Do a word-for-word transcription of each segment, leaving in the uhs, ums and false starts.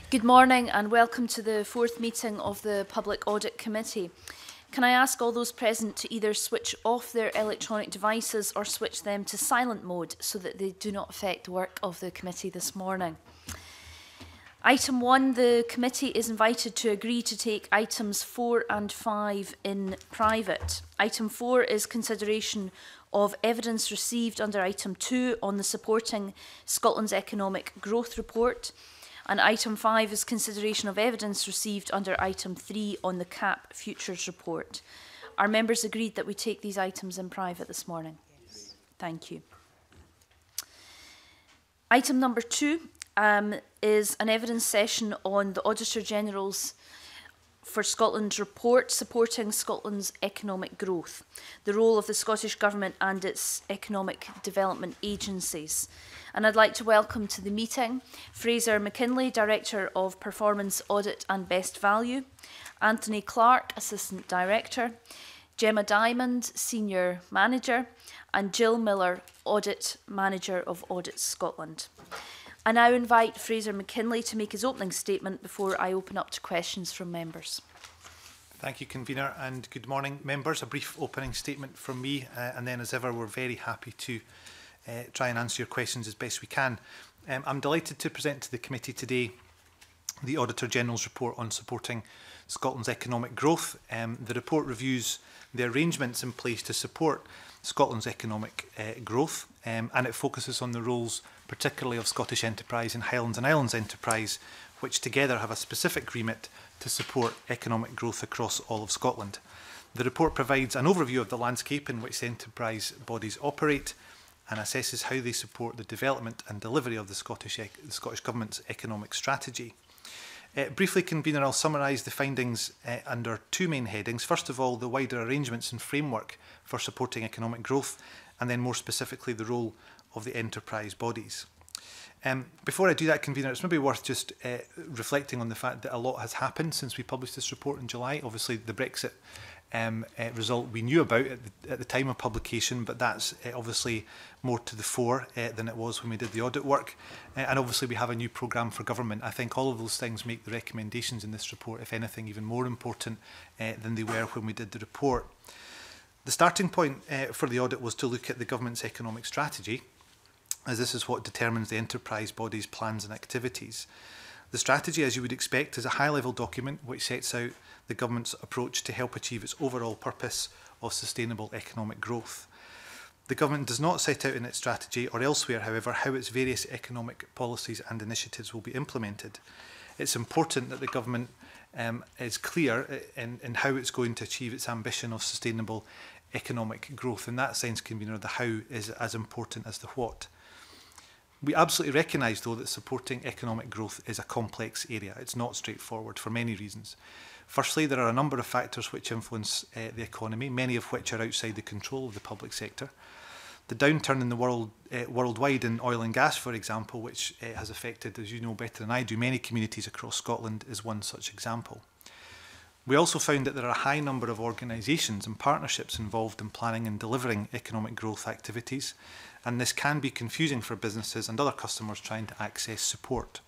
Good morning and welcome to the fourth meeting of the Public Audit Committee. Can I ask all those present to either switch off their electronic devices or switch them to silent mode so that they do not affect the work of the committee this morning? Item one, the committee is invited to agree to take items four and five in private. Item four is consideration of evidence received under item two on the supporting Scotland's economic growth report. And item five is consideration of evidence received under item three on the C A P Futures report. Are members agreed that we take these items in private this morning? Yes. Thank you. Item number two um, is an evidence session on the Auditor General's for Scotland's report supporting Scotland's economic growth, the role of the Scottish Government and its economic development agencies. And I'd like to welcome to the meeting Fraser McKinlay, Director of Performance Audit and Best Value, Anthony Clark, Assistant Director, Gemma Diamond, Senior Manager, and Jill Miller, Audit Manager of Audit Scotland. I now invite Fraser McKinlay to make his opening statement before I open up to questions from members. Thank you, Convener, and good morning, members. A brief opening statement from me, uh, and then, as ever, we're very happy to uh, try and answer your questions as best we can. Um, I'm delighted to present to the committee today the Auditor General's report on supporting Scotland's economic growth. Um, the report reviews the arrangements in place to support Scotland's economic uh, growth, um, and it focuses on the roles particularly of Scottish Enterprise and Highlands and Islands Enterprise, which together have a specific remit to support economic growth across all of Scotland. The report provides an overview of the landscape in which the enterprise bodies operate and assesses how they support the development and delivery of the Scottish, the Scottish Government's economic strategy. Uh, briefly, Convener, I'll summarise the findings uh, under two main headings. First of all, the wider arrangements and framework for supporting economic growth, and then more specifically the role of the enterprise bodies. Um, before I do that, Convener, it's maybe worth just uh, reflecting on the fact that a lot has happened since we published this report in July. Obviously, the Brexit um, uh, result we knew about at the, at the time of publication, but that's uh, obviously more to the fore uh, than it was when we did the audit work. Uh, and obviously, we have a new programme for government. I think all of those things make the recommendations in this report, if anything, even more important uh, than they were when we did the report. The starting point uh, for the audit was to look at the government's economic strategy, as this is what determines the enterprise body's plans and activities. The strategy, as you would expect, is a high-level document which sets out the government's approach to help achieve its overall purpose of sustainable economic growth. The government does not set out in its strategy or elsewhere, however, how its various economic policies and initiatives will be implemented. It's important that the government um, is clear in, in how it's going to achieve its ambition of sustainable economic growth. In that sense, Convener, the how is as important as the what. We absolutely recognise, though, that supporting economic growth is a complex area. It's not straightforward for many reasons. Firstly, there are a number of factors which influence uh, the economy, many of which are outside the control of the public sector. The downturn in the world uh, worldwide in oil and gas, for example, which uh, has affected, as you know better than I do, many communities across Scotland, is one such example. We also found that there are a high number of organisations and partnerships involved in planning and delivering economic growth activities, and this can be confusing for businesses and other customers trying to access support.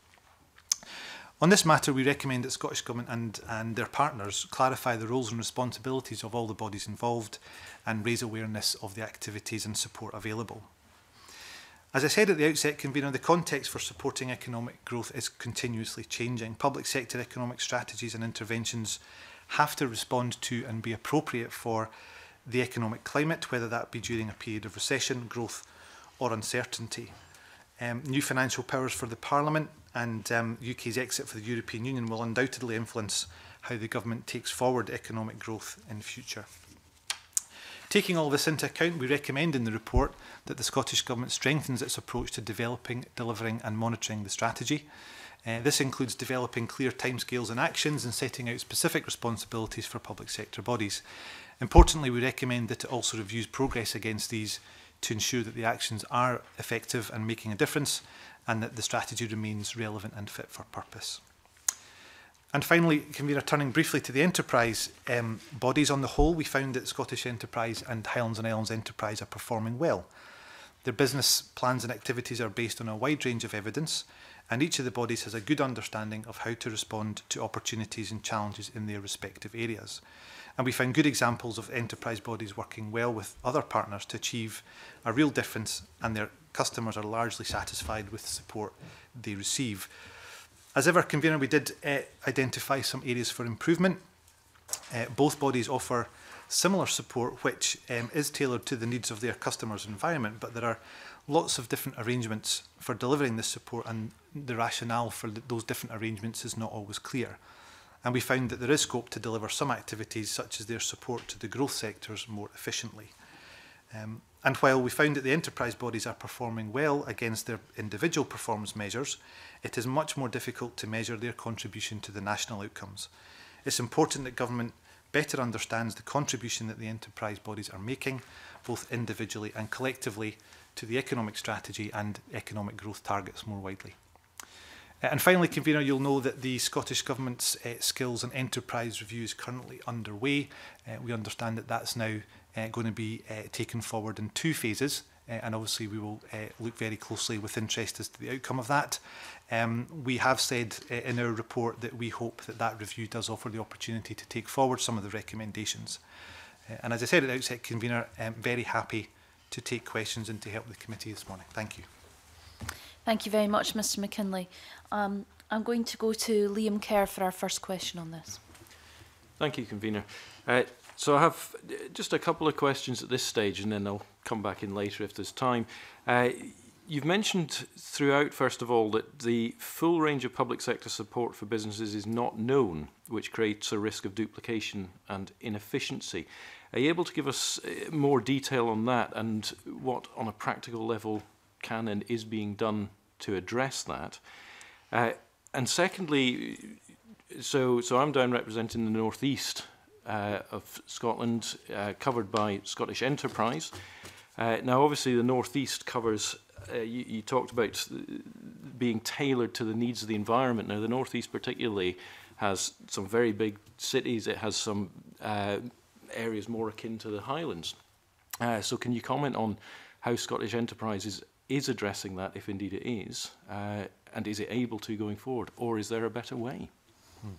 On this matter, we recommend that Scottish Government and, and their partners clarify the roles and responsibilities of all the bodies involved and raise awareness of the activities and support available. As I said at the outset, Convener, the context for supporting economic growth is continuously changing. Public sector economic strategies and interventions have to respond to and be appropriate for the economic climate, whether that be during a period of recession, growth or uncertainty. Um, new financial powers for the Parliament and um, U K's exit for the European Union will undoubtedly influence how the government takes forward economic growth in future. Taking all this into account, we recommend in the report that the Scottish Government strengthens its approach to developing, delivering and monitoring the strategy. Uh, this includes developing clear timescales and actions and setting out specific responsibilities for public sector bodies. Importantly, we recommend that it also reviews progress against these to ensure that the actions are effective and making a difference, and that the strategy remains relevant and fit for purpose. And finally, Convener, turning briefly to the enterprise um, bodies on the whole, we found that Scottish Enterprise and Highlands and Islands Enterprise are performing well. Their business plans and activities are based on a wide range of evidence, and each of the bodies has a good understanding of how to respond to opportunities and challenges in their respective areas. And we found good examples of enterprise bodies working well with other partners to achieve a real difference, and their customers are largely satisfied with the support they receive. As ever, Convener, we did uh, identify some areas for improvement. Uh, both bodies offer similar support which um, is tailored to the needs of their customers' environment, but there are lots of different arrangements for delivering this support, and the rationale for the, those different arrangements is not always clear. And we found that there is scope to deliver some activities such as their support to the growth sectors more efficiently. Um, and while we found that the enterprise bodies are performing well against their individual performance measures, it is much more difficult to measure their contribution to the national outcomes. It's important that government better understands the contribution that the enterprise bodies are making, both individually and collectively, to the economic strategy and economic growth targets more widely. Uh, and finally, Convener, you'll know that the Scottish Government's uh, Skills and Enterprise Review is currently underway. Uh, we understand that that's now uh, going to be uh, taken forward in two phases, uh, and obviously we will uh, look very closely with interest as to the outcome of that. Um, we have said uh, in our report that we hope that that review does offer the opportunity to take forward some of the recommendations. Uh, and as I said at the outset, Convener, I'm very happy to take questions and to help the committee this morning. Thank you. Thank you very much, Mr McKinlay. Um, I'm going to go to Liam Kerr for our first question on this. Thank you, Convener. Uh, so I have just a couple of questions at this stage, and then I'll come back in later if there's time. Uh, you've mentioned throughout, first of all, that the full range of public sector support for businesses is not known, which creates a risk of duplication and inefficiency. Are you able to give us more detail on that, and what, on a practical level, can and is being done to address that? Uh, and secondly, so so I'm down representing the northeast uh, of Scotland, uh, covered by Scottish Enterprise. Uh, now, obviously, the northeast covers. Uh, you, you talked about being tailored to the needs of the environment. Now, the northeast particularly has some very big cities. It has some uh, areas more akin to the Highlands. Uh, so, can you comment on how Scottish Enterprise is is addressing that, if indeed it is, uh, and is it able to going forward, or is there a better way? Hmm.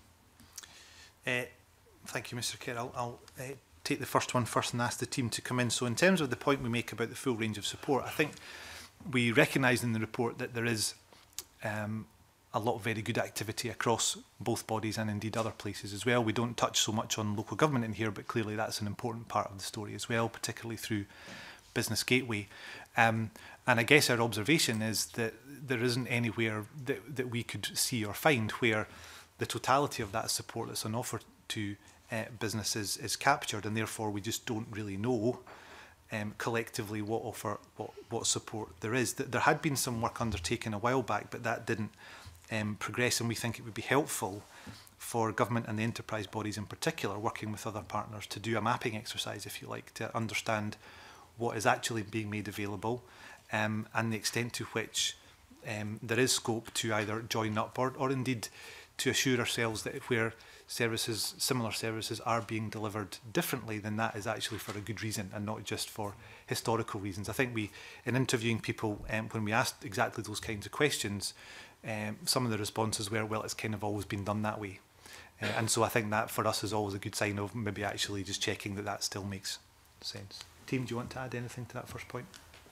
Uh, thank you, Mr Kerr. I'll, I'll uh, take the first one first and ask the team to come in. So in terms of the point we make about the full range of support, I think we recognise in the report that there is um, a lot of very good activity across both bodies and indeed other places as well. We don't touch so much on local government in here, but clearly that's an important part of the story as well, particularly through Business Gateway. Um, and I guess our observation is that there isn't anywhere that, that we could see or find where the totality of that support that's on offer to uh, businesses is captured, and therefore we just don't really know um, collectively what offer, what, what support there is. There had been some work undertaken a while back, but that didn't um, progress, and we think it would be helpful for government and the enterprise bodies in particular, working with other partners, to do a mapping exercise, if you like, to understand what is actually being made available, um, and the extent to which um, there is scope to either join up or, or indeed to assure ourselves that where services, similar services are being delivered differently, then that is actually for a good reason and not just for historical reasons. I think we, in interviewing people, um, when we asked exactly those kinds of questions, um, some of the responses were, well, it's kind of always been done that way. Uh, and so I think that for us is always a good sign of maybe actually just checking that that still makes sense. Team, do you want to add anything to that first point?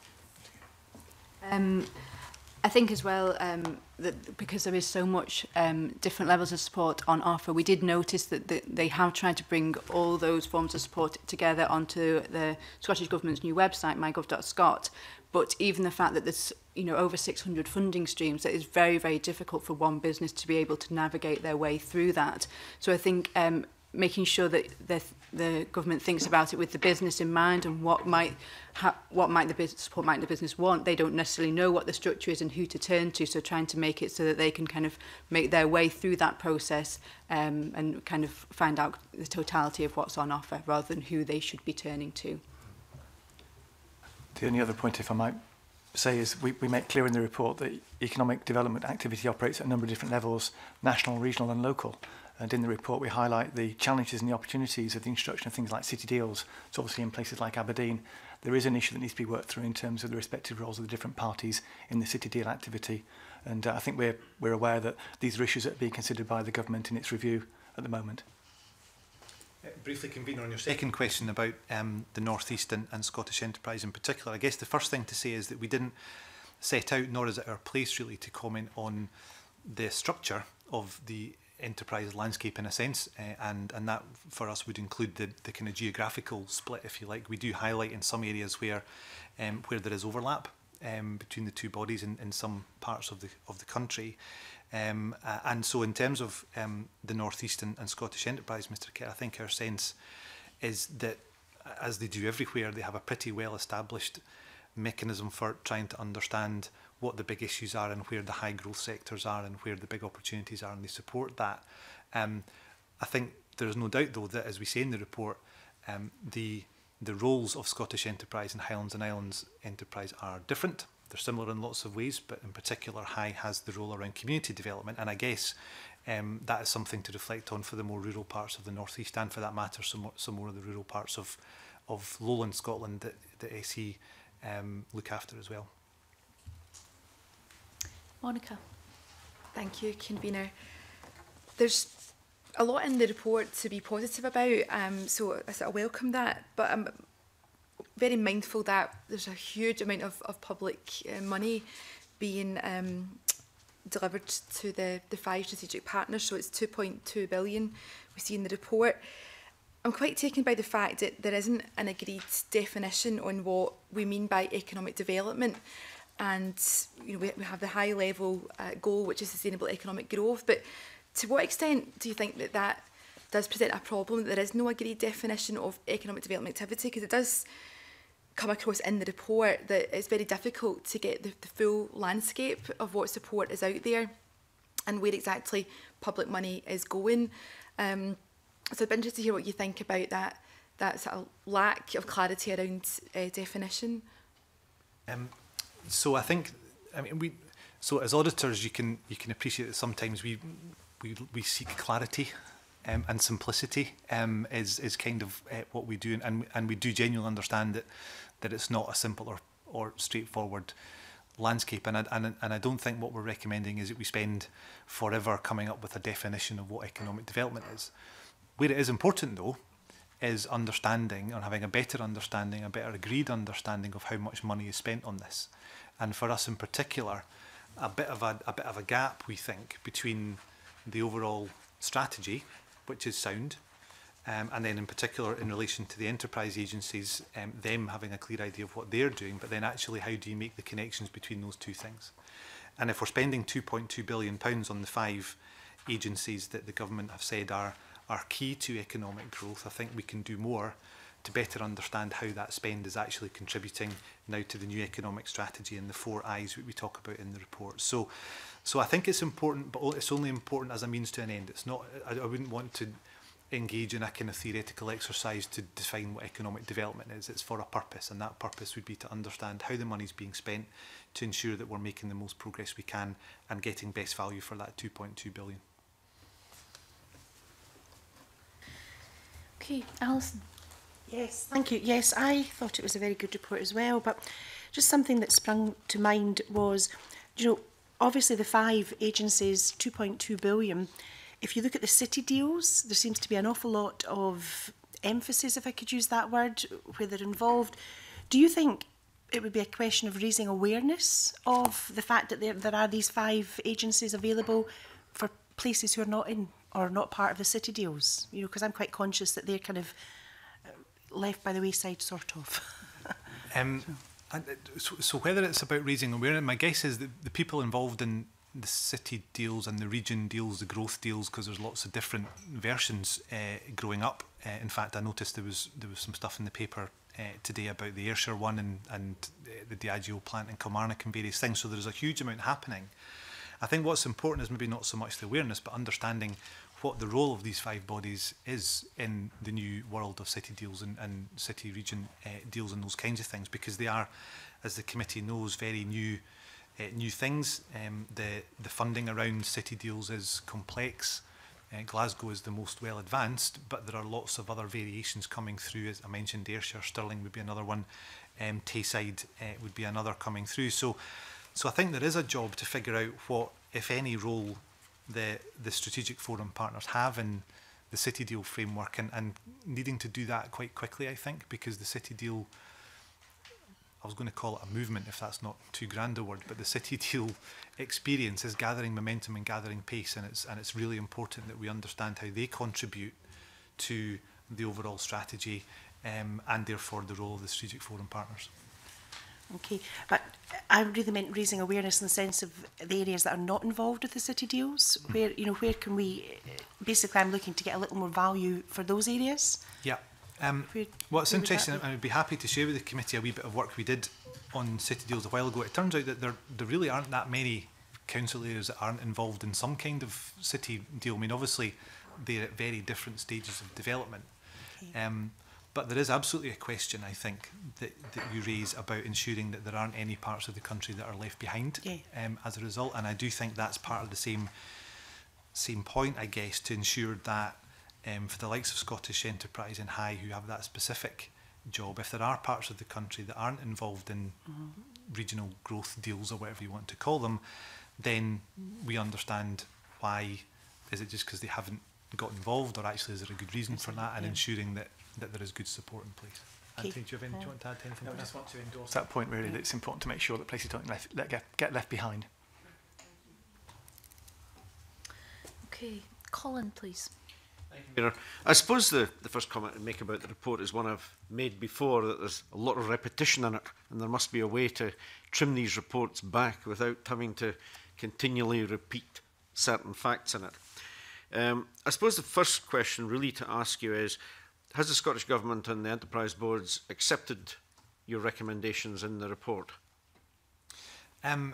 Um, I think as well, um, that because there is so much um, different levels of support on offer, we did notice that the, they have tried to bring all those forms of support together onto the Scottish Government's new website, my gov dot scot. But even the fact that there's, you know, over six hundred funding streams, that is very, very difficult for one business to be able to navigate their way through that. So I think um, making sure that the, the government thinks about it with the business in mind, and what might ha what might the business support might the business want. They don't necessarily know what the structure is and who to turn to, so trying to make it so that they can kind of make their way through that process um, and kind of find out the totality of what's on offer rather than who they should be turning to. The only other point, if I might say, is we, we make clear in the report that economic development activity operates at a number of different levels, national, regional and local. And in the report, we highlight the challenges and the opportunities of the introduction of things like city deals. So obviously in places like Aberdeen, there is an issue that needs to be worked through in terms of the respective roles of the different parties in the city deal activity. And uh, I think we're, we're aware that these are issues that are being considered by the government in its review at the moment. Uh, briefly, Convener, on your second question about um, the North East and, and Scottish enterprise in particular, I guess the first thing to say is that we didn't set out, nor is it our place really, to comment on the structure of the enterprise landscape in a sense, uh, and, and that for us would include the, the kind of geographical split, if you like. We do highlight in some areas where, um, where there is overlap um, between the two bodies in, in some parts of the, of the country. Um, uh, and so in terms of um, the North East and, and Scottish enterprise, Mr Kerr, I think our sense is that, as they do everywhere, they have a pretty well established mechanism for trying to understand what the big issues are and where the high growth sectors are and where the big opportunities are, and they support that. Um, I think there is no doubt, though, that, as we say in the report, um, the, the roles of Scottish enterprise and Highlands and Islands enterprise are different. They're similar in lots of ways, but in particular, High has the role around community development, and I guess um, that is something to reflect on for the more rural parts of the North East, and for that matter, some more, some more of the rural parts of, of lowland Scotland that, that S E um, look after as well. Monica. Thank you, Convener. There's a lot in the report to be positive about, um, so I sort of welcome that, but I'm very mindful that there's a huge amount of, of public uh, money being um, delivered to the, the five strategic partners, so it's two point two billion we see in the report. I'm quite taken by the fact that there isn't an agreed definition on what we mean by economic development. And you know, we, we have the high level uh, goal, which is sustainable economic growth. But to what extent do you think that that does present a problem, that there is no agreed definition of economic development activity? Because it does come across in the report that it's very difficult to get the, the full landscape of what support is out there and where exactly public money is going. Um, so I'd be interested to hear what you think about that, that sort of lack of clarity around uh, definition. Um, So I think, I mean, we. So as auditors, you can you can appreciate that sometimes we we we seek clarity, um, and simplicity um, is is kind of uh, what we do, and and we do genuinely understand that that it's not a simple or or straightforward landscape, and I, and and I don't think what we're recommending is that we spend forever coming up with a definition of what economic development is. Where it is important, though, is understanding, or having a better understanding, a better agreed understanding of how much money is spent on this. And for us in particular, a bit of a, a bit of a gap, we think, between the overall strategy, which is sound, um, and then in particular in relation to the enterprise agencies, um, them having a clear idea of what they're doing, but then actually how do you make the connections between those two things? And if we're spending two point two billion pounds on the five agencies that the government have said are are key to economic growth, I think we can do more to better understand how that spend is actually contributing now to the new economic strategy and the four I's that we talk about in the report. So, so I think it's important, but it's only important as a means to an end. It's not. I, I wouldn't want to engage in a kind of theoretical exercise to define what economic development is. It's for a purpose, and that purpose would be to understand how the money is being spent to ensure that we're making the most progress we can and getting best value for that two point two billion. Okay, Alison. Yes, thank you. Yes, I thought it was a very good report as well, but just something that sprung to mind was, you know, obviously the five agencies, two point two billion, if you look at the city deals, there seems to be an awful lot of emphasis, if I could use that word, where they're involved. Do you think it would be a question of raising awareness of the fact that there, there are these five agencies available for places who are not in or not part of the city deals? You know, because I'm quite conscious that they're kind of left by the wayside, sort of. um, and so, so whether it's about raising awareness, my guess is that the people involved in the city deals and the region deals, the growth deals, because there's lots of different versions uh, growing up. Uh, in fact, I noticed there was there was some stuff in the paper uh, today about the Ayrshire one and, and uh, the Diageo plant in Kilmarnock and various things. So there's a huge amount happening. I think what's important is maybe not so much the awareness, but understanding what the role of these five bodies is in the new world of city deals and, and city region uh, deals and those kinds of things, because they are, as the committee knows, very new uh, new things. Um, the, the funding around city deals is complex. Uh, Glasgow is the most well advanced, but there are lots of other variations coming through. As I mentioned, Ayrshire, Stirling would be another one, um, Tayside uh, would be another coming through. So So I think there is a job to figure out what, if any, role the, the strategic forum partners have in the City Deal framework, and, and needing to do that quite quickly, I think, because the City Deal, I was going to call it a movement if that's not too grand a word, but the City Deal experience is gathering momentum and gathering pace, and it's, and it's really important that we understand how they contribute to the overall strategy, um, and therefore the role of the strategic forum partners. Okay, but I really meant raising awareness in the sense of the areas that are not involved with the city deals. Where, you know, where can we, basically I'm looking to get a little more value for those areas. Yeah. Um, where, what's where interesting, and I'd be happy to share with the committee a wee bit of work we did on city deals a while ago. It turns out that there, there really aren't that many council areas that aren't involved in some kind of city deal. I mean, obviously, they're at very different stages of development. Okay. Um, But there is absolutely a question, I think, that, that you raise about ensuring that there aren't any parts of the country that are left behind, yeah. um, as a result. And I do think that's part of the same same point, I guess, to ensure that um, for the likes of Scottish Enterprise and High, who have that specific job, if there are parts of the country that aren't involved in mm-hmm. regional growth deals or whatever you want to call them, then we understand why. Is it just because they haven't got involved, or actually is there a good reason for that, and yeah. ensuring that that there is good support in place. Okay. Anthony, do you have any, do you want to add anything? No, I just want to endorse that point, really, that it's important to make sure that places don't left, let get, get left behind. Okay, Colin, please. Thank you, Mayor. I suppose the, the first comment I'd make about the report is one I've made before, that there's a lot of repetition in it, and there must be a way to trim these reports back without having to continually repeat certain facts in it. Um, I suppose the first question really to ask you is, has the Scottish Government and the enterprise boards accepted your recommendations in the report? Um,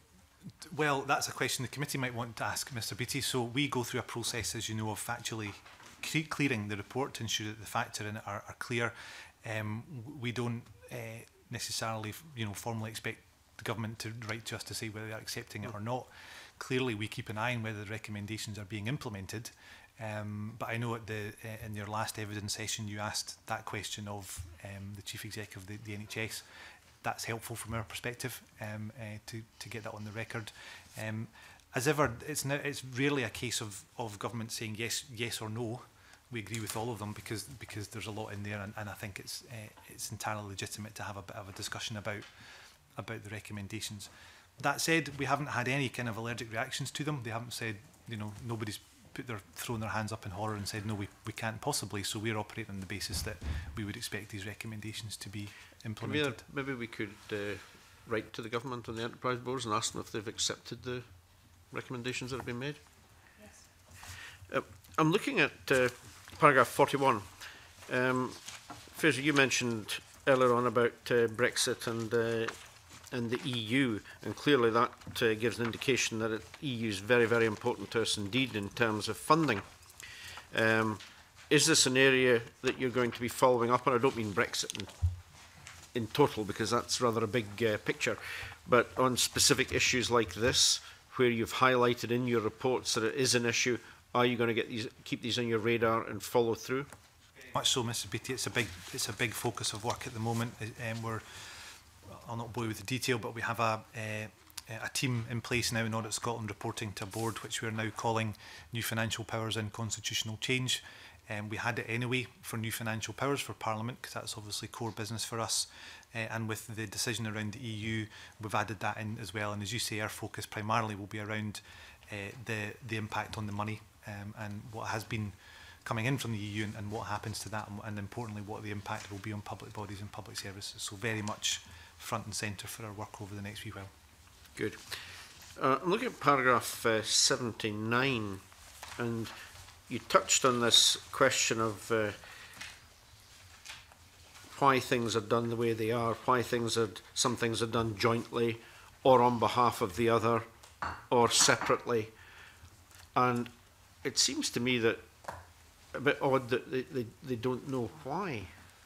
well, that's a question the committee might want to ask Mr Beattie. So we go through a process, as you know, of factually clearing the report to ensure that the facts in it are, are clear. Um, we don't uh, necessarily, you know, formally expect the government to write to us to say whether they're accepting it or not. Clearly, we keep an eye on whether the recommendations are being implemented. Um, but I know at the uh, in your last evidence session you asked that question of um, the Chief Executive of the, the N H S. That's helpful from our perspective um, uh, to, to get that on the record. Um, as ever, it's, no, it's rarely a case of, of government saying yes yes or no. We agree with all of them because because there's a lot in there, and, and I think it's uh, it's entirely legitimate to have a bit of a discussion about about the recommendations. That said, we haven't had any kind of allergic reactions to them. They haven't said, you know, nobody's put their thrown their hands up in horror and said no, we, we can't possibly. So we're operating on the basis that we would expect these recommendations to be implemented. Maybe, maybe we could uh, write to the government and the enterprise boards and ask them if they've accepted the recommendations that have been made. Yes. Uh, I'm looking at uh, paragraph forty-one. Um, Fraser, you mentioned earlier on about uh, Brexit and uh, and the E U, and clearly that uh, gives an indication that the E U is very, very important to us indeed in terms of funding. Um, is this an area that you're going to be following up on? I don't mean Brexit in, in total, because that's rather a big uh, picture, but on specific issues like this, where you've highlighted in your reports that it is an issue, are you going to get these, keep these on your radar and follow through? Much so, Mister Beattie. It's a big, it's a big focus of work at the moment. Um, we're I'll not bore you with the detail, but we have a, a, a team in place now in Audit Scotland reporting to a board which we are now calling New Financial Powers and Constitutional Change. Um, we had it anyway for New Financial Powers for Parliament, because that's obviously core business for us. Uh, and with the decision around the E U, we've added that in as well. And as you say, our focus primarily will be around uh, the, the impact on the money um, and what has been coming in from the E U, and, and what happens to that, and, and importantly, what the impact will be on public bodies and public services. So very much front and centre for our work over the next wee while. Good. Uh, I'm looking at paragraph uh, seventy-nine, and you touched on this question of uh, why things are done the way they are, why things are, some things are done jointly or on behalf of the other or separately. And it seems to me that a bit odd that they, they, they don't know why.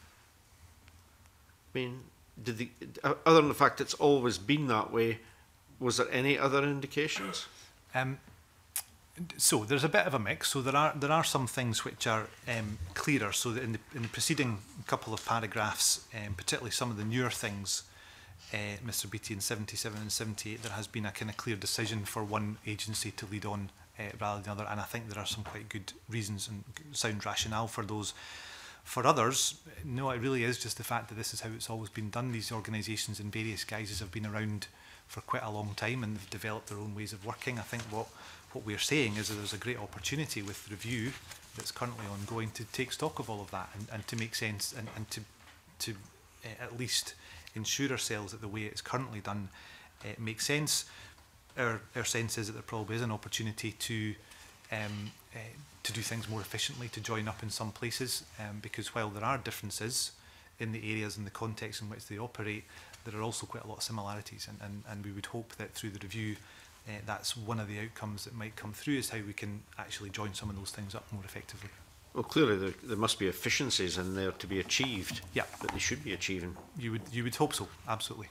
I mean, Did the, other than the fact it's always been that way, was there any other indications? Um, so there's a bit of a mix. So there are there are some things which are um, clearer. So that in the in the preceding couple of paragraphs, um, particularly some of the newer things, uh, Mr Beattie in seventy-seven and seventy-eight, there has been a kind of clear decision for one agency to lead on uh, rather than the other, and I think there are some quite good reasons and sound rationale for those. For others, no, it really is just the fact that this is how it's always been done. These organisations in various guises have been around for quite a long time and they've developed their own ways of working. I think what, what we're saying is that there's a great opportunity with the review that's currently ongoing to take stock of all of that and, and to make sense and, and to, to uh, at least ensure ourselves that the way it's currently done uh, makes sense. Our, our sense is that there probably is an opportunity to um, uh, to do things more efficiently, to join up in some places, um, because while there are differences in the areas and the context in which they operate, there are also quite a lot of similarities, and, and, and we would hope that through the review uh, that's one of the outcomes that might come through, is how we can actually join some of those things up more effectively. Well, clearly there, there must be efficiencies in there to be achieved, yeah, that they should be achieving. You would, you would hope so, absolutely.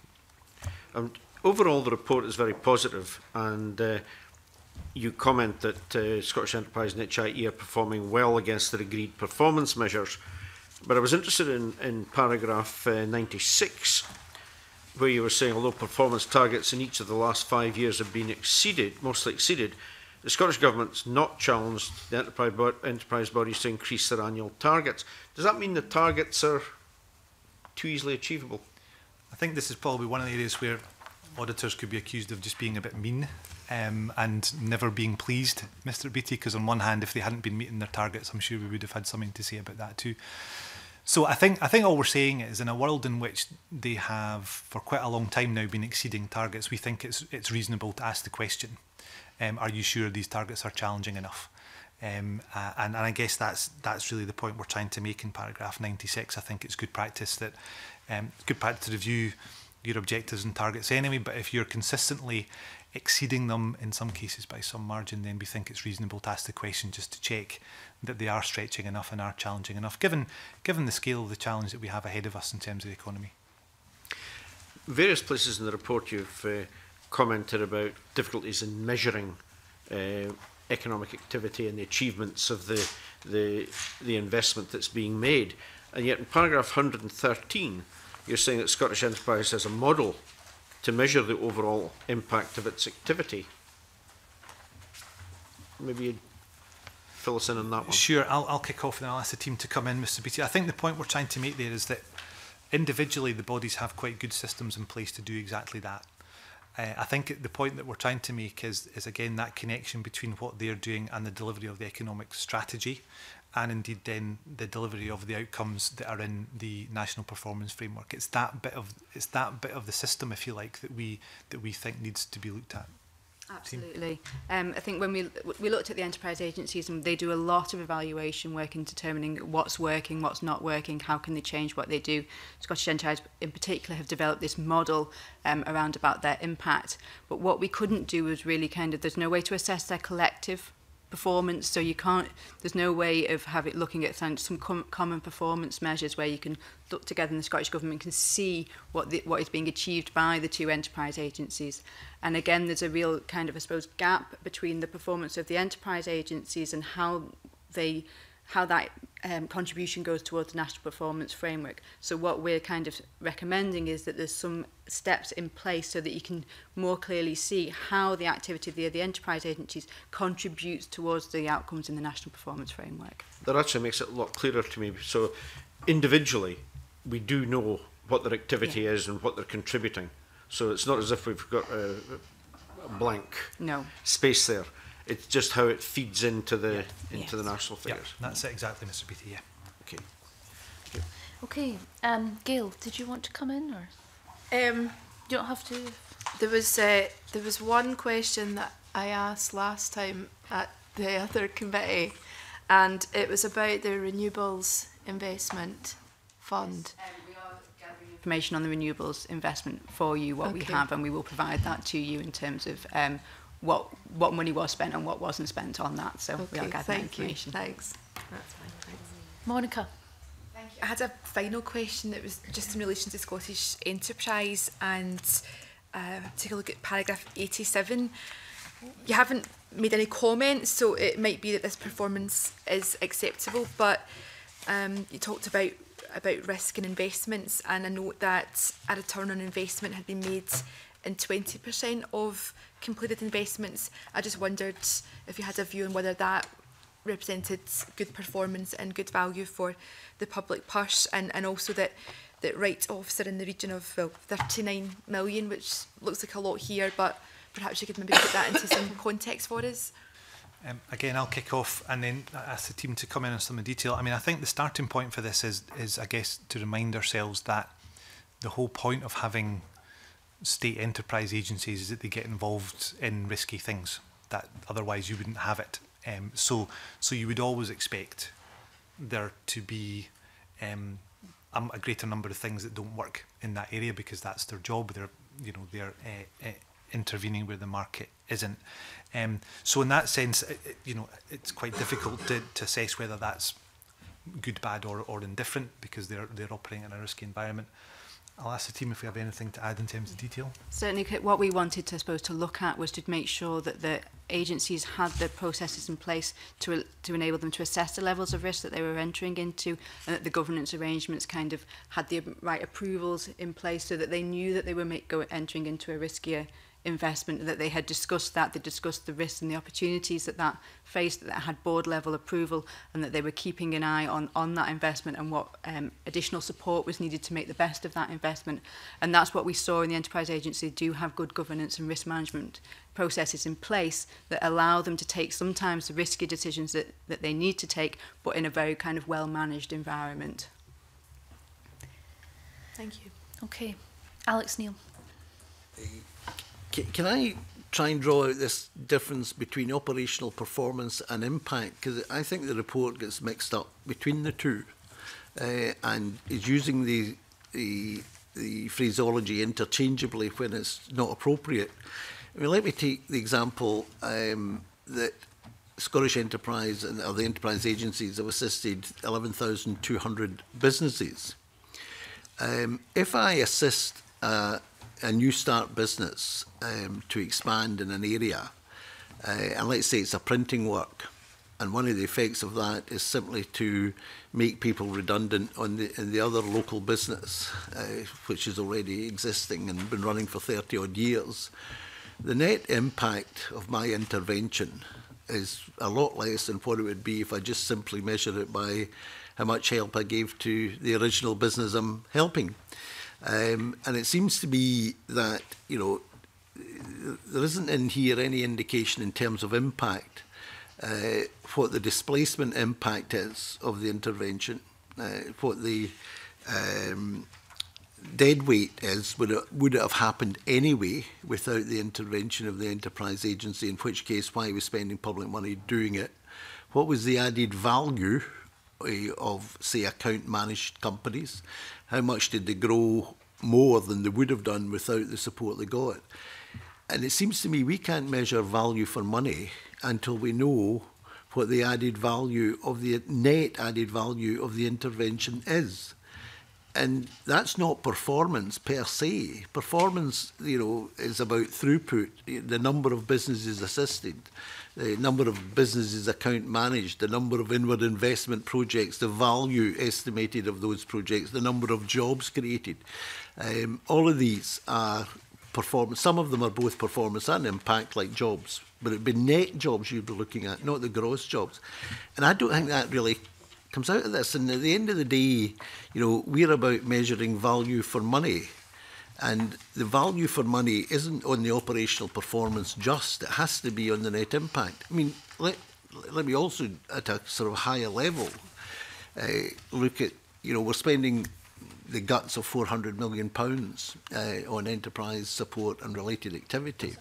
Um, overall, the report is very positive, and uh, you comment that uh, Scottish Enterprise and H I E are performing well against their agreed performance measures. But I was interested in, in paragraph uh, ninety-six, where you were saying, although performance targets in each of the last five years have been exceeded, mostly exceeded, the Scottish Government's not challenged the enterprise, bo enterprise bodies to increase their annual targets. Does that mean the targets are too easily achievable? I think this is probably one of the areas where auditors could be accused of just being a bit mean um, and never being pleased, Mr Beattie, because on one hand, if they hadn't been meeting their targets, I'm sure we would have had something to say about that too. So I think I think all we're saying is, in a world in which they have for quite a long time now been exceeding targets, we think it's it's reasonable to ask the question, um, are you sure these targets are challenging enough? Um, uh, and, and I guess that's that's really the point we're trying to make in paragraph ninety-six. I think it's good practice that um, good practice to review your objectives and targets anyway, but if you're consistently exceeding them in some cases by some margin, then we think it's reasonable to ask the question just to check that they are stretching enough and are challenging enough, given given the scale of the challenge that we have ahead of us in terms of the economy. Various places in the report you've uh, commented about difficulties in measuring uh, economic activity and the achievements of the, the, the investment that's being made. And yet in paragraph one hundred thirteen, you're saying that Scottish Enterprise has a model to measure the overall impact of its activity. Maybe you'd fill us in on that one. Sure, I'll, I'll kick off and I'll ask the team to come in, Mr Beattie. I think the point we're trying to make there is that individually the bodies have quite good systems in place to do exactly that. Uh, I think the point that we're trying to make is, is again that connection between what they're doing and the delivery of the economic strategy, and indeed then the delivery of the outcomes that are in the national performance framework. It's that bit of it's that bit of the system, if you like, that we that we think needs to be looked at. Absolutely. Um, I think when we we looked at the enterprise agencies, and they do a lot of evaluation work in determining what's working, what's not working, how can they change what they do. Scottish Enterprise in particular have developed this model um, around about their impact. But what we couldn't do was really kind of, there's no way to assess their collective performance, so you can't, there's no way of having looking at some com common performance measures where you can look together and the Scottish Government can see what the, what is being achieved by the two enterprise agencies. And again, there's a real kind of, I suppose, gap between the performance of the enterprise agencies and how they how that um, contribution goes towards the national performance framework. So what we're kind of recommending is that there's some steps in place so that you can more clearly see how the activity of the, the enterprise agencies contributes towards the outcomes in the national performance framework. That actually makes it a lot clearer to me. So individually, we do know what their activity yeah. is and what they're contributing. So it's not as if we've got a, a blank no. space there. It's just how it feeds into the yeah. into yes. the national figures. Yeah, that's it exactly, Mr Beattie, yeah. Okay. Okay, okay. Um, Gail, did you want to come in, or Um, you don't have to? there was uh, there was one question that I asked last time at the other committee, and it was about the renewables investment fund. Um, we are gathering information on the renewables investment for you, what Okay. we have, and we will provide that to you in terms of um, what what money was spent and what wasn't spent on that. So we are Okay, gathering thank you. information. Thanks. That's fine. Thanks. Monica. Thank you. I had a final question that was just in relation to Scottish Enterprise, and uh, take a look at paragraph eighty-seven. You haven't made any comments, so it might be that this performance is acceptable, but um, you talked about about risk and investments, and I note that a return on investment had been made in twenty percent of completed investments. I just wondered if you had a view on whether that represented good performance and good value for the public purse, and, and also that that write-offs are in the region of well, thirty-nine million, which looks like a lot here, but perhaps you could maybe put that into some context for us. Um, again, I'll kick off and then ask the team to come in on some of the detail. I mean, I think the starting point for this is, is I guess, to remind ourselves that the whole point of having state enterprise agencies is that they get involved in risky things, that otherwise you wouldn't have it. Um, so, so you would always expect there to be um, a, a greater number of things that don't work in that area because that's their job. They're, you know, they're uh, uh, intervening where the market isn't. Um, so in that sense, it, it, you know, it's quite difficult to, to assess whether that's good, bad, or, or indifferent because they're they're operating in a risky environment. I'll ask the team if we have anything to add in terms of detail. Certainly, what we wanted to, I suppose, to look at was to make sure that the agencies had the processes in place to to enable them to assess the levels of risk that they were entering into, and that the governance arrangements kind of had the right approvals in place so that they knew that they were make, go, entering into a riskier investment, that they had discussed that, they discussed the risks and the opportunities that that faced, that, that had board level approval, and that they were keeping an eye on, on that investment and what um, additional support was needed to make the best of that investment. And that's what we saw in the Enterprise Agency. They do have good governance and risk management processes in place that allow them to take sometimes the risky decisions that, that they need to take, but in a very kind of well-managed environment. Thank you. Okay. Alex Neil. Can I try and draw out this difference between operational performance and impact? Because I think the report gets mixed up between the two uh, and is using the, the, the phraseology interchangeably when it's not appropriate. I mean, let me take the example um, that Scottish Enterprise and or the enterprise agencies have assisted eleven thousand two hundred businesses. Um, if I assist uh, a new start business um, to expand in an area, uh, and let's say it's a printing work, and one of the effects of that is simply to make people redundant on the, in the other local business, uh, which is already existing and been running for thirty odd years. The net impact of my intervention is a lot less than what it would be if I just simply measure it by how much help I gave to the original business I'm helping. Um, and it seems to me that, you know, there isn't in here any indication in terms of impact, uh, what the displacement impact is of the intervention, uh, what the um, dead weight is, would it, would it have happened anyway without the intervention of the enterprise agency, in which case why are we spending public money doing it? What was the added value of, say, account managed companies? How much did they grow more than they would have done without the support they got? And it seems to me we can't measure value for money until we know what the added value of the net added value of the intervention is. And that's not performance per se. Performance, you know, is about throughput, the number of businesses assisted, the number of businesses account managed, the number of inward investment projects, the value estimated of those projects, the number of jobs created. Um, all of these are performance. Some of them are both performance and impact, like jobs, but it'd be net jobs you'd be looking at, not the gross jobs. And I don't think that really comes out of this. And at the end of the day, you know, we're about measuring value for money. And the value for money isn't on the operational performance just, it has to be on the net impact. I mean, let, let me also, at a sort of higher level, uh, look at, you know, we're spending the guts of four hundred million pounds uh, on enterprise support and related activity.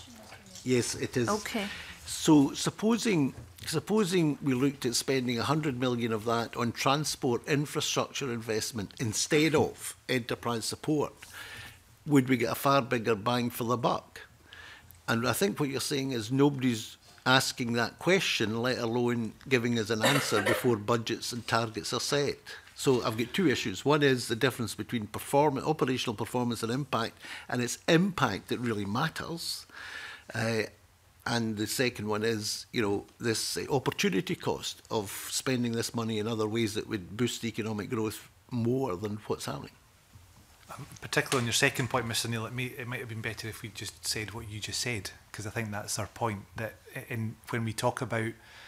Yes, it is. Okay. So supposing supposing we looked at spending one hundred million of that on transport infrastructure investment instead of enterprise support, would we get a far bigger bang for the buck? And I think what you're saying is nobody's asking that question, let alone giving us an answer before budgets and targets are set. So I've got two issues. One is the difference between performance, operational performance and impact, and it's impact that really matters. Uh, and the second one is, you know, this uh, opportunity cost of spending this money in other ways that would boost economic growth more than what's happening. Um, particularly on your second point, Mister Neil, it, may, it might have been better if we just said what you just said, because I think that's our point, that in, when we talk about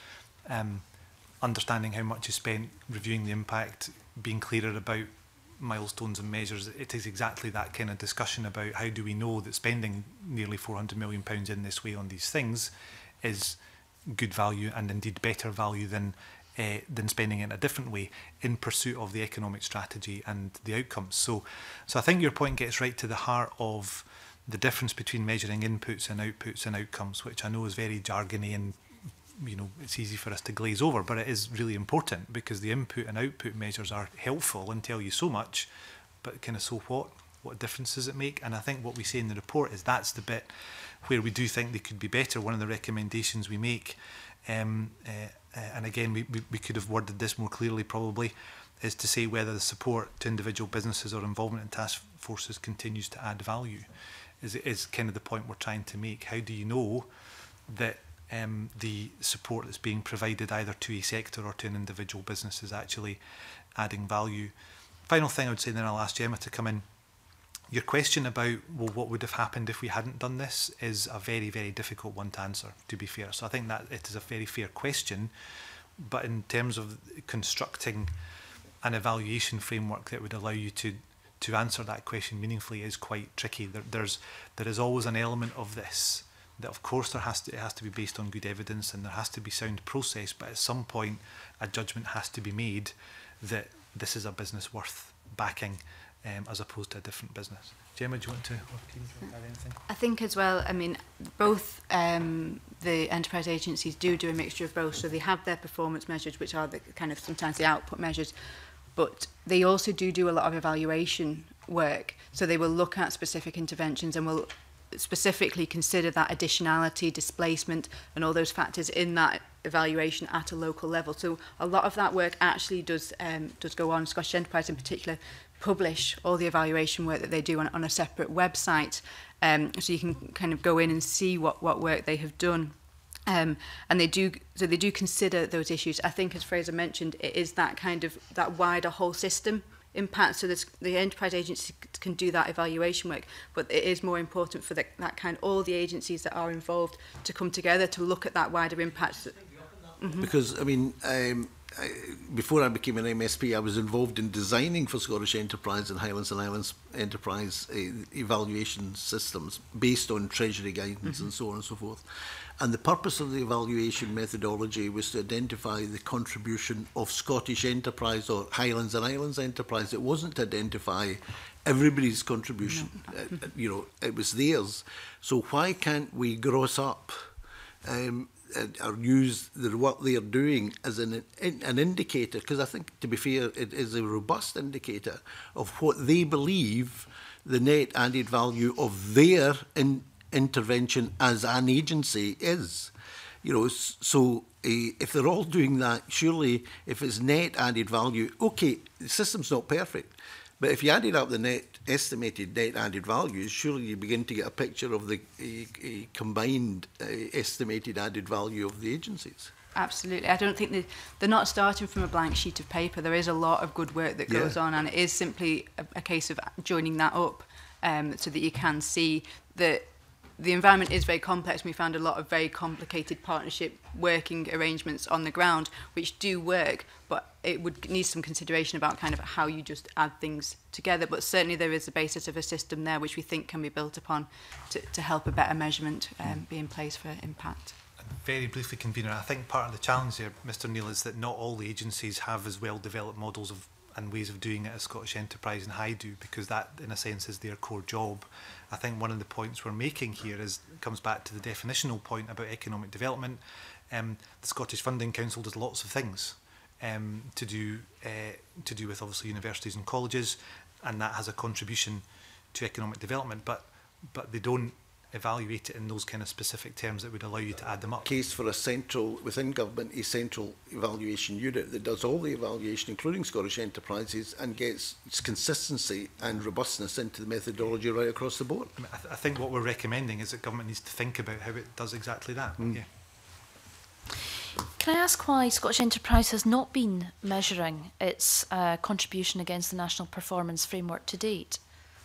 um, understanding how much is spent, reviewing the impact, being clearer about milestones and measures, it is exactly that kind of discussion about how do we know that spending nearly four hundred million pounds in this way on these things is good value, and indeed better value than uh, than spending it in a different way in pursuit of the economic strategy and the outcomes. So, so I think your point gets right to the heart of the difference between measuring inputs and outputs and outcomes, which I know is very jargony and, you know, it's easy for us to glaze over, but it is really important, because the input and output measures are helpful and tell you so much, but kind of so what? What difference does it make? And I think what we say in the report is that's the bit where we do think they could be better. One of the recommendations we make, um, uh, uh, and again, we, we, we could have worded this more clearly probably, is to say whether the support to individual businesses or involvement in task forces continues to add value, is, is kind of the point we're trying to make. How do you know that um, the support that's being provided either to a sector or to an individual business is actually adding value? Final thing I would say, then I'll ask Gemma to come in. Your question about, well, what would have happened if we hadn't done this is a very, very difficult one to answer, to be fair. So I think that it is a very fair question, but in terms of constructing an evaluation framework that would allow you to to answer that question meaningfully is quite tricky. There, there's there is always an element of this that, of course, there has to it has to be based on good evidence and there has to be sound process, but at some point a judgment has to be made that this is a business worth backing, Um, as opposed to a different business. Gemma, do you want to, or Keane, do you want to add anything? I think as well, I mean, both um, the enterprise agencies do do a mixture of both. So they have their performance measures, which are the kind of sometimes the output measures, but they also do do a lot of evaluation work. So they will look at specific interventions and will specifically consider that additionality, displacement, and all those factors in that evaluation at a local level. So a lot of that work actually does um, does go on. Scottish Enterprise in particular publish all the evaluation work that they do on, on a separate website, um, so you can kind of go in and see what, what work they have done. Um, and they do, so they do consider those issues. I think, as Fraser mentioned, it is that kind of that wider whole system impact. So this, the enterprise agency can do that evaluation work, but it is more important for the, that kind all the agencies that are involved to come together to look at that wider impact. Mm-hmm. Because I mean, um, I, before I became an M S P, I was involved in designing for Scottish Enterprise and Highlands and Islands Enterprise uh, evaluation systems based on Treasury guidance mm-hmm. and so on and so forth. And the purpose of the evaluation methodology was to identify the contribution of Scottish Enterprise or Highlands and Islands Enterprise. It wasn't to identify everybody's contribution. No. Uh, you know, it was theirs. So why can't we gross up um, or use the what they are doing as an an indicator? Because I think, to be fair, it is a robust indicator of what they believe the net added value of their in, intervention as an agency is. You know, so uh, if they're all doing that, surely if it's net added value, okay, the system's not perfect, but if you added up the net estimated net added values, surely you begin to get a picture of the a, a combined uh, estimated added value of the agencies. Absolutely. I don't think they, they're not starting from a blank sheet of paper. There is a lot of good work that goes yeah. on, and it is simply a, a case of joining that up um, so that you can see that the environment is very complex. We found a lot of very complicated partnership working arrangements on the ground, which do work, but it would need some consideration about kind of how you just add things together. But certainly there is a basis of a system there which we think can be built upon to, to help a better measurement um, be in place for impact. Very briefly, Convener, I think part of the challenge there, Mister Neil, is that not all the agencies have as well developed models of and ways of doing it as Scottish Enterprise and High do, because that, in a sense, is their core job. I think one of the points we're making here is comes back to the definitional point about economic development. Um, the Scottish Funding Council does lots of things um, to do uh, to do with obviously universities and colleges, and that has a contribution to economic development. But but they don't evaluate it in those kind of specific terms that would allow you to add them up. Case for a central, within government, a central evaluation unit that does all the evaluation, including Scottish Enterprises, and gets its consistency and robustness into the methodology right across the board. I, mean, I, th I think what we're recommending is that government needs to think about how it does exactly that. Mm. Yeah. Can I ask why Scottish Enterprise has not been measuring its uh, contribution against the National Performance Framework to date?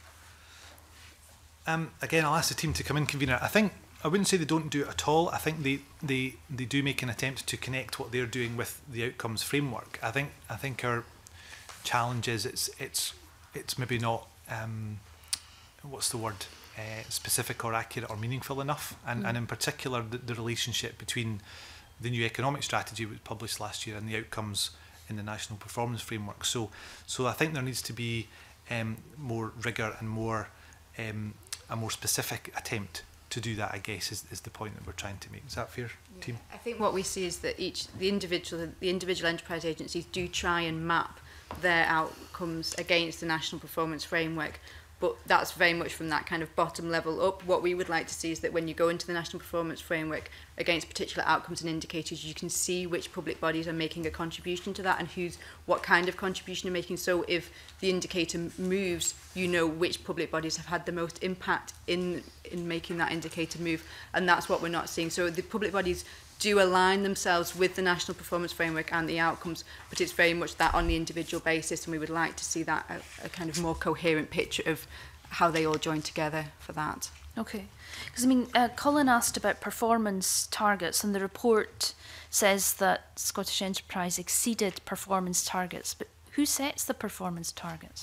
Um, again, I'll ask the team to come in, convener. I think I wouldn't say they don't do it at all. I think they, they, they do make an attempt to connect what they're doing with the outcomes framework. I think I think our challenge is it's it's it's maybe not um, what's the word uh, specific or accurate or meaningful enough, and, mm. and in particular the, the relationship between the new economic strategy was published last year and the outcomes in the National Performance Framework. So so I think there needs to be um, more rigour and more um, a more specific attempt to do that, I guess, is, is the point that we're trying to make. Is that fair, yeah. team? I think what we see is that each the individual the individual enterprise agencies do try and map their outcomes against the National Performance Framework, but that's very much from that kind of bottom level up. What we would like to see is that when you go into the National Performance Framework against particular outcomes and indicators, you can see which public bodies are making a contribution to that and who's what kind of contribution they're making. So if the indicator moves, you know which public bodies have had the most impact in in making that indicator move, and that's what we're not seeing. So the public bodies do align themselves with the National Performance Framework and the outcomes, but it's very much that on the individual basis, and we would like to see that a, a kind of more coherent picture of how they all join together for that. Okay, because I mean, uh, Colin asked about performance targets, and the report says that Scottish Enterprise exceeded performance targets, but who sets the performance targets?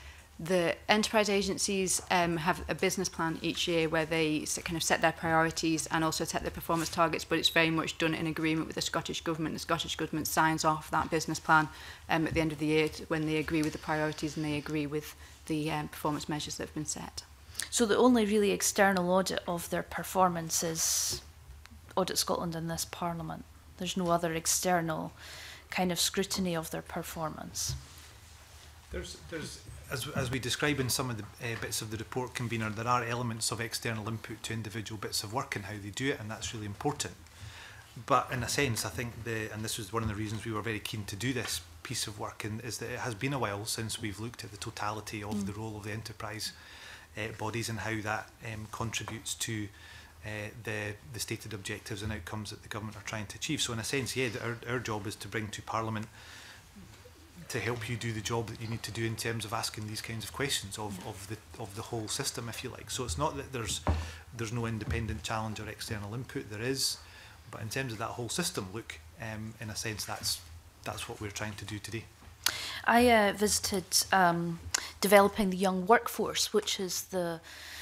The enterprise agencies um, have a business plan each year where they kind of set their priorities and also set their performance targets, but it's very much done in agreement with the Scottish Government. The Scottish Government signs off that business plan um, at the end of the year when they agree with the priorities and they agree with the um, performance measures that have been set. So the only really external audit of their performance is Audit Scotland and this Parliament. There's no other external kind of scrutiny of their performance. There's, there's as, as we describe in some of the uh, bits of the report, convener, there are elements of external input to individual bits of work and how they do it, and that's really important. But in a sense, I think, the, and this was one of the reasons we were very keen to do this piece of work, and is that it has been a while since we've looked at the totality of mm. the role of the enterprise uh, bodies and how that um, contributes to uh, the, the stated objectives and outcomes that the government are trying to achieve. So in a sense, yeah, our, our job is to bring to Parliament to help you do the job that you need to do in terms of asking these kinds of questions of, yeah. of the of the whole system, if you like. So it's not that there's there's no independent challenge or external input. There is, but in terms of that whole system, look, um, in a sense, that's that's what we're trying to do today. I uh, visited um, developing the young workforce, which is the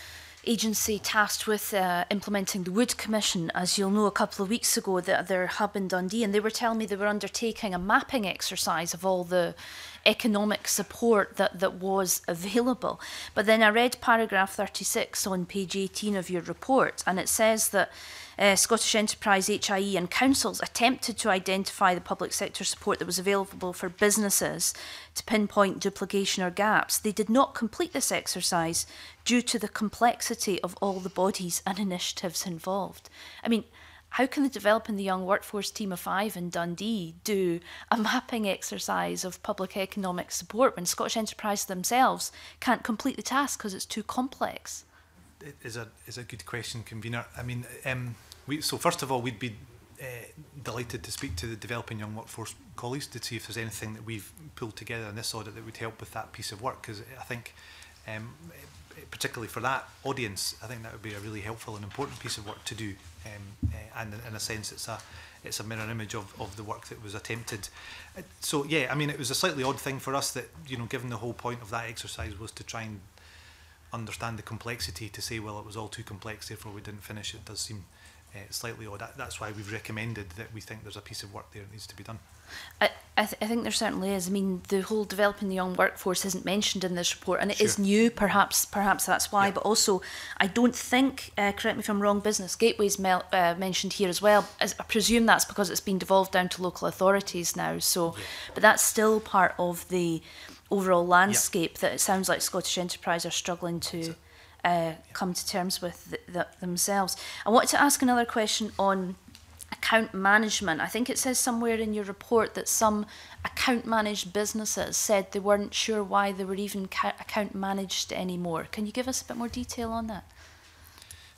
agency tasked with uh, implementing the Wood Commission, as you'll know, a couple of weeks ago, that their hub in Dundee, and they were telling me they were undertaking a mapping exercise of all the economic support that, that was available. But then I read paragraph thirty-six on page eighteen of your report, and it says that uh, Scottish Enterprise, H I E and councils attempted to identify the public sector support that was available for businesses to pinpoint duplication or gaps. They did not complete this exercise due to the complexity of all the bodies and initiatives involved. I mean, how can the Developing the Young Workforce team of five in Dundee do a mapping exercise of public economic support when Scottish Enterprise themselves can't complete the task because it's too complex? It is a is a good question, convener. I mean, um, we so first of all, we'd be uh, delighted to speak to the Developing Young Workforce colleagues to see if there's anything that we've pulled together in this audit that would help with that piece of work, because I think, um, particularly for that audience, I think that would be a really helpful and important piece of work to do. Um, uh, and in a sense, it's a it's a mirror image of, of the work that was attempted. Uh, so yeah, I mean, it was a slightly odd thing for us that, you know, given the whole point of that exercise was to try and understand the complexity, to say, well, it was all too complex, therefore we didn't finish. It does seem uh, slightly odd. That, that's why we've recommended that we think there's a piece of work there that needs to be done. I, I, th I think there certainly is. I mean, the whole Developing the Young Workforce isn't mentioned in this report, and it sure. is new, perhaps perhaps that's why, yep. But also, I don't think, uh, correct me if I'm wrong, Business Gateway's mel uh, mentioned here as well. As I presume that's because it's been devolved down to local authorities now, so, yeah. But that's still part of the overall landscape yep. that it sounds like Scottish Enterprise are struggling to uh, come to terms with th th themselves. I wanted to ask another question on account management. I think it says somewhere in your report that some account managed businesses said they weren't sure why they were even account managed anymore. Can you give us a bit more detail on that?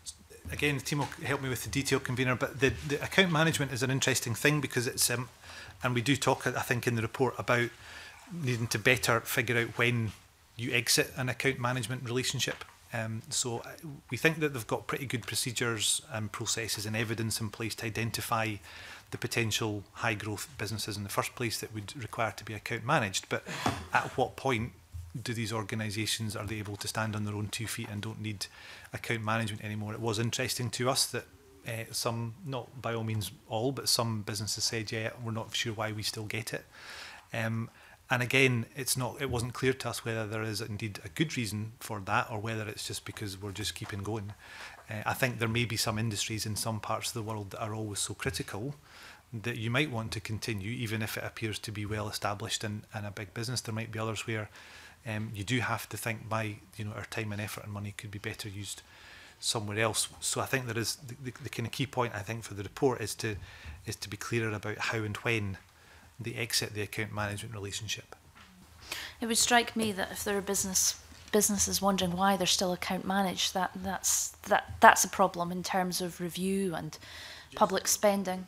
again, the team will help me with the detail, convener, but the, the account management is an interesting thing because it's, um, and we do talk, I think, in the report about needing to better figure out when you exit an account management relationship. Um, so we think that they've got pretty good procedures and processes and evidence in place to identify the potential high growth businesses in the first place that would require to be account managed. But at what point do these organisations, are they able to stand on their own two feet and don't need account management anymore? It was interesting to us that uh, some, not by all means all, but some businesses said, yeah, we're not sure why we still get it. Um, and again, it's not, it wasn't clear to us whether there is indeed a good reason for that or whether it's just because we're just keeping going. Uh, I think there may be some industries in some parts of the world that are always so critical that you might want to continue, even if it appears to be well established and, and a big business. There might be others where um, you do have to think by, you know, our time and effort and money could be better used somewhere else. So I think there is the, the, the kind of key point I think for the report is to is to be clearer about how and when they exit the account management relationship. It would strike me that if there are business businesses wondering why they're still account managed, that that's that that's a problem in terms of review and public spending.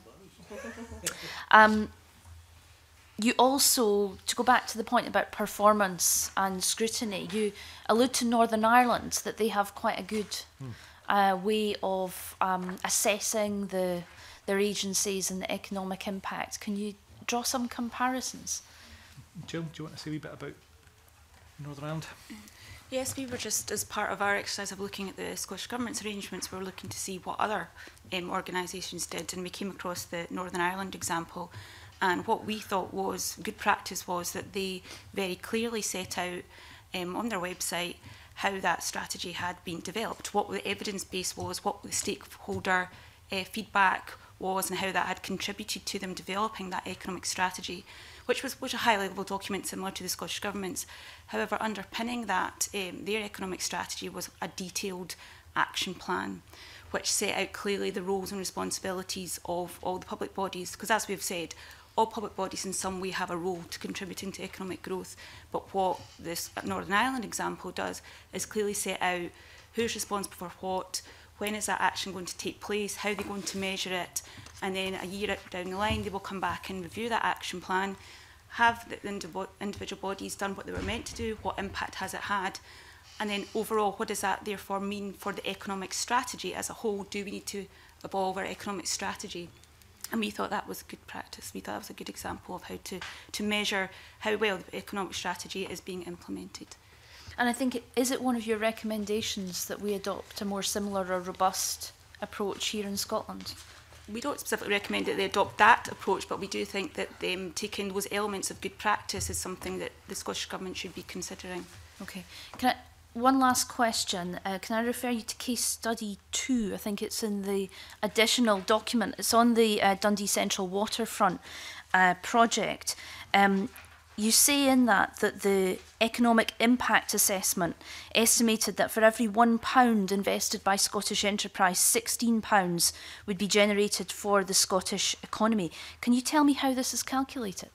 Um, you also, to go back to the point about performance and scrutiny, you allude to Northern Ireland, that they have quite a good uh, way of um, assessing the their agencies and the economic impact. Can you draw some comparisons? Jill, do you want to say a wee bit about Northern Ireland? Yes, we were just, as part of our exercise of looking at the Scottish Government's arrangements, we were looking to see what other um, organisations did, and we came across the Northern Ireland example. And what we thought was good practice was that they very clearly set out um, on their website how that strategy had been developed, what the evidence base was, what the stakeholder uh, feedback was, and how that had contributed to them developing that economic strategy, which was, was a high-level document similar to the Scottish Government's. However, underpinning that, um, their economic strategy was a detailed action plan, which set out clearly the roles and responsibilities of all the public bodies. Because as we've said, all public bodies in some way have a role to contributing to economic growth. But what this Northern Ireland example does is clearly set out who's responsible for what, when is that action going to take place, how they're going to measure it, and then a year down the line they will come back and review that action plan, have the individual bodies done what they were meant to do, what impact has it had, and then overall what does that therefore mean for the economic strategy as a whole? Do we need to evolve our economic strategy? And we thought that was good practice. We thought that was a good example of how to, to measure how well the economic strategy is being implemented. And I think, it, is it one of your recommendations that we adopt a more similar or robust approach here in Scotland? We don't specifically recommend that they adopt that approach, but we do think that them taking those elements of good practice is something that the Scottish Government should be considering. Okay. Can I, one last question. Uh, can I refer you to case study two? I think it's in the additional document. It's on the uh, Dundee Central Waterfront uh, project. Um, You say in that that the economic impact assessment estimated that for every one pound invested by Scottish enterprise, sixteen pounds would be generated for the Scottish economy. Can you tell me how this is calculated?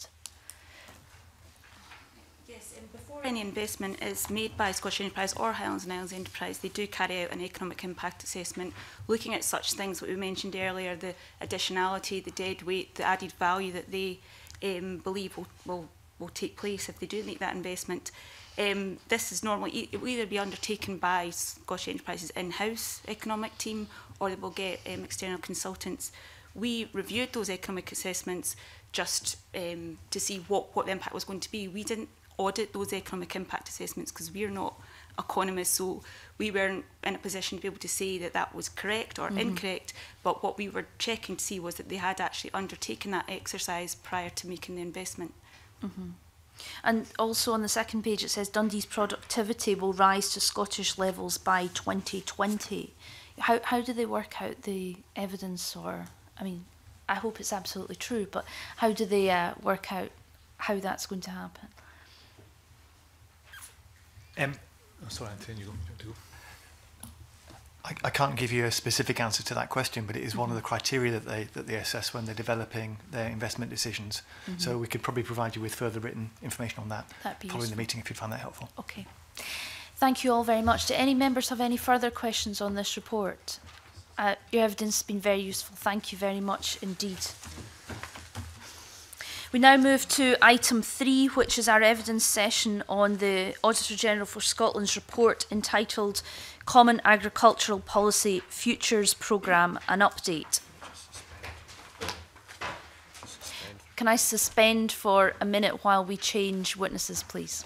Yes, um, before any investment is made by Scottish enterprise or Highlands and Islands enterprise, they do carry out an economic impact assessment, looking at such things that we mentioned earlier, the additionality, the dead weight, the added value that they um, believe will, will will take place if they do make that investment. Um, this is normally, it will either be undertaken by Scottish Enterprises in-house economic team, or they will get um, external consultants. We reviewed those economic assessments just um, to see what, what the impact was going to be. We didn't audit those economic impact assessments because we're not economists, so we weren't in a position to be able to say that that was correct or mm-hmm. incorrect, but what we were checking to see was that they had actually undertaken that exercise prior to making the investment. Mm-hmm. And also on the second page it says Dundee's productivity will rise to Scottish levels by twenty twenty. How, how do they work out the evidence, or, I mean, I hope it's absolutely true, but how do they uh, work out how that's going to happen? Um, oh, sorry, Anthony, you don't to go. I, I can't give you a specific answer to that question, but it is mm-hmm. one of the criteria that they that they assess when they're developing their investment decisions. Mm-hmm. So we could probably provide you with further written information on that following useful. the meeting if you find that helpful. Okay. Thank you all very much. Do any members have any further questions on this report? Your evidence has been very useful. Thank you very much indeed. We now move to item three, which is our evidence session on the Auditor General for Scotland's report entitled Common Agricultural Policy Futures Programme and Update. Can I suspend for a minute while we change witnesses, please?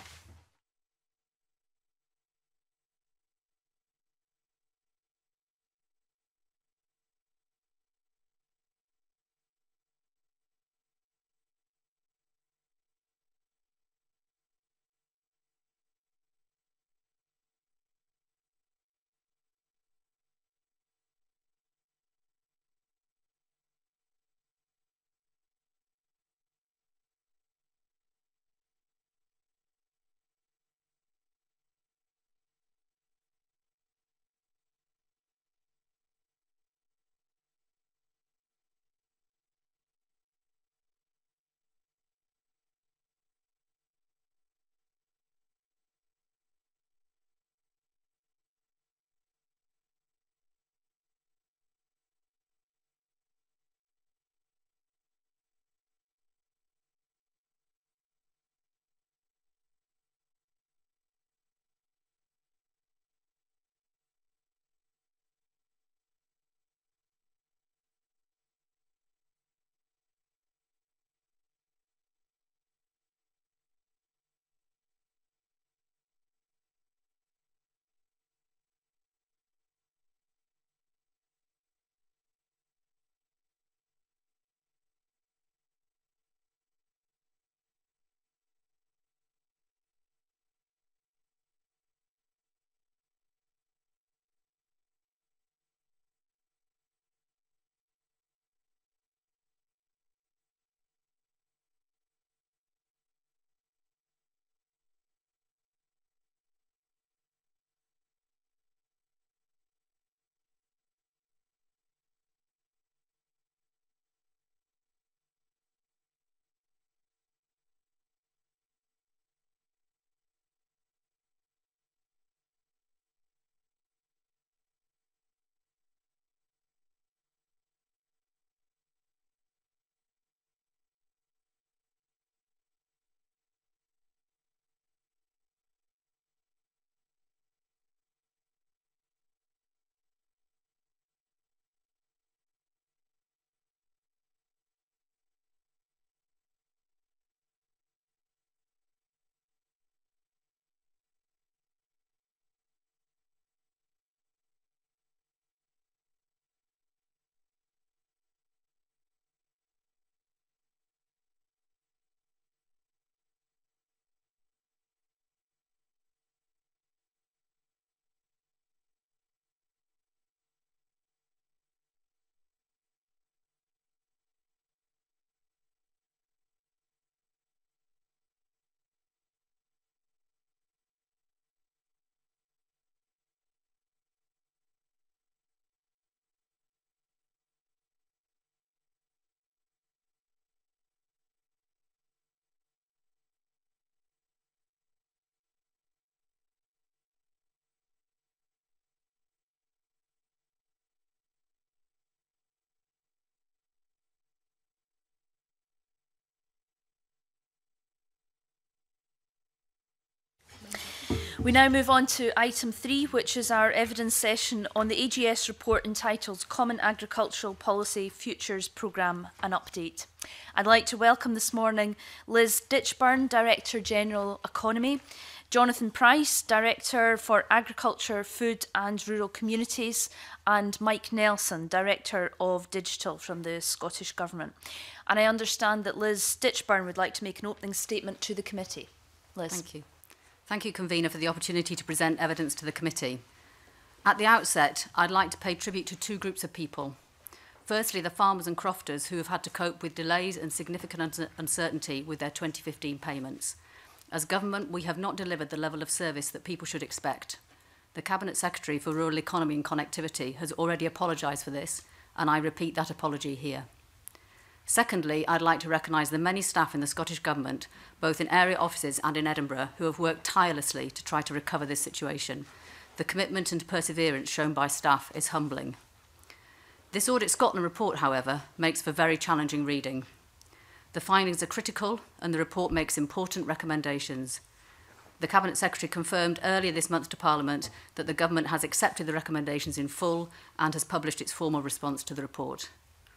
We now move on to item three, which is our evidence session on the A G S report entitled Common Agricultural Policy Futures Programme and Update. I'd like to welcome this morning Liz Ditchburn, Director General Economy, Jonathan Price, Director for Agriculture, Food and Rural Communities, and Mike Nelson, Director of Digital from the Scottish Government. And I understand that Liz Ditchburn would like to make an opening statement to the committee. Liz. Thank you. Thank you, Convener, for the opportunity to present evidence to the committee. At the outset, I'd like to pay tribute to two groups of people. Firstly, the farmers and crofters who have had to cope with delays and significant uncertainty with their twenty fifteen payments. As government, we have not delivered the level of service that people should expect. The Cabinet Secretary for Rural Economy and Connectivity has already apologised for this, and I repeat that apology here. Secondly, I'd like to recognise the many staff in the Scottish Government, both in area offices and in Edinburgh, who have worked tirelessly to try to recover this situation. The commitment and perseverance shown by staff is humbling. This Audit Scotland report, however, makes for very challenging reading. The findings are critical and the report makes important recommendations. The Cabinet Secretary confirmed earlier this month to Parliament that the Government has accepted the recommendations in full and has published its formal response to the report.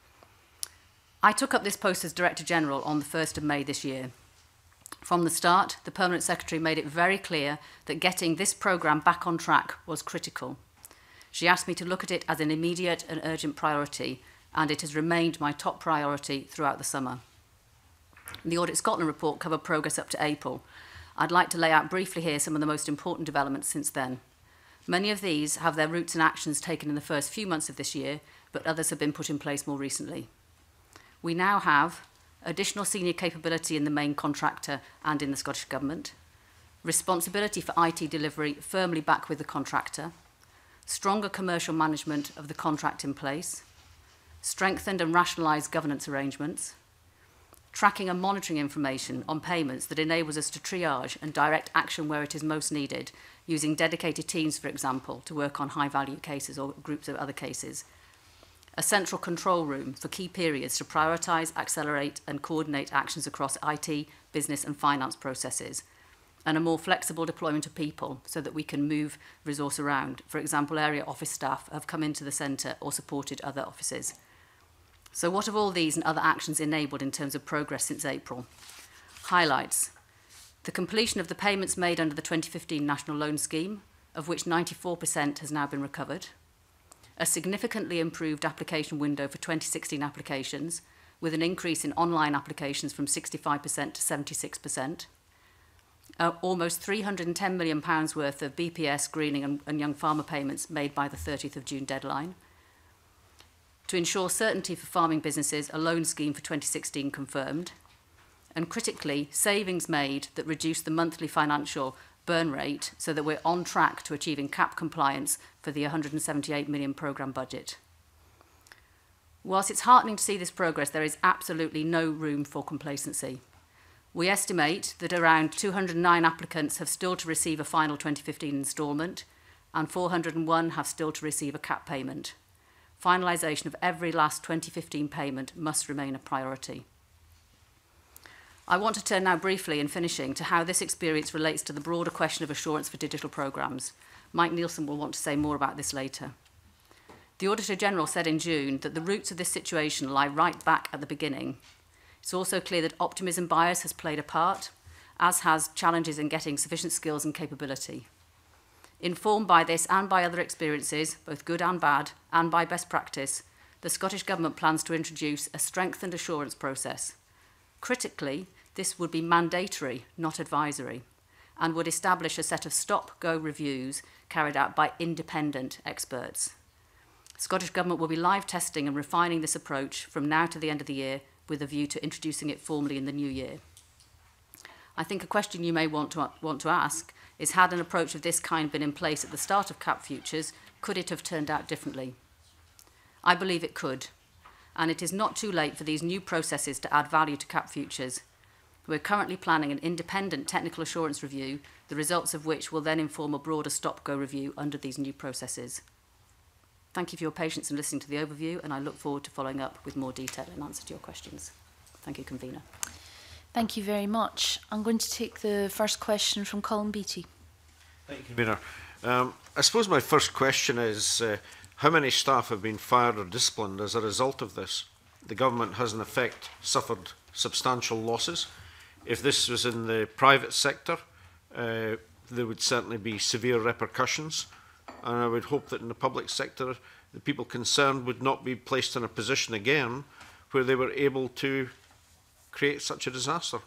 I took up this post as Director General on the first of May this year. From the start, the Permanent Secretary made it very clear that getting this programme back on track was critical. She asked me to look at it as an immediate and urgent priority, and it has remained my top priority throughout the summer. The Audit Scotland report covered progress up to April. I'd like to lay out briefly here some of the most important developments since then. Many of these have their roots in actions taken in the first few months of this year, but others have been put in place more recently. We now have additional senior capability in the main contractor and in the Scottish Government, responsibility for I T delivery firmly back with the contractor, stronger commercial management of the contract in place, strengthened and rationalised governance arrangements, tracking and monitoring information on payments that enables us to triage and direct action where it is most needed, using dedicated teams, for example, to work on high-value cases or groups of other cases. A central control room for key periods to prioritise, accelerate and coordinate actions across I T, business and finance processes, and a more flexible deployment of people so that we can move resource around. For example, area office staff have come into the centre or supported other offices. So what have all these and other actions enabled in terms of progress since April? Highlights. The completion of the payments made under the twenty fifteen National Loan Scheme, of which ninety-four percent has now been recovered. A significantly improved application window for twenty sixteen applications, with an increase in online applications from sixty-five percent to seventy-six percent. Uh, almost three hundred and ten million pounds worth of B P S, greening and, and young farmer payments made by the thirtieth of June deadline. To ensure certainty for farming businesses, a loan scheme for twenty sixteen confirmed. And critically, savings made that reduce the monthly financial burn rate so that we're on track to achieving C A P compliance for the one hundred and seventy-eight million programme budget. Whilst it's heartening to see this progress, there is absolutely no room for complacency. We estimate that around two hundred and nine applicants have still to receive a final twenty fifteen instalment and four hundred and one have still to receive a C A P payment. Finalisation of every last twenty fifteen payment must remain a priority. I want to turn now briefly, in finishing, to how this experience relates to the broader question of assurance for digital programmes. Mike Nielsen will want to say more about this later. The Auditor General said in June that the roots of this situation lie right back at the beginning. It's also clear that optimism bias has played a part, as has challenges in getting sufficient skills and capability. Informed by this and by other experiences, both good and bad, and by best practice, the Scottish Government plans to introduce a strengthened assurance process. Critically, this would be mandatory, not advisory, and would establish a set of stop-go reviews carried out by independent experts. The Scottish Government will be live testing and refining this approach from now to the end of the year with a view to introducing it formally in the new year. I think a question you may want to, want to ask is, had an approach of this kind been in place at the start of C A P Futures, could it have turned out differently? I believe it could, and it is not too late for these new processes to add value to C A P Futures. We're currently planning an independent technical assurance review, the results of which will then inform a broader stop-go review under these new processes. Thank you for your patience in listening to the overview, and I look forward to following up with more detail in answer to your questions. Thank you, Convener. Thank you very much. I'm going to take the first question from Colin Beattie. Thank you, Convener. Um, I suppose my first question is, uh, how many staff have been fired or disciplined as a result of this? The government has in effect suffered substantial losses. If this was in the private sector, uh, there would certainly be severe repercussions, and I would hope that in the public sector, the people concerned would not be placed in a position again where they were able to create such a disaster.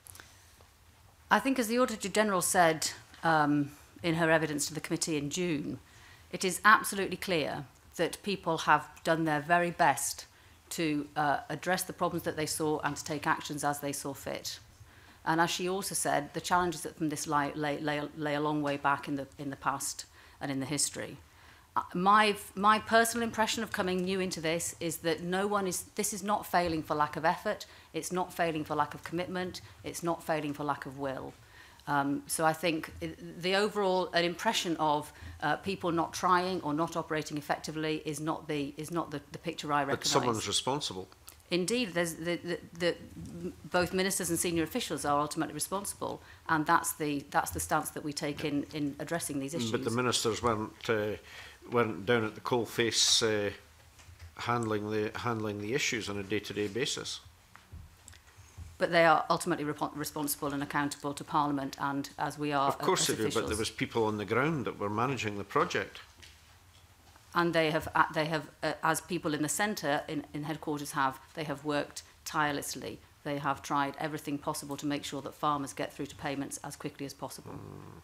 I think, as the Auditor General said um, in her evidence to the committee in June, it is absolutely clear that people have done their very best to uh, address the problems that they saw and to take actions as they saw fit. And as she also said, the challenges that from this lay, lay, lay, lay a long way back in the, in the past and in the history. Uh, my, my personal impression of coming new into this is that no one is, this is not failing for lack of effort, it's not failing for lack of commitment, it's not failing for lack of will. Um, so I think it, the overall an impression of uh, people not trying or not operating effectively is not the is not the, the picture I recognise. But someone's responsible. Indeed, there's the, the, the, both ministers and senior officials are ultimately responsible, and that's the that's the stance that we take in, in addressing these issues. But the ministers weren't uh, weren't down at the coalface uh, handling the handling the issues on a day-to-day basis. But they are ultimately rep responsible and accountable to Parliament, and as we are. Of course as they do, officials. but there was people on the ground that were managing the project. And they have, uh, they have, uh, as people in the centre, in, in headquarters have, they have worked tirelessly. They have tried everything possible to make sure that farmers get through to payments as quickly as possible. Mm.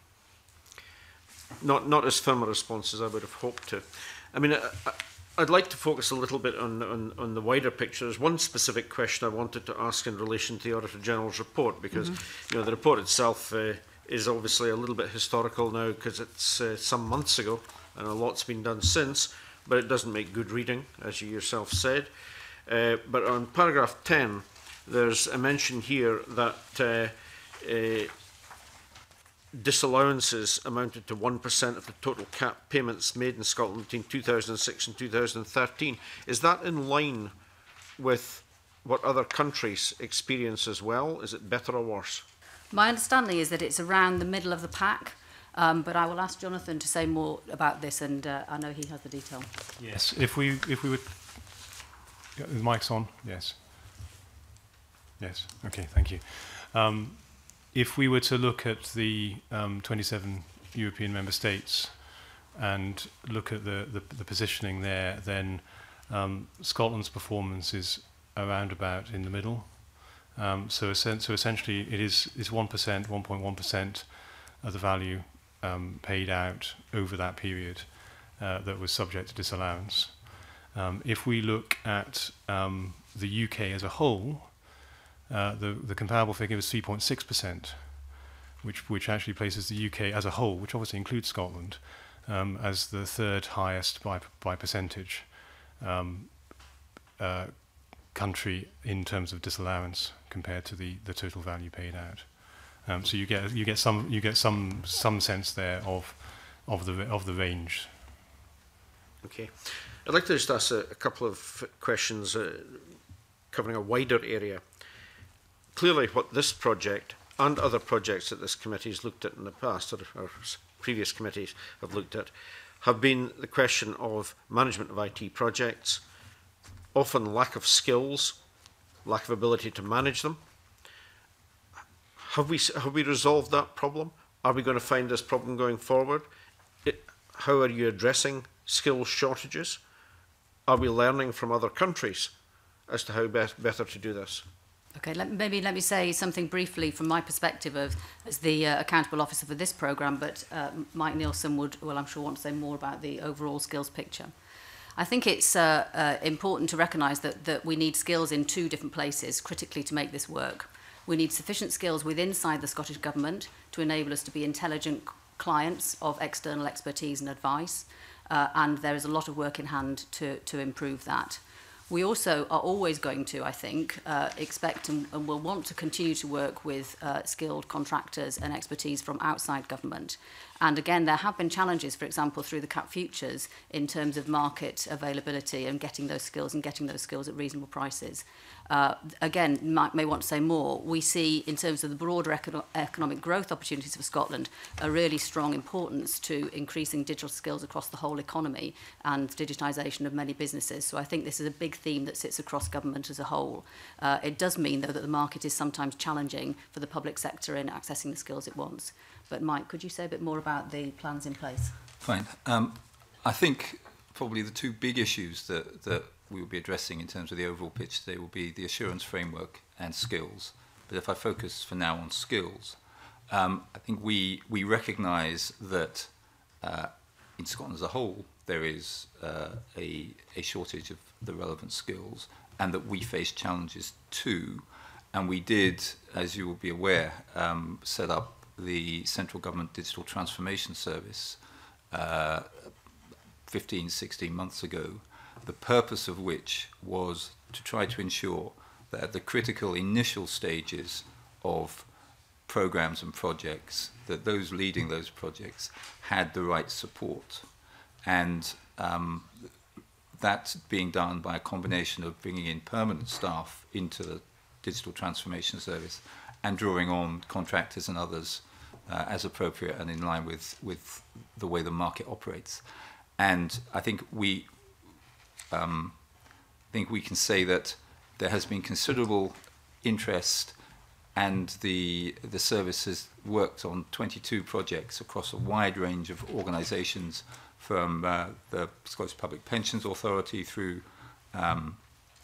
Not, not as firm a response as I would have hoped to. I mean, I, I, I'd like to focus a little bit on, on, on the wider picture. There's one specific question I wanted to ask in relation to the Auditor General's report, because mm-hmm. you know, the report itself uh, is obviously a little bit historical now because it's uh, some months ago, and a lot's been done since, but it doesn't make good reading, as you yourself said. Uh, but on paragraph ten, there's a mention here that uh, uh, disallowances amounted to one percent of the total cap payments made in Scotland between two thousand six and two thousand thirteen. Is that in line with what other countries experience as well? Is it better or worse? My understanding is that it's around the middle of the pack. Um, but I will ask Jonathan to say more about this, and uh, I know he has the detail. Yes, if we if we would, the mic's on. Yes. Yes. Okay. Thank you. Um, if we were to look at the um, twenty-seven European member states and look at the the, the positioning there, then um, Scotland's performance is around about in the middle. Um, so, so essentially, it is is one percent, one point one percent of the value. Um, paid out over that period uh, that was subject to disallowance. Um, if we look at um, the U K as a whole, uh, the, the comparable figure was three point six percent, which, which actually places the U K as a whole, which obviously includes Scotland, um, as the third highest by, by percentage um, uh, country in terms of disallowance compared to the, the total value paid out. Um, so you get you get some you get some some sense there of of the of the range. Okay, I'd like to just ask a, a couple of questions uh, covering a wider area. Clearly, what this project and other projects that this committee has looked at in the past, or, or previous committees have looked at, have been the question of management of I T projects, often lack of skills, lack of ability to manage them. Have we, have we resolved that problem? Are we going to find this problem going forward? It, how are you addressing skills shortages? Are we learning from other countries as to how best, better to do this? Okay, let, maybe let me say something briefly from my perspective of, as the uh, accountable officer for this programme, but uh, Mike Nielsen would, well, I'm sure, want to say more about the overall skills picture. I think it's uh, uh, important to recognise that, that we need skills in two different places, critically, to make this work. We need sufficient skills within inside the Scottish Government to enable us to be intelligent clients of external expertise and advice, uh, and there is a lot of work in hand to, to improve that. We also are always going to, I think, uh, expect and, and will want to continue to work with uh, skilled contractors and expertise from outside government. And again, there have been challenges, for example, through the C A P Futures in terms of market availability and getting those skills and getting those skills at reasonable prices. Uh, again, Mike may want to say more. We see, in terms of the broader econo economic growth opportunities for Scotland, a really strong importance to increasing digital skills across the whole economy and digitisation of many businesses. So I think this is a big theme that sits across government as a whole. Uh, it does mean, though, that the market is sometimes challenging for the public sector in accessing the skills it wants. But Mike, could you say a bit more about the plans in place? Fine. Um, I think probably the two big issues that, that we will be addressing in terms of the overall pitch today will be the assurance framework and skills. But if I focus for now on skills, um, I think we, we recognise that uh, in Scotland as a whole, there is uh, a, a shortage of the relevant skills, and that we face challenges too. And we did, as you will be aware, um, set up the Central Government Digital Transformation Service uh, fifteen, sixteen months ago, the purpose of which was to try to ensure that at the critical initial stages of programs and projects, that those leading those projects had the right support. And um, that's being done by a combination of bringing in permanent staff into the digital transformation service and drawing on contractors and others uh, as appropriate and in line with, with the way the market operates. And I think we, um, I think we can say that there has been considerable interest, and the the service has worked on twenty-two projects across a wide range of organisations, from uh, the Scottish Public Pensions Authority through um,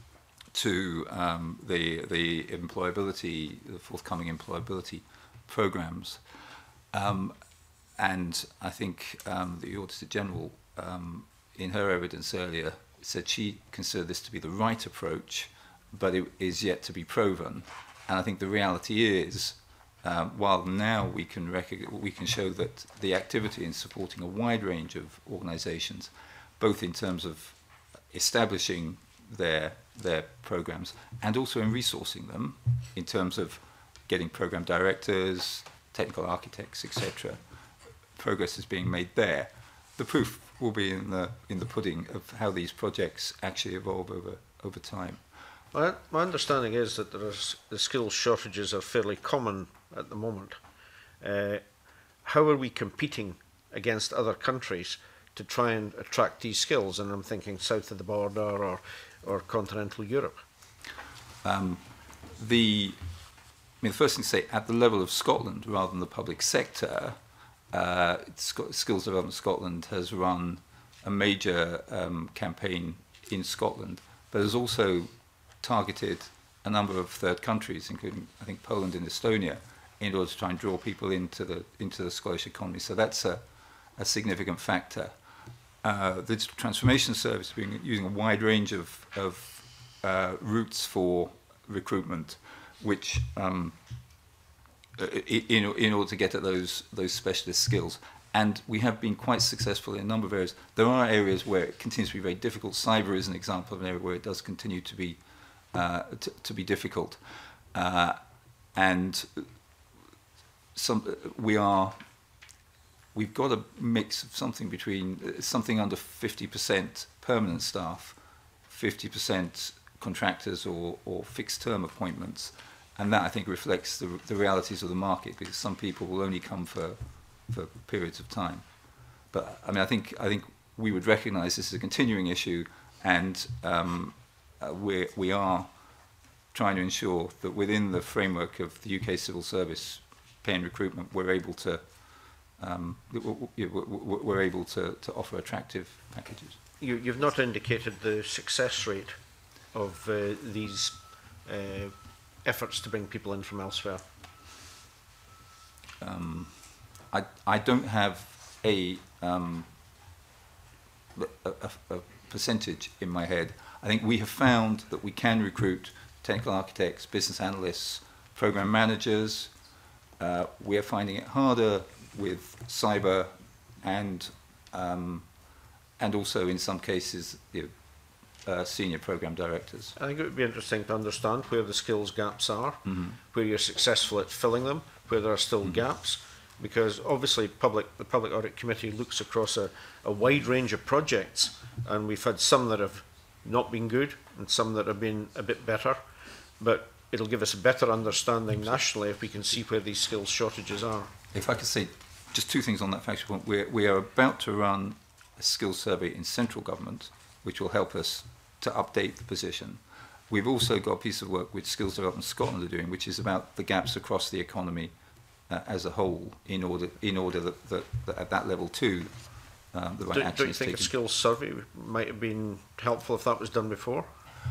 to um, the the employability, the forthcoming employability programmes. Um, and I think um, the Auditor General, um, in her evidence earlier, said she considered this to be the right approach, but it is yet to be proven. And I think the reality is, um, while now we can we can show that the activity in supporting a wide range of organisations, both in terms of establishing their their programs and also in resourcing them, in terms of getting program directors, technical architects, et cetera, progress is being made there. The proof will be in the in the pudding of how these projects actually evolve over over time. My, my understanding is that there is, the skills shortages are fairly common at the moment. Uh, how are we competing against other countries to try and attract these skills? And I'm thinking south of the border or, or continental Europe. Um, the, I mean, the first thing to say, at the level of Scotland rather than the public sector, uh, Skills Development Scotland has run a major um, campaign in Scotland, but has also targeted a number of third countries, including, I think, Poland and Estonia, in order to try and draw people into the into the Scottish economy. So that's a, a significant factor. Uh, the Digital Transformation Service has been using a wide range of, of uh, routes for recruitment, which um, in, in order to get at those those specialist skills. And we have been quite successful in a number of areas. There are areas where it continues to be very difficult. Cyber is an example of an area where it does continue to be Uh, to, to be difficult, uh, and some we are we've got a mix of something between uh, something under fifty percent permanent staff, fifty percent contractors or, or fixed term appointments, and that I think reflects the, the realities of the market, because some people will only come for for periods of time. But I mean, I think I think we would recognise this as a continuing issue, and um, Uh, we we are trying to ensure that within the framework of the U K civil service pay and recruitment, we're able to um, we're able to, to offer attractive packages. You, you've not indicated the success rate of uh, these uh, efforts to bring people in from elsewhere. Um, I I don't have a, um, a, a, a percentage in my head. I think we have found that we can recruit technical architects, business analysts, program managers. Uh, we are finding it harder with cyber and um, and also in some cases you know, uh, senior program directors. I think it would be interesting to understand where the skills gaps are, Mm-hmm. where you're successful at filling them, where there are still Mm-hmm. gaps, because obviously public the Public Audit Committee looks across a, a wide range of projects, and we've had some that have not been good and some that have been a bit better, but it'll give us a better understanding nationally if we can see where these skills shortages are. If I could say just two things on that factual point. We're, we are about to run a skills survey in central government, which will help us to update the position. We've also got a piece of work which Skills Development Scotland are doing, which is about the gaps across the economy uh, as a whole, in order in order that, that, that at that level too, Um, the right Don't, action don't you is think taken. a skills survey might have been helpful if that was done before?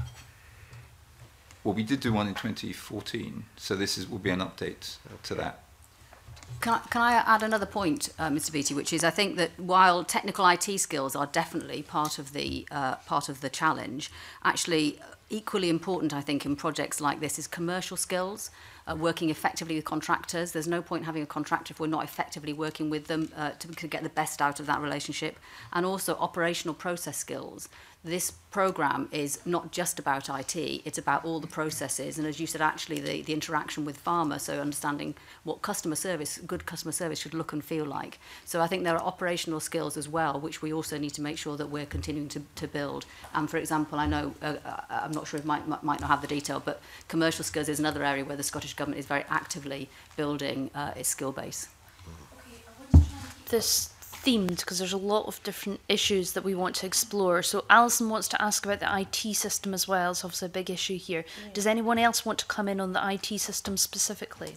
Well, we did do one in twenty fourteen, so this is will be an update to that. Can I, can I add another point, uh, Mister Beattie, which is I think that while technical I T skills are definitely part of the uh, part of the challenge, actually equally important, I think, in projects like this is commercial skills. uh, working effectively with contractors. There's no point having a contractor if we're not effectively working with them uh, to, to get the best out of that relationship. And also operational process skills. This programme is not just about I T, it's about all the processes. And as you said, actually, the, the interaction with pharma, so understanding what customer service, good customer service should look and feel like. So I think there are operational skills as well, which we also need to make sure that we're continuing to, to build. And for example, I know, uh, I'm not sure if Mike might not have the detail, but commercial skills is another area where the Scottish Government is very actively building uh, its skill base. Okay, I want to try and keep this themed because there's a lot of different issues that we want to explore. So Alison wants to ask about the I T system as well. It's obviously a big issue here. Yeah. Does anyone else want to come in on the I T system specifically?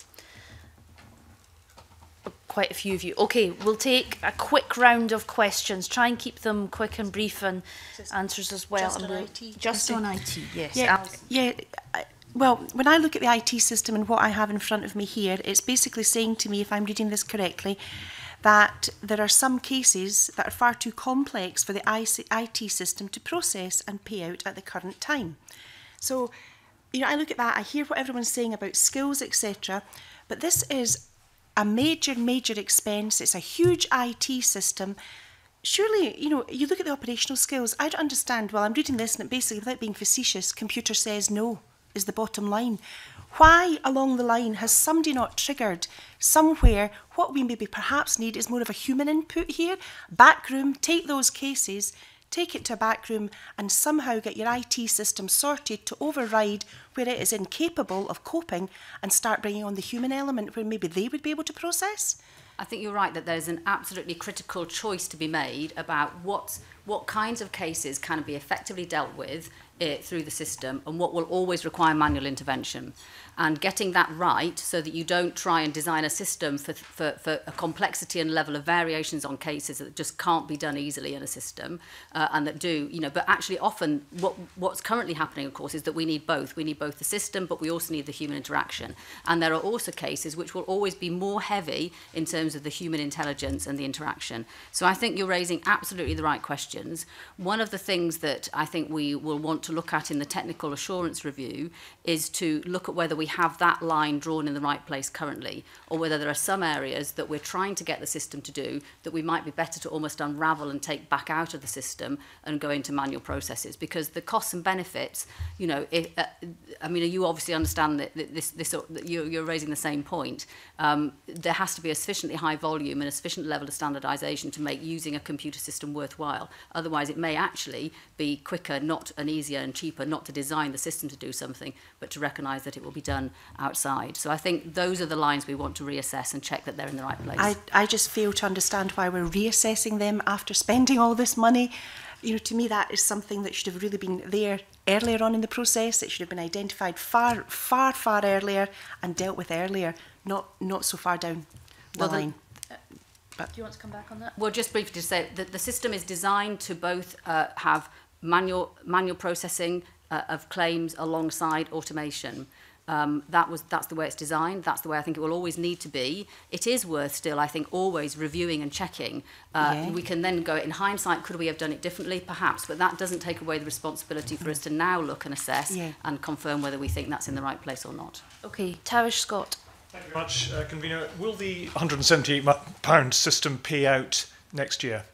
Quite a few of you. Okay, we'll take a quick round of questions. Try and keep them quick and brief and just answers as well. Just on I T? Just, just on I T, yes. Yeah, Alison. yeah. I, well, when I look at the I T system and what I have in front of me here, it's basically saying to me, if I'm reading this correctly, that there are some cases that are far too complex for the I T system to process and pay out at the current time. So, you know, I look at that, I hear what everyone's saying about skills, et cetera, but this is a major, major expense. It's a huge I T system. Surely, you know, you look at the operational skills, I don't understand, well, I'm reading this and it basically, without being facetious, computer says no, is the bottom line. Why along the line has somebody not triggered somewhere what we maybe perhaps need is more of a human input here? Backroom, take those cases, take it to a backroom and somehow get your I T system sorted to override where it is incapable of coping and start bringing on the human element where maybe they would be able to process? I think you're right that there's an absolutely critical choice to be made about what, what kinds of cases can be effectively dealt with uh, through the system and what will always require manual intervention. And getting that right so that you don't try and design a system for, for, for a complexity and level of variations on cases that just can't be done easily in a system uh, and that do, you know, but actually often what, what's currently happening, of course, is that we need both. We need both the system, but we also need the human interaction. And there are also cases which will always be more heavy in terms of the human intelligence and the interaction. So I think you're raising absolutely the right questions. One of the things that I think we will want to look at in the technical assurance review is to look at whether we have that line drawn in the right place currently, or whether there are some areas that we're trying to get the system to do that we might be better to almost unravel and take back out of the system and go into manual processes. Because the costs and benefits, you know, if, uh, I mean, you obviously understand that this, this, that you're, you're raising the same point. Um, there has to be a sufficiently high volume and a sufficient level of standardisation to make using a computer system worthwhile. Otherwise, it may actually be quicker, not and easier and cheaper not to design the system to do something, but to recognise that it will be done outside. So I think those are the lines we want to reassess and check that they're in the right place. I, I just fail to understand why we're reassessing them after spending all this money. You know, to me, that is something that should have really been there earlier on in the process. It should have been identified far, far, far earlier and dealt with earlier, not not so far down the well, line. The, but, do you want to come back on that? Well, just briefly to say that the system is designed to both uh, have manual manual processing uh, of claims alongside automation. Um, that was that's the way it's designed. That's the way I think it will always need to be. It is worth still, I think, always reviewing and checking. Uh, yeah. We can then go in hindsight. Could we have done it differently? Perhaps, but that doesn't take away the responsibility for us to now look and assess yeah. and confirm whether we think that's in the right place or not. Okay, Tavish Scott. Thank you very much, uh, Convener. Will the one hundred and seventy-eight pound system pay out next year?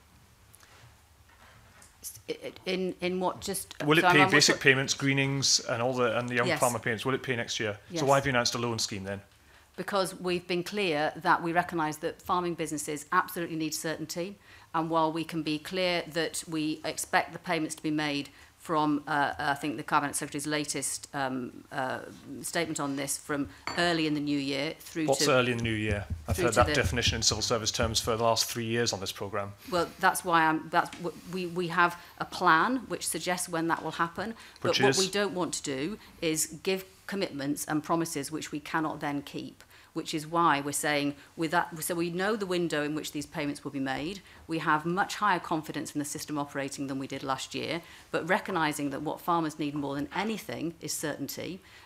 In in what just will it so pay I'm, basic what, payments, greenings, and all the and the young yes. farmer payments? Will it pay next year? Yes. So why have you announced a loan scheme then? Because we've been clear that we recognise that farming businesses absolutely need certainty, and while we can be clear that we expect the payments to be made from, uh, I think, the Cabinet Secretary's latest um, uh, statement on this from early in the new year through What's to... What's early in the new year? I've heard that definition in civil service terms for the last three years on this programme. Well, that's why I'm, that's, we, we have a plan which suggests when that will happen. But Which what is? we don't want to do is give commitments and promises which we cannot then keep. Which is why we're saying, with that, so we know the window in which these payments will be made. We have much higher confidence in the system operating than we did last year, but recognising that what farmers need more than anything is certainty.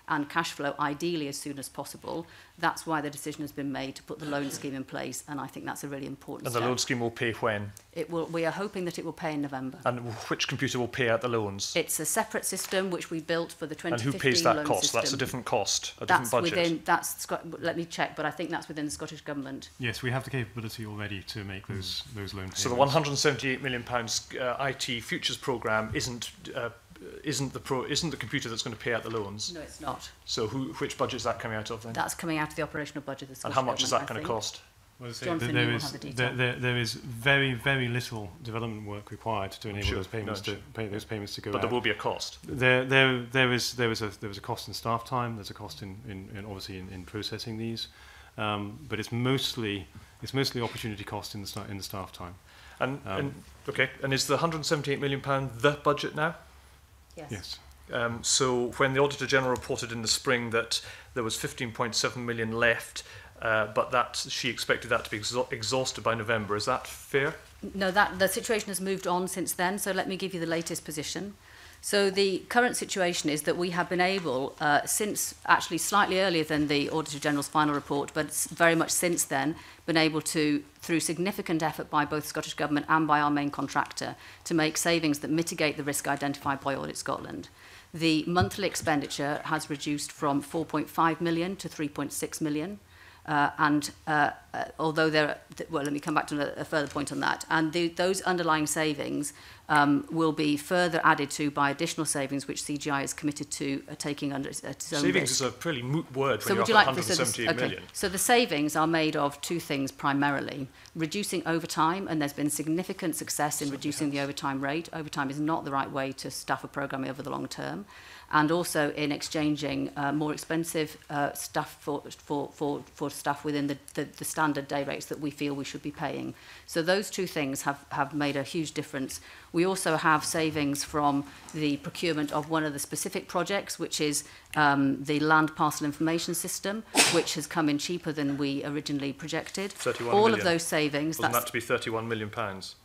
and cash flow ideally as soon as possible. That's why the decision has been made to put the loan scheme in place, and I think that's a really important And step. the loan scheme will pay when? It will, we are hoping that it will pay in November. And which computer will pay out the loans? It's a separate system which we built for the twenty fifteen And who pays that loan cost? system. That's a different cost, a That's different budget. Within, that's, Scot- let me check, but I think that's within the Scottish Government. Yes, we have the capability already to make those those loan payments. So the one hundred and seventy-eight million pounds uh, I T Futures programme isn't uh, isn't the pro isn't the computer that's going to pay out the loans. No, it's not. So who which budget is that coming out of then? That's coming out of the operational budget of the And Scottish how much is that Government, going I to think. cost? Well, so Jonathan, there you will is have the there, detail. there, there is very very little development work required to enable Sure, those payments no, to sure. pay those payments to go But out. there will be a cost. There there there is there is a there is a cost in staff time. There's a cost in, in, in obviously in, in processing these, um, but it's mostly it's mostly opportunity cost in the sta- in the staff time. And, Um, and okay, and is the one hundred and seventy-eight million pound the budget now? Yes. Yes. Um, so when the Auditor General reported in the spring that there was fifteen point seven million left, uh, but that she expected that to be exha exhausted by November, is that fair? No, that the situation has moved on since then, so let me give you the latest position. So the current situation is that we have been able, uh, since actually slightly earlier than the Auditor General's final report, but s- very much since then, been able to, through significant effort by both Scottish Government and by our main contractor, to make savings that mitigate the risk identified by Audit Scotland. The monthly expenditure has reduced from four point five million to three point six million. Uh, and uh, uh, although there, are, th well, let me come back to a, a further point on that. And the, those underlying savings um, will be further added to by additional savings, which C G I is committed to uh, taking under its, its own Savings risk. is a pretty moot word So when would you you're like up at so one hundred and seventy-eight this- okay. million. So the savings are made of two things primarily: reducing overtime, and there's been significant success in reducing the overtime rate. Overtime is not the right way to staff a programme over the long term. And also in exchanging uh, more expensive uh, staff for, for, for, for staff within the, the, the standard day rates that we feel we should be paying. So those two things have, have made a huge difference. We also have savings from the procurement of one of the specific projects, which is um, the land parcel information system, which has come in cheaper than we originally projected. thirty-one All million. of those savings. Wasn't That's, that to be thirty-one million pounds?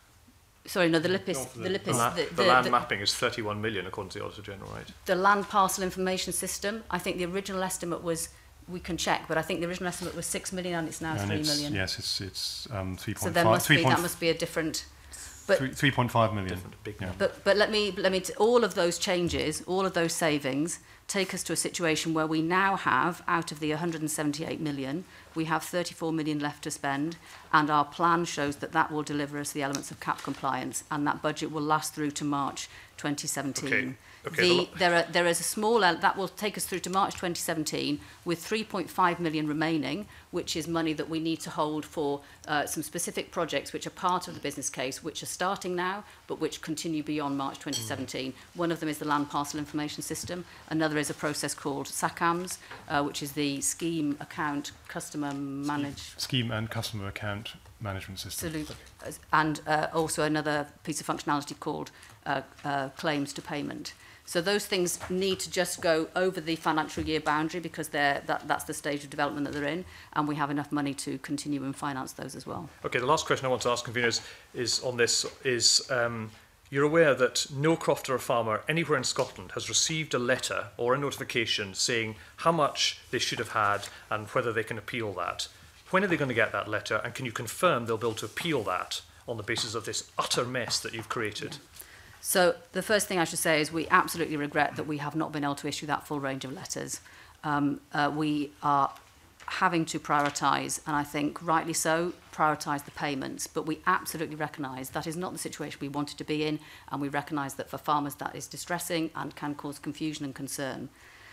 sorry, no, the L I P I S. No, The, L I P I The, S la the, the the, land the, mapping is thirty-one million according to the Auditor General, right? the land parcel information system, I think the original estimate was, we can check, but I think the original estimate was six million and it's now And three it's, million. yes, it's it's um, three So point there five. must be, that must be a different, but three, three point five million. Different, big Yeah. number. But, but let me, let me t all of those changes, all of those savings take us to a situation where we now have, out of the one hundred and seventy-eight million, we have thirty-four million left to spend, and our plan shows that that will deliver us the elements of cap compliance, and that budget will last through to March twenty seventeen. Okay. Okay, the The, lo- there, are, there is a small, el- that will take us through to March twenty seventeen with three point five million remaining, which is money that we need to hold for uh, some specific projects which are part of the business case, which are starting now, but which continue beyond March twenty seventeen. One of them is the land parcel information system. Another is a process called SACAMS, uh, which is the scheme account customer manage. Scheme and customer account management system. Absolute, and uh, also another piece of functionality called uh, uh, claims to payment. So those things need to just go over the financial year boundary because they're, that, that's the stage of development that they're in, and we have enough money to continue and finance those as well. Okay, the last question I want to ask conveners is on this is um, you're aware that no crofter or farmer anywhere in Scotland has received a letter or a notification saying how much they should have had and whether they can appeal that. When are they going to get that letter, and can you confirm they'll be able to appeal that on the basis of this utter mess that you've created? Yeah. So the first thing I should say is we absolutely regret that we have not been able to issue that full range of letters. Um, uh, we are having to prioritise, and I think rightly so, prioritise the payments, but we absolutely recognise that is not the situation we wanted to be in, and we recognise that for farmers that is distressing and can cause confusion and concern.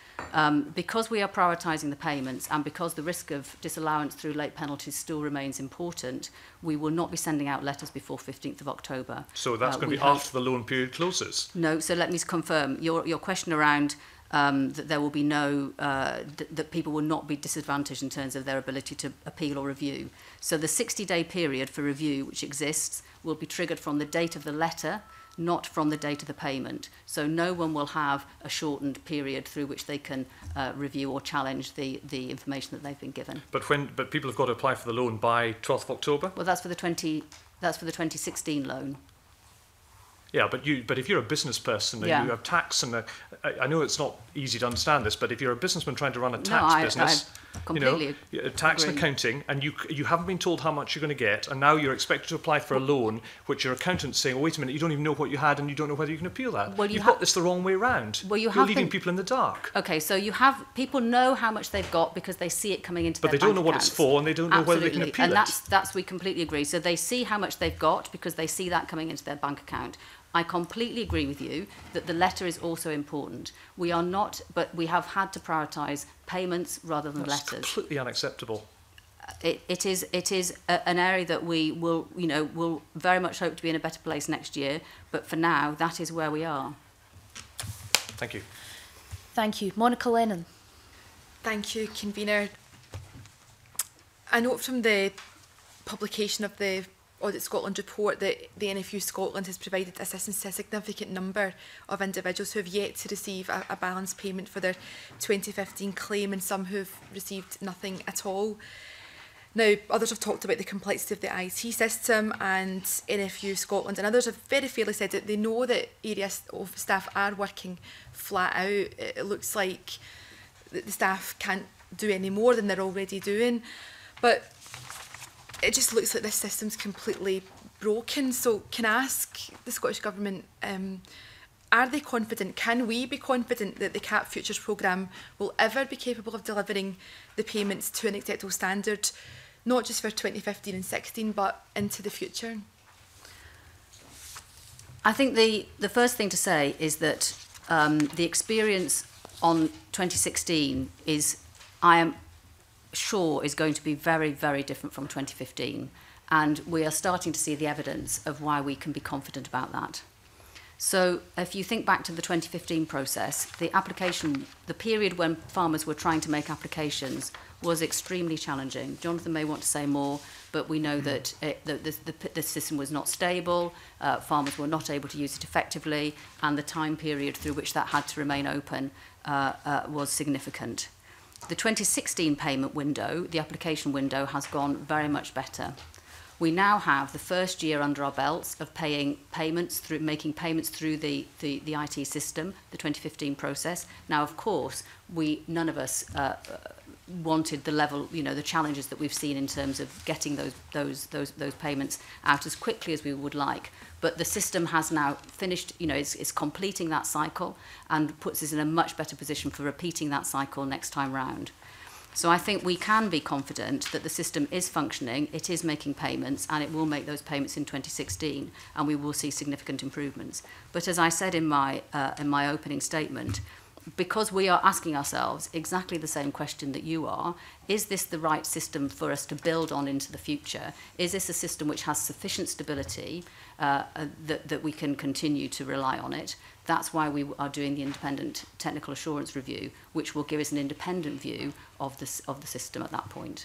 Um, because we are prioritising the payments and because the risk of disallowance through late penalties still remains important, we will not be sending out letters before fifteenth of October. So that's Uh, going we to be hope- after the loan period closes? No, so let me confirm your, your question around um, that there will be no, uh, th that people will not be disadvantaged in terms of their ability to appeal or review. So the sixty day period for review which exists will be triggered from the date of the letter, not from the date of the payment. So no one will have a shortened period through which they can uh, review or challenge the, the information that they've been given. But when but people have got to apply for the loan by twelfth of October? Well, that's for the twenty, that's for the twenty sixteen loan. Yeah, but you, but if you're a business person and Yeah. you have tax, and a, I, I know it's not easy to understand this, but if you're a businessman trying to run a No, tax I- business, I you know, completely y- tax and agree. accounting, and you you haven't been told how much you're going to get, and now you're expected to apply for a loan, which your accountant's saying, oh, wait a minute, you don't even know what you had, and you don't know whether you can appeal that. Well, you You've ha- got this the wrong way round. Well, you you're have leaving been- people in the dark. Okay, so you have people know how much they've got because they see it coming into But their they don't bank know what it's accounts. for, and they don't know whether they can Absolutely. appeal and it. that's that's we completely agree. So they see how much they've got because they see that coming into their bank account. I completely agree with you that the letter is also important. We are not, but we have had to prioritise payments rather than That's letters. completely unacceptable. It, it is it is a, an area that we will you know will very much hope to be in a better place next year. But for now, that is where we are. Thank you. Thank you. Monica Lennon. Thank you, Convener. I note from the publication of the Audit Scotland report that the N F U Scotland has provided assistance to a significant number of individuals who have yet to receive a, a balance payment for their twenty fifteen claim, and some who have received nothing at all. Now, others have talked about the complexity of the I T system, and N F U Scotland and others have very fairly said that they know that area of staff are working flat out. It, it looks like the the staff can't do any more than they're already doing. But it just looks like this system's completely broken. So can I ask the Scottish Government, um, are they confident, can we be confident that the C A P Futures programme will ever be capable of delivering the payments to an acceptable standard, not just for twenty fifteen and sixteen, but into the future? I think the, the first thing to say is that um, the experience on twenty sixteen is, I am sure, is going to be very, very different from twenty fifteen. And we are starting to see the evidence of why we can be confident about that. So if you think back to the twenty fifteen process, the application, the period when farmers were trying to make applications was extremely challenging. Jonathan may want to say more, but we know that it, the, the, the, the system was not stable, uh, farmers were not able to use it effectively, and the time period through which that had to remain open uh, uh, was significant. The twenty sixteen payment window, the application window, has gone very much better. We now have the first year under our belts of paying payments through making payments through the, the, the I T system, the twenty fifteen process. Now, of course, we none of us uh, wanted the level, you know, the challenges that we've seen in terms of getting those those those those payments out as quickly as we would like. But the system has now finished, you know, it's, it's completing that cycle and puts us in a much better position for repeating that cycle next time round. So I think we can be confident that the system is functioning, it is making payments, and it will make those payments in twenty sixteen, and we will see significant improvements. But as I said in my, uh, in my opening statement, because we are asking ourselves exactly the same question that you are, is this the right system for us to build on into the future? Is this a system which has sufficient stability uh, uh, that, that we can continue to rely on it? That's why we are doing the independent technical assurance review, which will give us an independent view of, this, of the system at that point.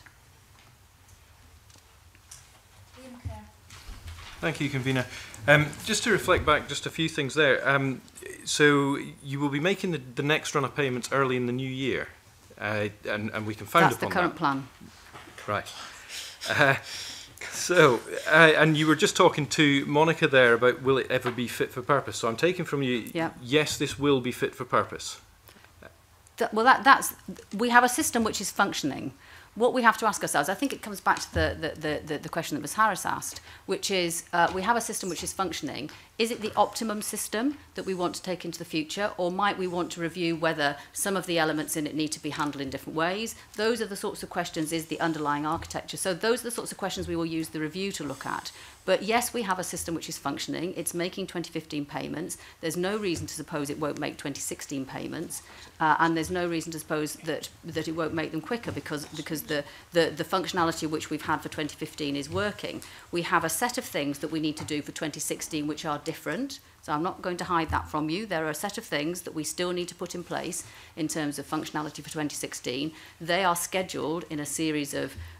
Thank you, Convener. Um, just to reflect back just a few things there. Um, so you will be making the, the next run of payments early in the new year, uh, and, and we can found That's upon the current that. plan. Right. Uh, so, uh, and you were just talking to Monica there about will it ever be fit for purpose. So I'm taking from you, Yeah. yes, this will be fit for purpose. Th- well, that, that's, we have a system which is functioning. What we have to ask ourselves, I think it comes back to the, the, the, the, the question that Miz Harris asked, which is, uh, we have a system which is functioning. Is it the optimum system that we want to take into the future, or might we want to review whether some of the elements in it need to be handled in different ways? Those are the sorts of questions, is the underlying architecture. So those are the sorts of questions we will use the review to look at. But yes, we have a system which is functioning. It's making twenty fifteen payments. There's no reason to suppose it won't make twenty sixteen payments. Uh, and there's no reason to suppose that, that it won't make them quicker because, because the, the, the functionality which we've had for twenty fifteen is working. We have a set of things that we need to do for twenty sixteen which are different. So I'm not going to hide that from you. There are a set of things that we still need to put in place in terms of functionality for twenty sixteen. They are scheduled in a series of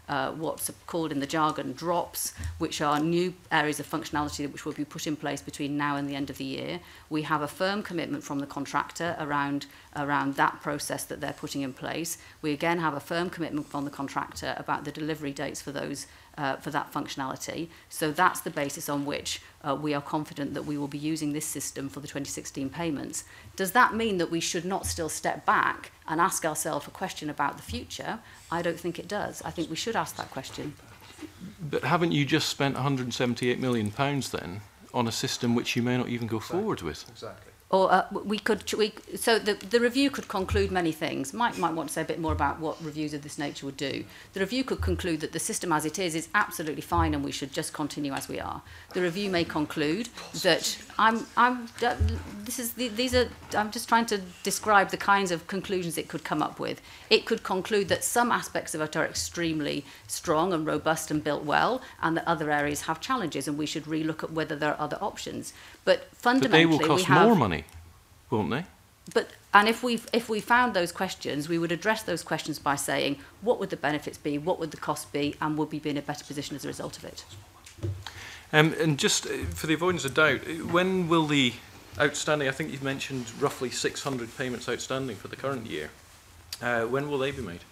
uh, what's called in the jargon drops, which are new areas of functionality which will be put in place between now and the end of the year. We have a firm commitment from the contractor around, around that process that they're putting in place. We again have a firm commitment from the contractor about the delivery dates for those uh, for that functionality. So that's the basis on which uh, we are confident that we will be using this system for the twenty sixteen payments. Does that mean that we should not still step back and ask ourselves a question about the future? I don't think it does. I think we should ask that question. But haven't you just spent one hundred and seventy-eight million pounds then on a system which you may not even go exactly. forward with? Exactly. Or uh, we could, we, so the, the review could conclude many things. Mike might want to say a bit more about what reviews of this nature would do. The review could conclude that the system as it is is absolutely fine and we should just continue as we are. The review may conclude that I'm, I'm, uh, this is, these are, I'm just trying to describe the kinds of conclusions it could come up with. It could conclude that some aspects of it are extremely strong and robust and built well, and that other areas have challenges, and we should relook at whether there are other options. But fundamentally, but they will cost we have, more money, won't they? But and if we if we found those questions, we would address those questions by saying what would the benefits be, what would the cost be, and would we be in a better position as a result of it? Um, and just for the avoidance of doubt, when will the outstanding? I think you've mentioned roughly six hundred payments outstanding for the current year. Uh, when will they be made?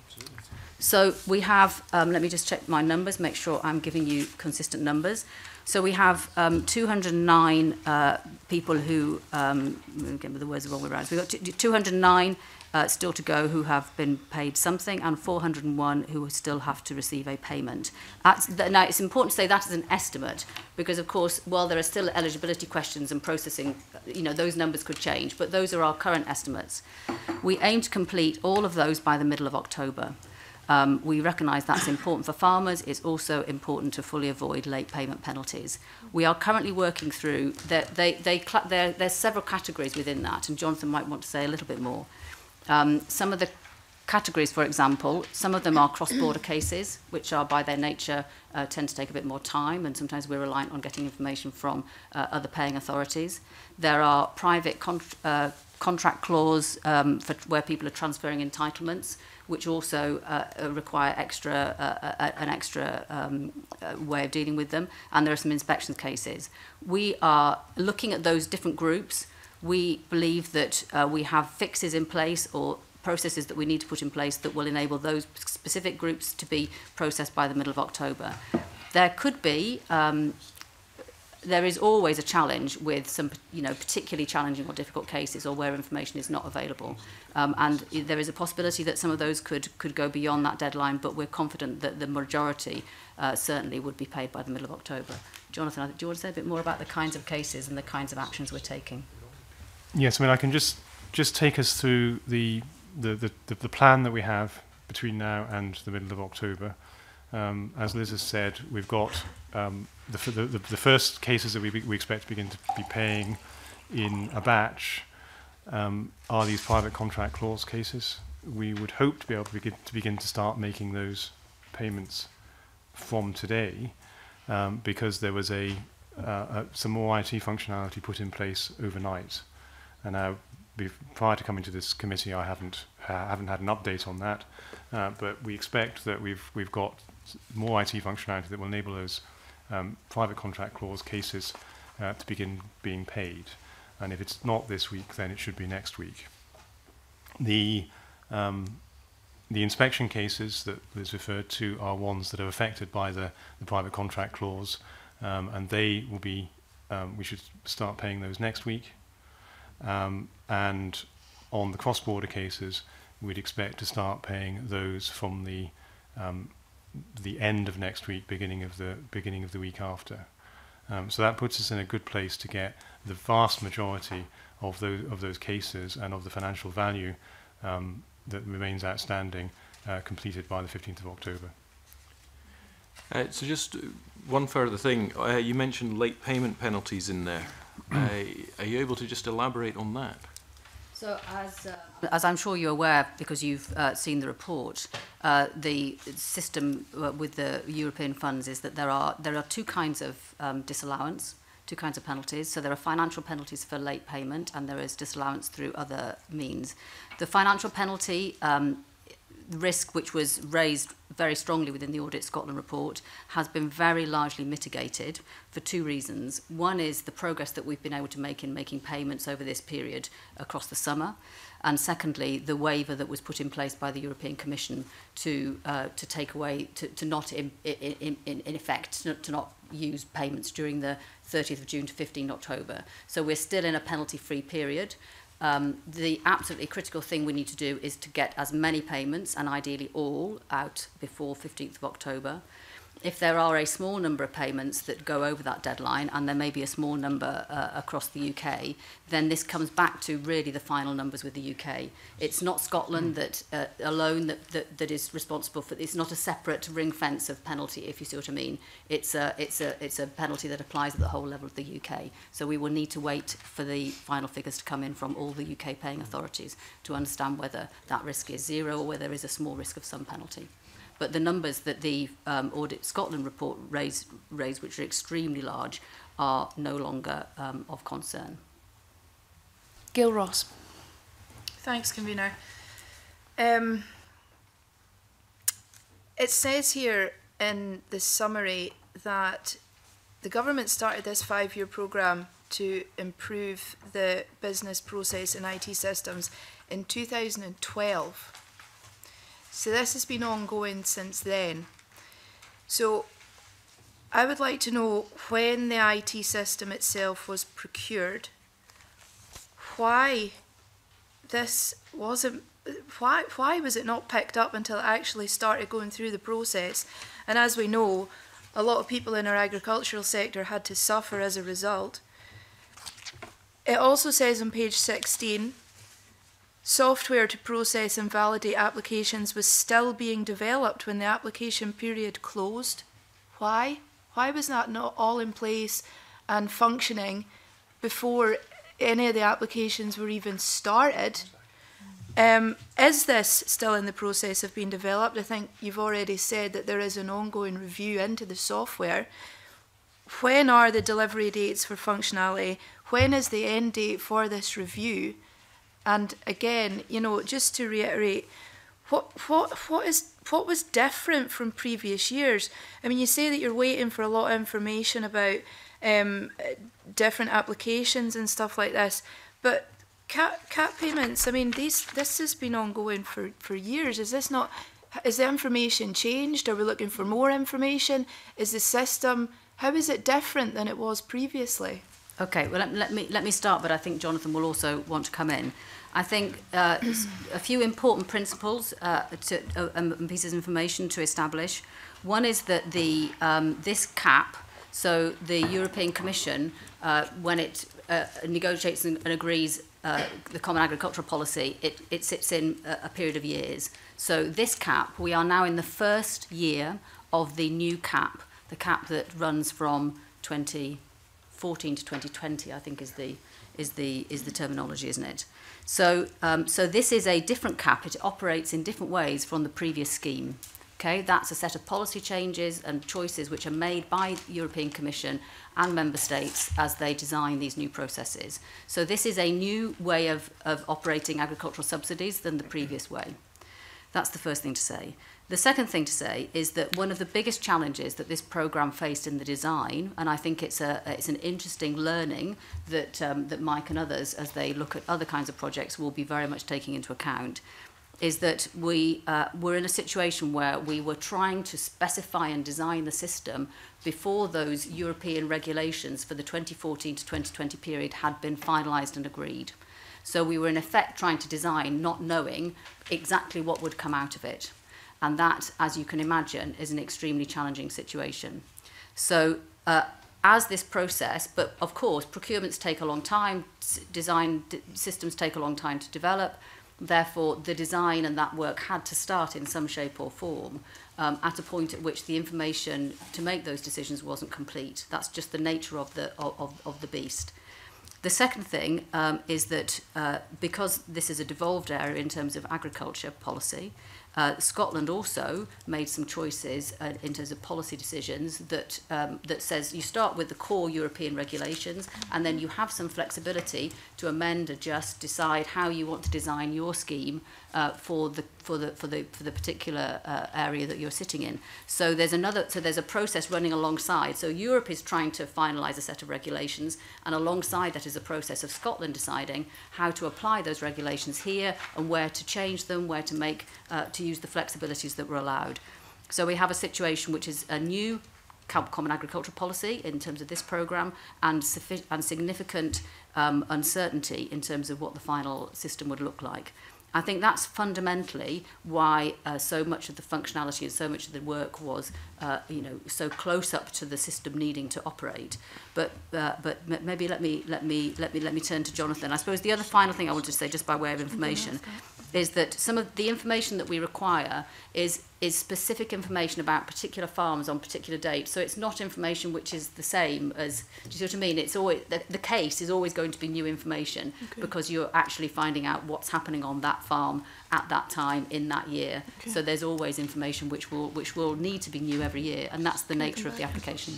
So we have. Um, let me just check my numbers, make sure I'm giving you consistent numbers. So we have um, two hundred and nine uh, people who, um, again, the words are all around. So we've got two hundred and nine uh, still to go who have been paid something, and four hundred and one who still have to receive a payment. That's the, now, it's important to say that is an estimate, because, of course, while there are still eligibility questions and processing, you know, those numbers could change, but those are our current estimates. We aim to complete all of those by the middle of October. Um, we recognise that's important for farmers. It's also important to fully avoid late payment penalties. We are currently working through, they, they, they, there, there's several categories within that, and Jonathan might want to say a little bit more. Um, some of the categories, for example, some of them are cross-border cases, which are by their nature uh, tend to take a bit more time, and sometimes we're reliant on getting information from uh, other paying authorities. There are private con uh, contract clause um, for where people are transferring entitlements, which also uh, require extra, uh, uh, an extra um, uh, way of dealing with them. And there are some inspection cases. We are looking at those different groups. We believe that uh, we have fixes in place or processes that we need to put in place that will enable those specific groups to be processed by the middle of October. There could be, um, there is always a challenge with some, you know, particularly challenging or difficult cases or where information is not available. Um, and there is a possibility that some of those could, could go beyond that deadline, but we're confident that the majority uh, certainly would be paid by the middle of October. Jonathan, do you want to say a bit more about the kinds of cases and the kinds of actions we're taking? Yes, I mean, I can just, just take us through the, the, the, the, the plan that we have between now and the middle of October. Um, as Liz has said, we've got um, the, the, the first cases that we, we expect to begin to be paying in a batch um, are these private contract clause cases. We would hope to be able to begin to, begin to start making those payments from today um, because there was a, uh, a some more I T functionality put in place overnight. And now, prior to coming to this committee, I haven't ha haven't had an update on that, uh, but we expect that we've we've got more I T functionality that will enable those um, private contract clause cases uh, to begin being paid. And if it's not this week, then it should be next week. The um, the inspection cases that Liz referred to are ones that are affected by the, the private contract clause, um, and they will be um, we should start paying those next week. Um, and on the cross-border cases, we'd expect to start paying those from the um, the end of next week, beginning of the beginning of the week after. Um, so that puts us in a good place to get the vast majority of those of those cases and of the financial value um, that remains outstanding uh, completed by the fifteenth of October. Uh, so just one further thing, uh, you mentioned late payment penalties in there. Uh, are you able to just elaborate on that? So as, uh, as I'm sure you're aware, because you've uh, seen the report, uh, the system uh, with the European funds is that there are, there are two kinds of um, disallowance, two kinds of penalties. So there are financial penalties for late payment, and there is disallowance through other means. The financial penalty um, risk, which was raised very strongly within the Audit Scotland report, has been very largely mitigated for two reasons. One is the progress that we've been able to make in making payments over this period across the summer. And secondly, the waiver that was put in place by the European Commission to uh, to take away, to, to not in, in, in, in effect, to, to not use payments during the thirtieth of June to fifteenth of October. So we're still in a penalty-free period. Um, the absolutely critical thing we need to do is to get as many payments, and ideally all, out before fifteenth of October. If there are a small number of payments that go over that deadline, and there may be a small number uh, across the U K, then this comes back to really the final numbers with the U K. It's not Scotland that uh, alone that, that, that is responsible for. It's not a separate ring fence of penalty, if you see what I mean. It's a, it's a, it's a penalty that applies at the whole level of the U K. So we will need to wait for the final figures to come in from all the U K paying authorities to understand whether that risk is zero or whether there is a small risk of some penalty. But the numbers that the um, Audit Scotland report raised, raised, which are extremely large, are no longer um, of concern. Gail Ross. Thanks, Convener. Um, it says here in the summary that the government started this five-year programme to improve the business process and I T systems in two thousand twelve. So this has been ongoing since then. So I would like to know when the I T system itself was procured, why this wasn't, why, why was it not picked up until it actually started going through the process? And as we know, a lot of people in our agricultural sector had to suffer as a result. It also says on page sixteen, software to process and validate applications was still being developed when the application period closed. Why? Why was that not all in place and functioning before any of the applications were even started? Um, is this still in the process of being developed? I think you've already said that there is an ongoing review into the software. When are the delivery dates for functionality? When is the end date for this review? And again, you know, just to reiterate, what what what is what was different from previous years? I mean, you say that you're waiting for a lot of information about um, different applications and stuff like this, but cap cap payments. I mean, these this has been ongoing for for years. Is this not? Is the information changed? Are we looking for more information? Is the system? How is it different than it was previously? Okay, well, let, let me let me start, but I think Jonathan will also want to come in. I think uh, a few important principles uh, to, uh, and pieces of information to establish. One is that the um, this cap, so the European Commission, uh, when it uh, negotiates and, and agrees uh, the Common Agricultural Policy, it, it sits in a, a period of years. So this cap, we are now in the first year of the new cap, the cap that runs from twenty fourteen to twenty twenty, I think is the is the is the terminology, isn't it? So um, so this is a different cap. It operates in different ways from the previous scheme. Okay, that's a set of policy changes and choices which are made by the European Commission and member states as they design these new processes. So this is a new way of, of operating agricultural subsidies than the previous way. That's the first thing to say. The second thing to say is that one of the biggest challenges that this programme faced in the design, and I think it's a it's an interesting learning that um, that Mike and others, as they look at other kinds of projects, will be very much taking into account, is that we uh, were in a situation where we were trying to specify and design the system before those European regulations for the twenty fourteen to twenty twenty period had been finalised and agreed. So we were in effect trying to design not knowing exactly what would come out of it. And that, as you can imagine, is an extremely challenging situation. So uh, as this process, but of course, procurements take a long time, design d systems take a long time to develop. Therefore, the design and that work had to start in some shape or form um, at a point at which the information to make those decisions wasn't complete. That's just the nature of the, of, of the beast. The second thing um, is that uh, because this is a devolved area in terms of agriculture policy, uh, Scotland also made some choices uh, in terms of policy decisions that, um, that says you start with the core European regulations and then you have some flexibility to amend, adjust, decide how you want to design your scheme uh, for the for the for the for the particular uh, area that you're sitting in. So there's another so there's a process running alongside. So Europe is trying to finalise a set of regulations, and alongside that is a process of Scotland deciding how to apply those regulations here and where to change them, where to make uh, to use the flexibilities that were allowed. So we have a situation which is a new Common Agricultural Policy in terms of this programme, and, and significant um, uncertainty in terms of what the final system would look like. I think that's fundamentally why uh, so much of the functionality and so much of the work was, uh, you know, so close up to the system needing to operate. But uh, but maybe let me let me let me let me turn to Jonathan. I suppose the other final thing I want to say, just by way of information, is that some of the information that we require is is specific information about particular farms on particular dates. So it's not information which is the same as, do you see what I mean? It's always, the, the case is always going to be new information, okay, because you're actually finding out what's happening on that farm at that time in that year. Okay. So there's always information which will which will need to be new every year, and that's the nature of the application.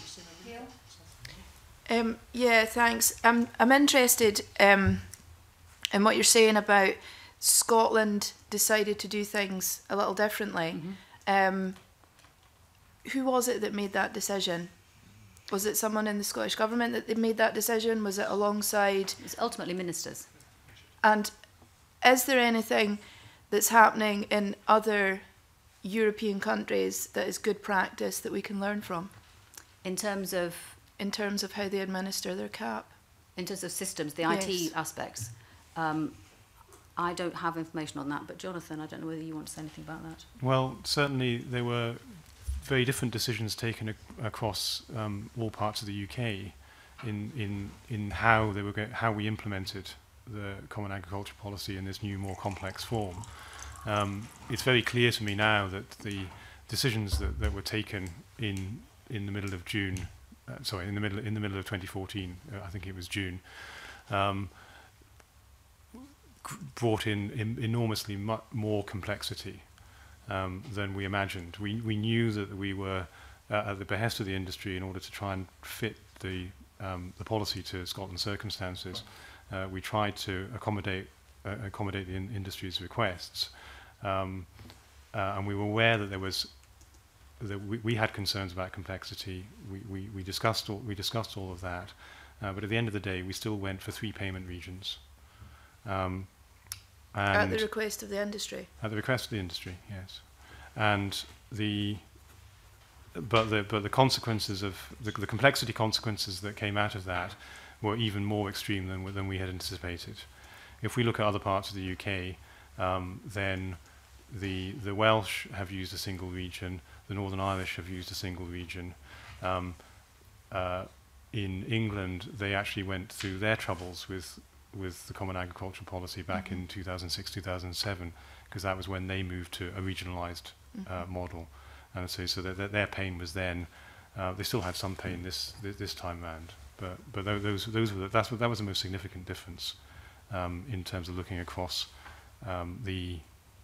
Um, yeah, thanks. I'm, I'm interested um, in what you're saying about Scotland decided to do things a little differently. Mm-hmm. Um, who was it that made that decision? Was it someone in the Scottish Government that they made that decision? Was it alongside... It's ultimately ministers. And is there anything that's happening in other European countries that is good practice that we can learn from? In terms of... In terms of how they administer their C A P? In terms of systems, the yes. I T aspects. Um, I don't have information on that, but Jonathan, I don't know whether you want to say anything about that. Well, certainly there were very different decisions taken ac across um, all parts of the U K in in in how they were go how we implemented the Common Agricultural Policy in this new, more complex form. Um, it's very clear to me now that the decisions that, that were taken in in the middle of June, uh, sorry, in the middle in the middle of twenty fourteen, uh, I think it was June. Um, brought in, in enormously mu more complexity um, than we imagined. We, we knew that we were uh, at the behest of the industry in order to try and fit the, um, the policy to Scotland's circumstances. Uh, we tried to accommodate, uh, accommodate the in industry's requests, um, uh, and we were aware that there was that we, we had concerns about complexity. We, we, we, discussed all, we discussed all of that, uh, but at the end of the day, we still went for three payment regions. Um, and at the request of the industry. At the request of the industry, yes. And the, but the but the consequences of the, the complexity consequences that came out of that were even more extreme than than we had anticipated. If we look at other parts of the U K, um, then the the Welsh have used a single region, the Northern Irish have used a single region. Um, uh, in England, they actually went through their troubles with. with the Common Agricultural Policy back mm-hmm. in two thousand six, two thousand seven, because that was when they moved to a regionalised mm-hmm. uh, model. And so, so that, that their pain was then, uh, they still had some pain this this, this time round, but but those those were the, that's what that was the most significant difference um, in terms of looking across um, the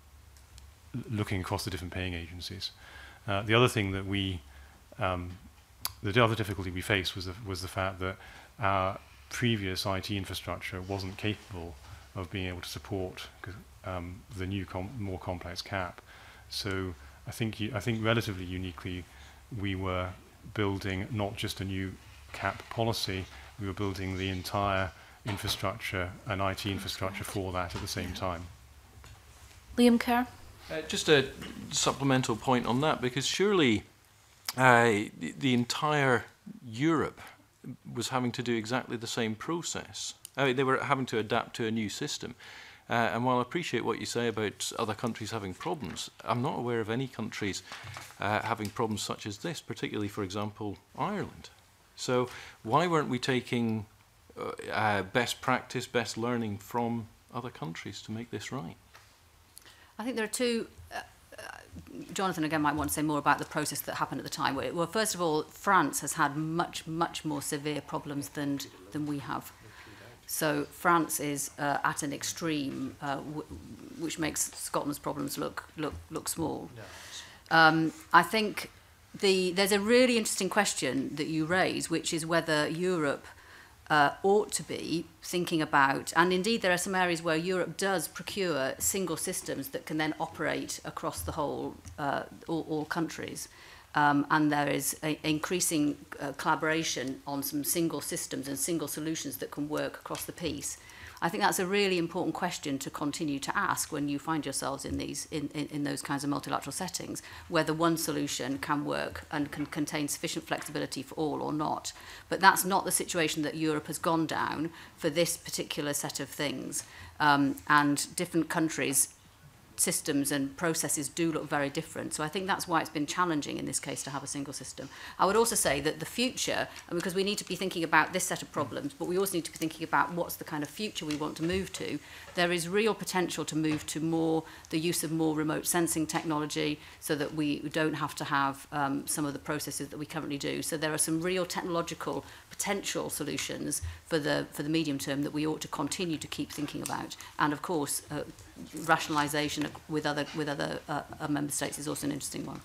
looking across the different paying agencies. Uh, the other thing that we, um, the other difficulty we faced was the, was the fact that our previous I T infrastructure wasn't capable of being able to support um, the new, com more complex C A P. So I think, I think relatively uniquely, we were building not just a new C A P policy, we were building the entire infrastructure and I T infrastructure for that at the same time. Liam Kerr? Uh, just a supplemental point on that, because surely uh, the, the entire Europe was having to do exactly the same process. I mean, they were having to adapt to a new system. Uh, and while I appreciate what you say about other countries having problems, I'm not aware of any countries uh, having problems such as this, particularly, for example, Ireland. So why weren't we taking uh, uh, best practice, best learning from other countries to make this right? I think there are two... Uh, Jonathan again might want to say more about the process that happened at the time. Well, first of all, France has had much, much more severe problems than than we have. So France is uh, at an extreme, uh, w which makes Scotland's problems look look look small. Um, I think the there's a really interesting question that you raise, which is whether Europe uh, ought to be thinking about, and indeed there are some areas where Europe does procure single systems that can then operate across the whole, uh, all, all countries. Um, and there is a, increasing uh, collaboration on some single systems and single solutions that can work across the piece. I think that's a really important question to continue to ask when you find yourselves in these in, in, in those kinds of multilateral settings, whether one solution can work and can contain sufficient flexibility for all or not. But that's not the situation that Europe has gone down for this particular set of things. Um, and different countries' systems and processes do look very different. So I think that's why it's been challenging in this case to have a single system. I would also say that the future, and because we need to be thinking about this set of problems, but we also need to be thinking about what's the kind of future we want to move to, there is real potential to move to more, the use of more remote sensing technology so that we don't have to have um, some of the processes that we currently do. So there are some real technological potential solutions for the, for the medium term that we ought to continue to keep thinking about. And of course, uh, rationalisation with other with other uh, uh, member states is also an interesting one.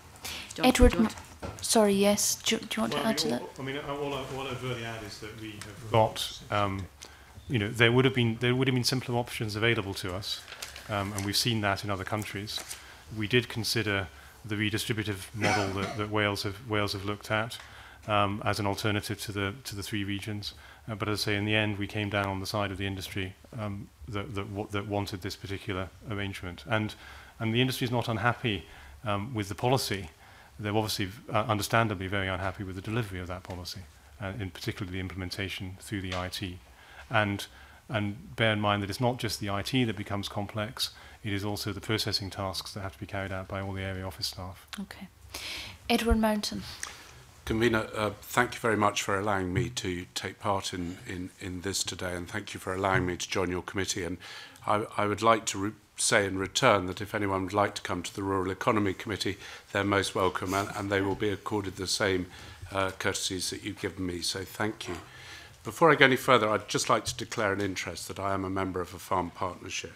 Do you Edward, want, do you want sorry, yes. Do, do you want well, to I add mean, to all, that? I mean, all, I, all I'd really add is that we have got, um, you know, there would have been there would have been simpler options available to us, um, and we've seen that in other countries. We did consider the redistributive model that, that Wales have Wales have looked at um, as an alternative to the to the three regions. Uh, but as I say, in the end, we came down on the side of the industry um, that, that, w that wanted this particular arrangement. And, and the industry is not unhappy um, with the policy. They're obviously, uh, understandably, very unhappy with the delivery of that policy, uh, in particular the implementation through the I T. And, and bear in mind that it's not just the I T that becomes complex, it is also the processing tasks that have to be carried out by all the area office staff. Okay. Edward Mountain. Convener, uh, thank you very much for allowing me to take part in, in, in this today, and thank you for allowing me to join your committee. And I, I would like to re say in return that if anyone would like to come to the Rural Economy Committee, they're most welcome, and, and they will be accorded the same uh, courtesies that you've given me, so thank you. Before I go any further, I'd just like to declare an interest that I am a member of a farm partnership.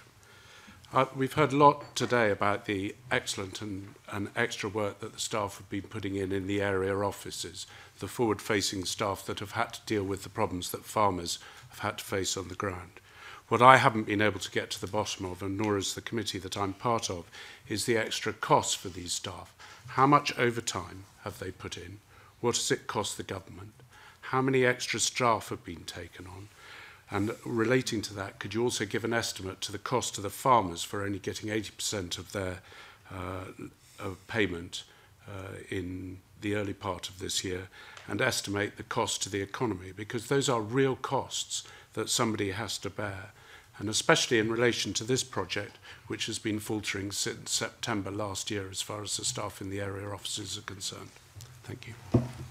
Uh, we've heard a lot today about the excellent and, and extra work that the staff have been putting in in the area offices, the forward-facing staff that have had to deal with the problems that farmers have had to face on the ground. What I haven't been able to get to the bottom of, and nor is the committee that I'm part of, is the extra costs for these staff. How much overtime have they put in? What does it cost the government? How many extra staff have been taken on? And relating to that, could you also give an estimate to the cost to the farmers for only getting eighty percent of their uh, of payment uh, in the early part of this year, and estimate the cost to the economy? Because those are real costs that somebody has to bear, and especially in relation to this project, which has been faltering since September last year as far as the staff in the area offices are concerned. Thank you.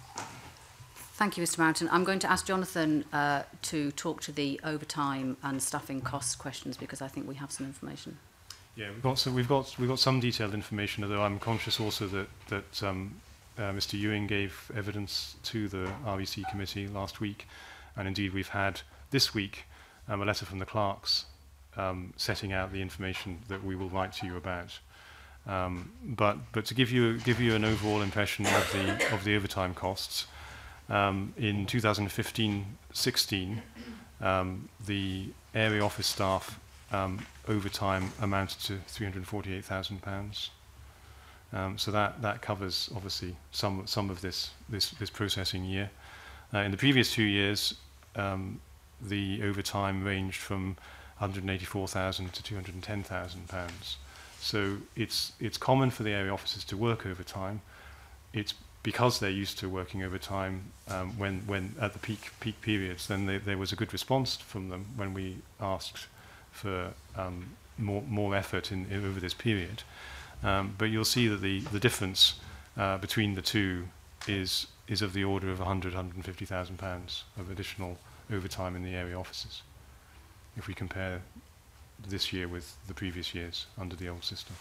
Thank you, Mister Mountain. I'm going to ask Jonathan uh, to talk to the overtime and staffing costs questions, because I think we have some information. Yeah, we've got so we've got we've got some detailed information. Although I'm conscious also that that um, uh, Mister Ewing gave evidence to the R E C committee last week, and indeed we've had this week um, a letter from the clerks um, setting out the information that we will write to you about. Um, but but to give you give you an overall impression of the of the overtime costs. Um, in two thousand fifteen sixteen, um, the area office staff um, overtime amounted to three hundred forty-eight thousand pounds. Um, so that, that covers obviously some some of this this, this processing year. Uh, in the previous two years, um, the overtime ranged from one hundred eighty-four thousand to two hundred ten thousand pounds. So it's it's common for the area officers to work overtime. It's because they're used to working overtime um, when, when at the peak peak periods, then they, there was a good response from them when we asked for um, more more effort in, in over this period. Um, but you'll see that the the difference uh, between the two is is of the order of one hundred, one hundred fifty thousand pounds of additional overtime in the area offices, if we compare this year with the previous years under the old system.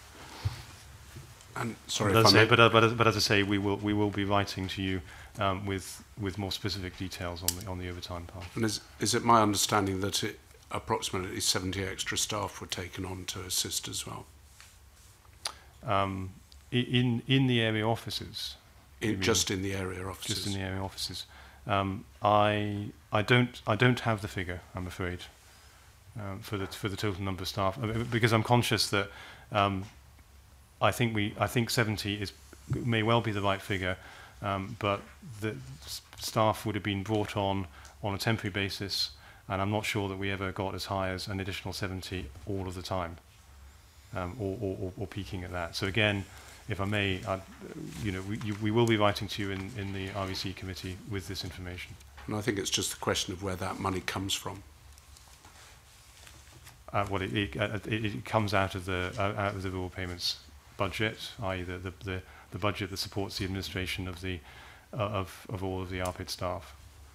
And sorry, but, if as I I may, say, but, uh, but, but as I say, we will we will be writing to you um, with with more specific details on the on the overtime part. And is is it my understanding that it, approximately seventy extra staff were taken on to assist as well? Um, in in the area offices, In, just in the area offices. Just in the area offices. Um, I I don't I don't have the figure, I'm afraid, um, for the for the total number of staff, because I'm conscious that um, I think we I think seventy is may well be the right figure, um, but the staff would have been brought on on a temporary basis, and I'm not sure that we ever got as high as an additional seventy all of the time, um, or, or, or peaking at that. So again, if I may, I'd, you know, we, you, we will be writing to you in, in the R E C committee with this information. And I think it's just a question of where that money comes from. Uh, well, it, it, uh, it, it comes out of the uh, out of the rural payments budget, that is, the, the the the budget that supports the administration of the uh, of of all of the R P I D staff.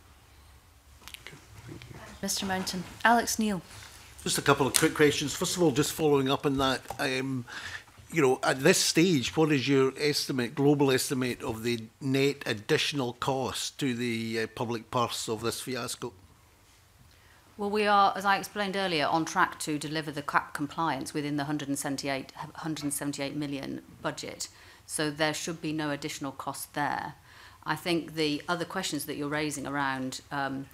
Okay, thank you. Mister Mountain. Alex Neil. Just a couple of quick questions. First of all, just following up on that, um, you know, at this stage, what is your estimate, global estimate of the net additional cost to the uh, public purse of this fiasco? Well, we are, as I explained earlier, on track to deliver the cap compliance within the one hundred seventy-eight million budget. So there should be no additional cost there. I think the other questions that you're raising around um,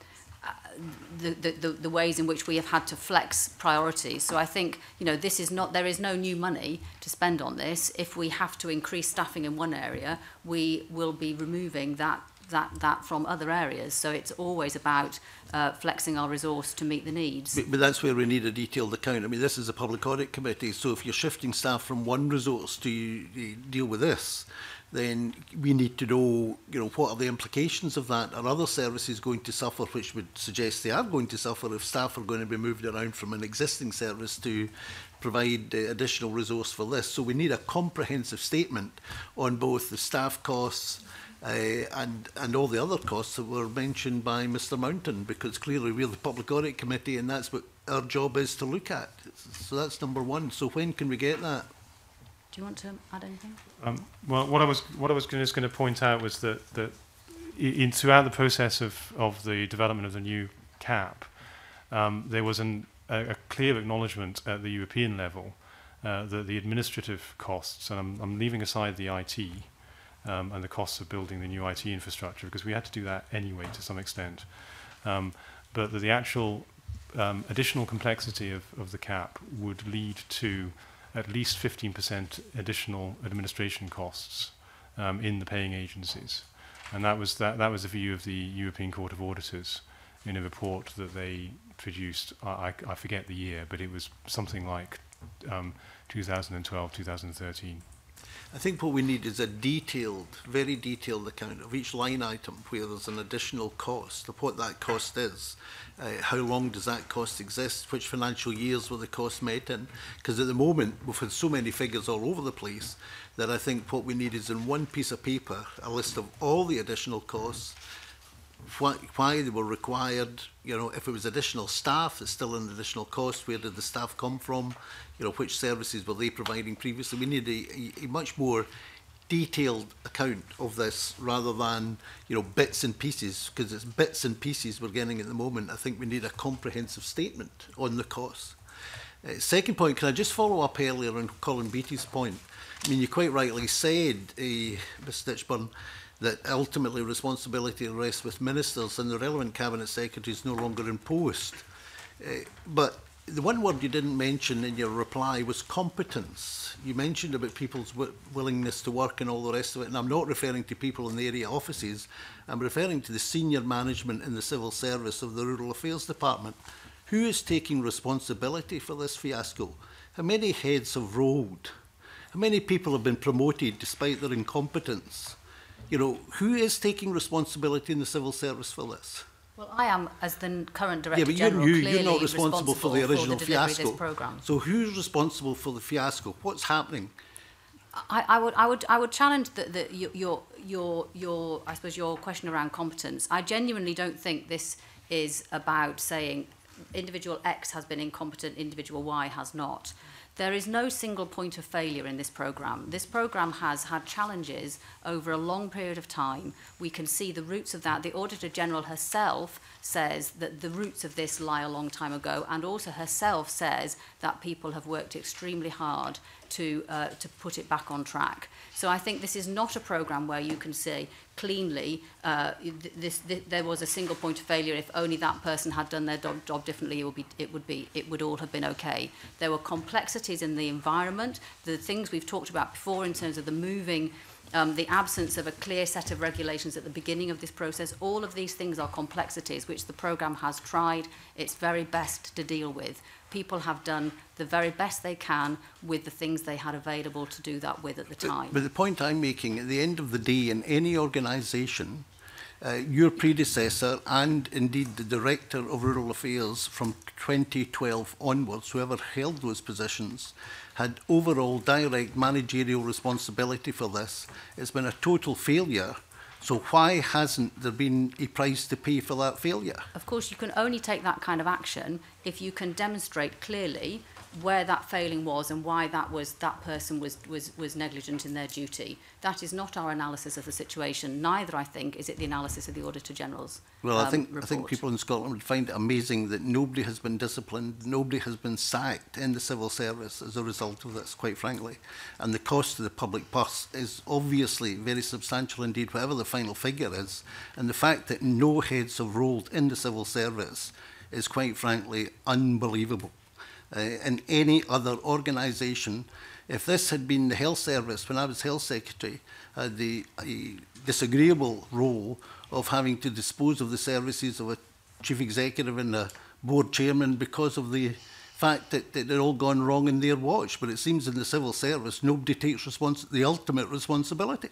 the, the, the, the ways in which we have had to flex priorities. So I think, you know, this is not, there is no new money to spend on this. If we have to increase staffing in one area, we will be removing that that that from other areas. So it's always about uh, flexing our resource to meet the needs. But, but that's where we need a detailed account. I mean, this is a public audit committee, so if you're shifting staff from one resource to uh, deal with this, then we need to know, you know, what are the implications of that? Are other services going to suffer, which would suggest they are going to suffer if staff are going to be moved around from an existing service to provide uh, additional resource for this? So we need a comprehensive statement on both the staff costs Uh, and, and all the other costs that were mentioned by Mr Mountain, because clearly we're the Public Audit Committee and that's what our job is to look at. So that's number one. So when can we get that? Do you want to add anything? Um, well, what I was what I was just going to point out was that that in throughout the process of of the development of the new cap, um, there was an, a, a clear acknowledgement at the European level uh, that the administrative costs, and I'm, I'm leaving aside the I T. Um, and the costs of building the new I T infrastructure, because we had to do that anyway to some extent. Um, but that the actual um, additional complexity of, of the cap would lead to at least fifteen percent additional administration costs um, in the paying agencies. And that was, that, that was the view of the European Court of Auditors in a report that they produced. I, I forget the year, but it was something like um, two thousand twelve, two thousand thirteen. I think what we need is a detailed, very detailed account of each line item where there's an additional cost, of what that cost is, uh, how long does that cost exist, which financial years were the costs met in, because at the moment we've had so many figures all over the place that I think what we need is in one piece of paper a list of all the additional costs, why, why they were required, you know, if it was additional staff, it's still an additional cost, where did the staff come from, you know, which services were they providing previously. We need a, a, a much more detailed account of this rather than, you know, bits and pieces, because it's bits and pieces we're getting at the moment. I think we need a comprehensive statement on the costs. Uh, second point, can I just follow up earlier on Colin Beattie's point? I mean, you quite rightly said, uh, Miz Stitchburn, that ultimately responsibility rests with ministers and the relevant cabinet secretaries no longer in post. Uh, but the one word you didn't mention in your reply was competence. You mentioned about people's w willingness to work and all the rest of it, and I'm not referring to people in the area offices. I'm referring to the senior management in the civil service of the Rural Affairs Department. Who is taking responsibility for this fiasco? How many heads have rolled? How many people have been promoted despite their incompetence? You know, who is taking responsibility in the civil service for this? Well, I am, as the current Director yeah, but General, you're, clearly you're not responsible, responsible for the original for the fiasco. Of this programme. So who's responsible for the fiasco? What's happening? I, I would, I would, I would challenge the, the, your, your, your, I suppose, your question around competence. I genuinely don't think this is about saying individual X has been incompetent, individual Y has not. There is no single point of failure in this programme. This programme has had challenges over a long period of time. We can see the roots of that. The Auditor General herself says that the roots of this lie a long time ago, and also herself says that people have worked extremely hard to, uh, to put it back on track. So I think this is not a programme where you can say cleanly uh, this, this, there was a single point of failure. If only that person had done their job, job differently, it would, be, it, would be, it would all have been okay. There were complexities in the environment, the things we've talked about before in terms of the moving, um, the absence of a clear set of regulations at the beginning of this process. All of these things are complexities which the programme has tried its very best to deal with. People have done the very best they can with the things they had available to do that with at the time. But, but the point I'm making, at the end of the day, in any organisation, uh, your predecessor and indeed the Director of Rural Affairs from twenty twelve onwards, whoever held those positions, had overall direct managerial responsibility for this. It's been a total failure. So why hasn't there been a price to pay for that failure? Of course, you can only take that kind of action if you can demonstrate clearly where that failing was and why that was that person was, was, was negligent in their duty. That is not our analysis of the situation. Neither, I think, is it the analysis of the Auditor General's Well, um, I think report. I think people in Scotland would find it amazing that nobody has been disciplined, nobody has been sacked in the civil service as a result of this, quite frankly. And the cost to the public purse is obviously very substantial indeed, whatever the final figure is. And the fact that no heads have rolled in the civil service is quite frankly unbelievable. Uh, in any other organisation, if this had been the health service, when I was health secretary, I had the a disagreeable role of having to dispose of the services of a chief executive and a board chairman because of the fact that, that it had all gone wrong in their watch. But it seems in the civil service, nobody takes respons the ultimate responsibility.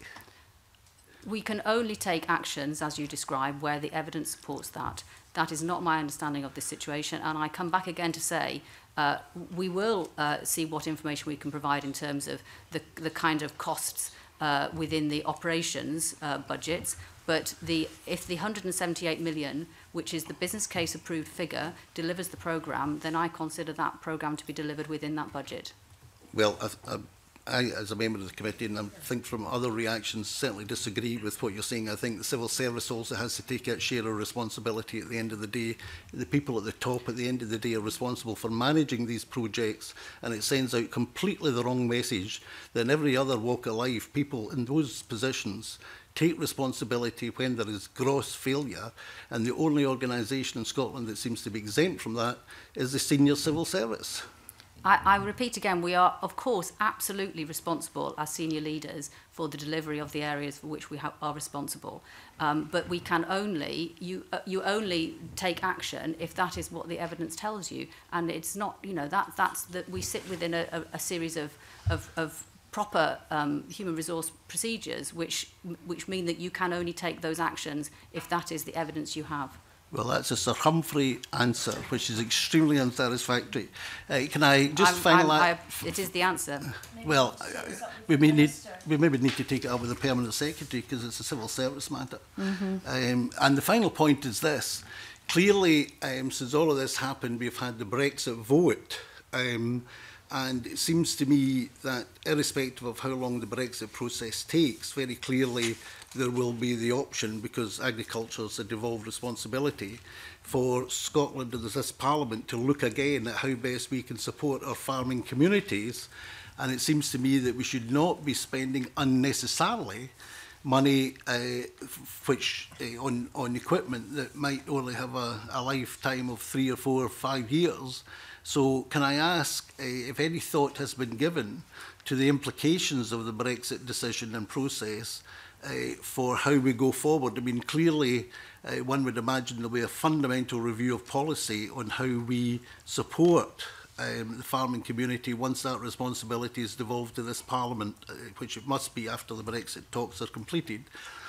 We can only take actions, as you describe, where the evidence supports that. That is not my understanding of this situation. And I come back again to say, uh, we will uh, see what information we can provide in terms of the, the kind of costs uh, within the operations uh, budgets. But the, if the one hundred and seventy-eight million, which is the business case approved figure, delivers the programme, then I consider that programme to be delivered within that budget. Well, I, I, I, as a member of the committee, and I think from other reactions, certainly disagree with what you're saying. I think the civil service also has to take its share of responsibility at the end of the day. The people at the top at the end of the day are responsible for managing these projects, and it sends out completely the wrong message that in every other walk of life, people in those positions take responsibility when there is gross failure, and the only organisation in Scotland that seems to be exempt from that is the senior civil service. I, I repeat again, we are, of course, absolutely responsible as senior leaders for the delivery of the areas for which we ha are responsible. Um, but we can only, you, uh, you only take action if that is what the evidence tells you. And it's not, you know, that, that's that we sit within a, a, a series of, of, of proper um, human resource procedures, which, which mean that you can only take those actions if that is the evidence you have. Well, that's a Sir Humphrey answer, which is extremely unsatisfactory. Uh, can I just finalise? It is the answer. Well, uh, we may need we maybe need to take it up with the permanent secretary because it's a civil service matter. Mm-hmm. um, and the final point is this: clearly, um, since all of this happened, we've had the Brexit vote. Um, And it seems to me that irrespective of how long the Brexit process takes, very clearly there will be the option, because agriculture is a devolved responsibility, for Scotland and this Parliament to look again at how best we can support our farming communities. And it seems to me that we should not be spending unnecessarily money uh, which uh, on, on equipment that might only have a, a lifetime of three or four or five years. So can I ask uh, if any thought has been given to the implications of the Brexit decision and process uh, for how we go forward? I mean, clearly uh, one would imagine there'll be a fundamental review of policy on how we support um, the farming community once that responsibility is devolved to this Parliament, uh, which it must be after the Brexit talks are completed.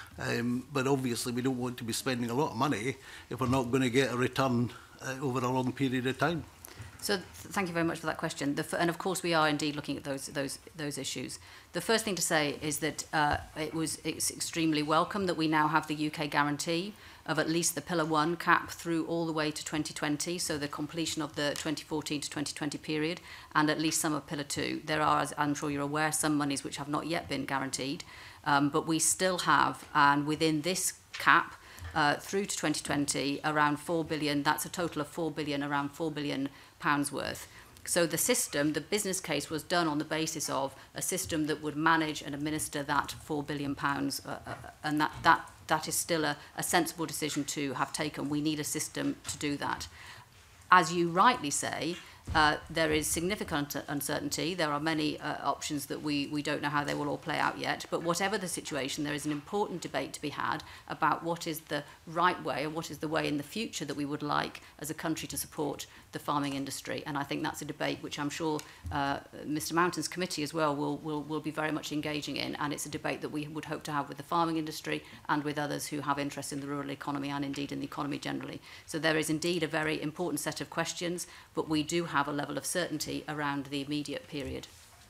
Um, but obviously we don't want to be spending a lot of money if we're not going to get a return uh, over a long period of time. So th thank you very much for that question. The f and of course we are indeed looking at those those those issues. The first thing to say is that uh, it was it's extremely welcome that we now have the U K guarantee of at least the Pillar One cap through all the way to twenty twenty, so the completion of the twenty fourteen to twenty twenty period, and at least some of Pillar Two. There are, as I'm sure you're aware, some monies which have not yet been guaranteed, um, but we still have, and within this cap, uh, through to twenty twenty, around four billion. That's a total of four billion, around four billion pounds worth. So the system, the business case was done on the basis of a system that would manage and administer that four billion pounds, uh, uh, and that, that, that is still a, a sensible decision to have taken. We need a system to do that. As you rightly say, uh, there is significant uncertainty. There are many uh, options that we, we don't know how they will all play out yet. But whatever the situation, there is an important debate to be had about what is the right way and what is the way in the future that we would like as a country to support the farming industry. And I think that's a debate which I'm sure uh, Mr Mountain's committee as well will, will, will be very much engaging in. And it's a debate that we would hope to have with the farming industry and with others who have interest in the rural economy and indeed in the economy generally. So there is indeed a very important set of questions, but we do have a level of certainty around the immediate period.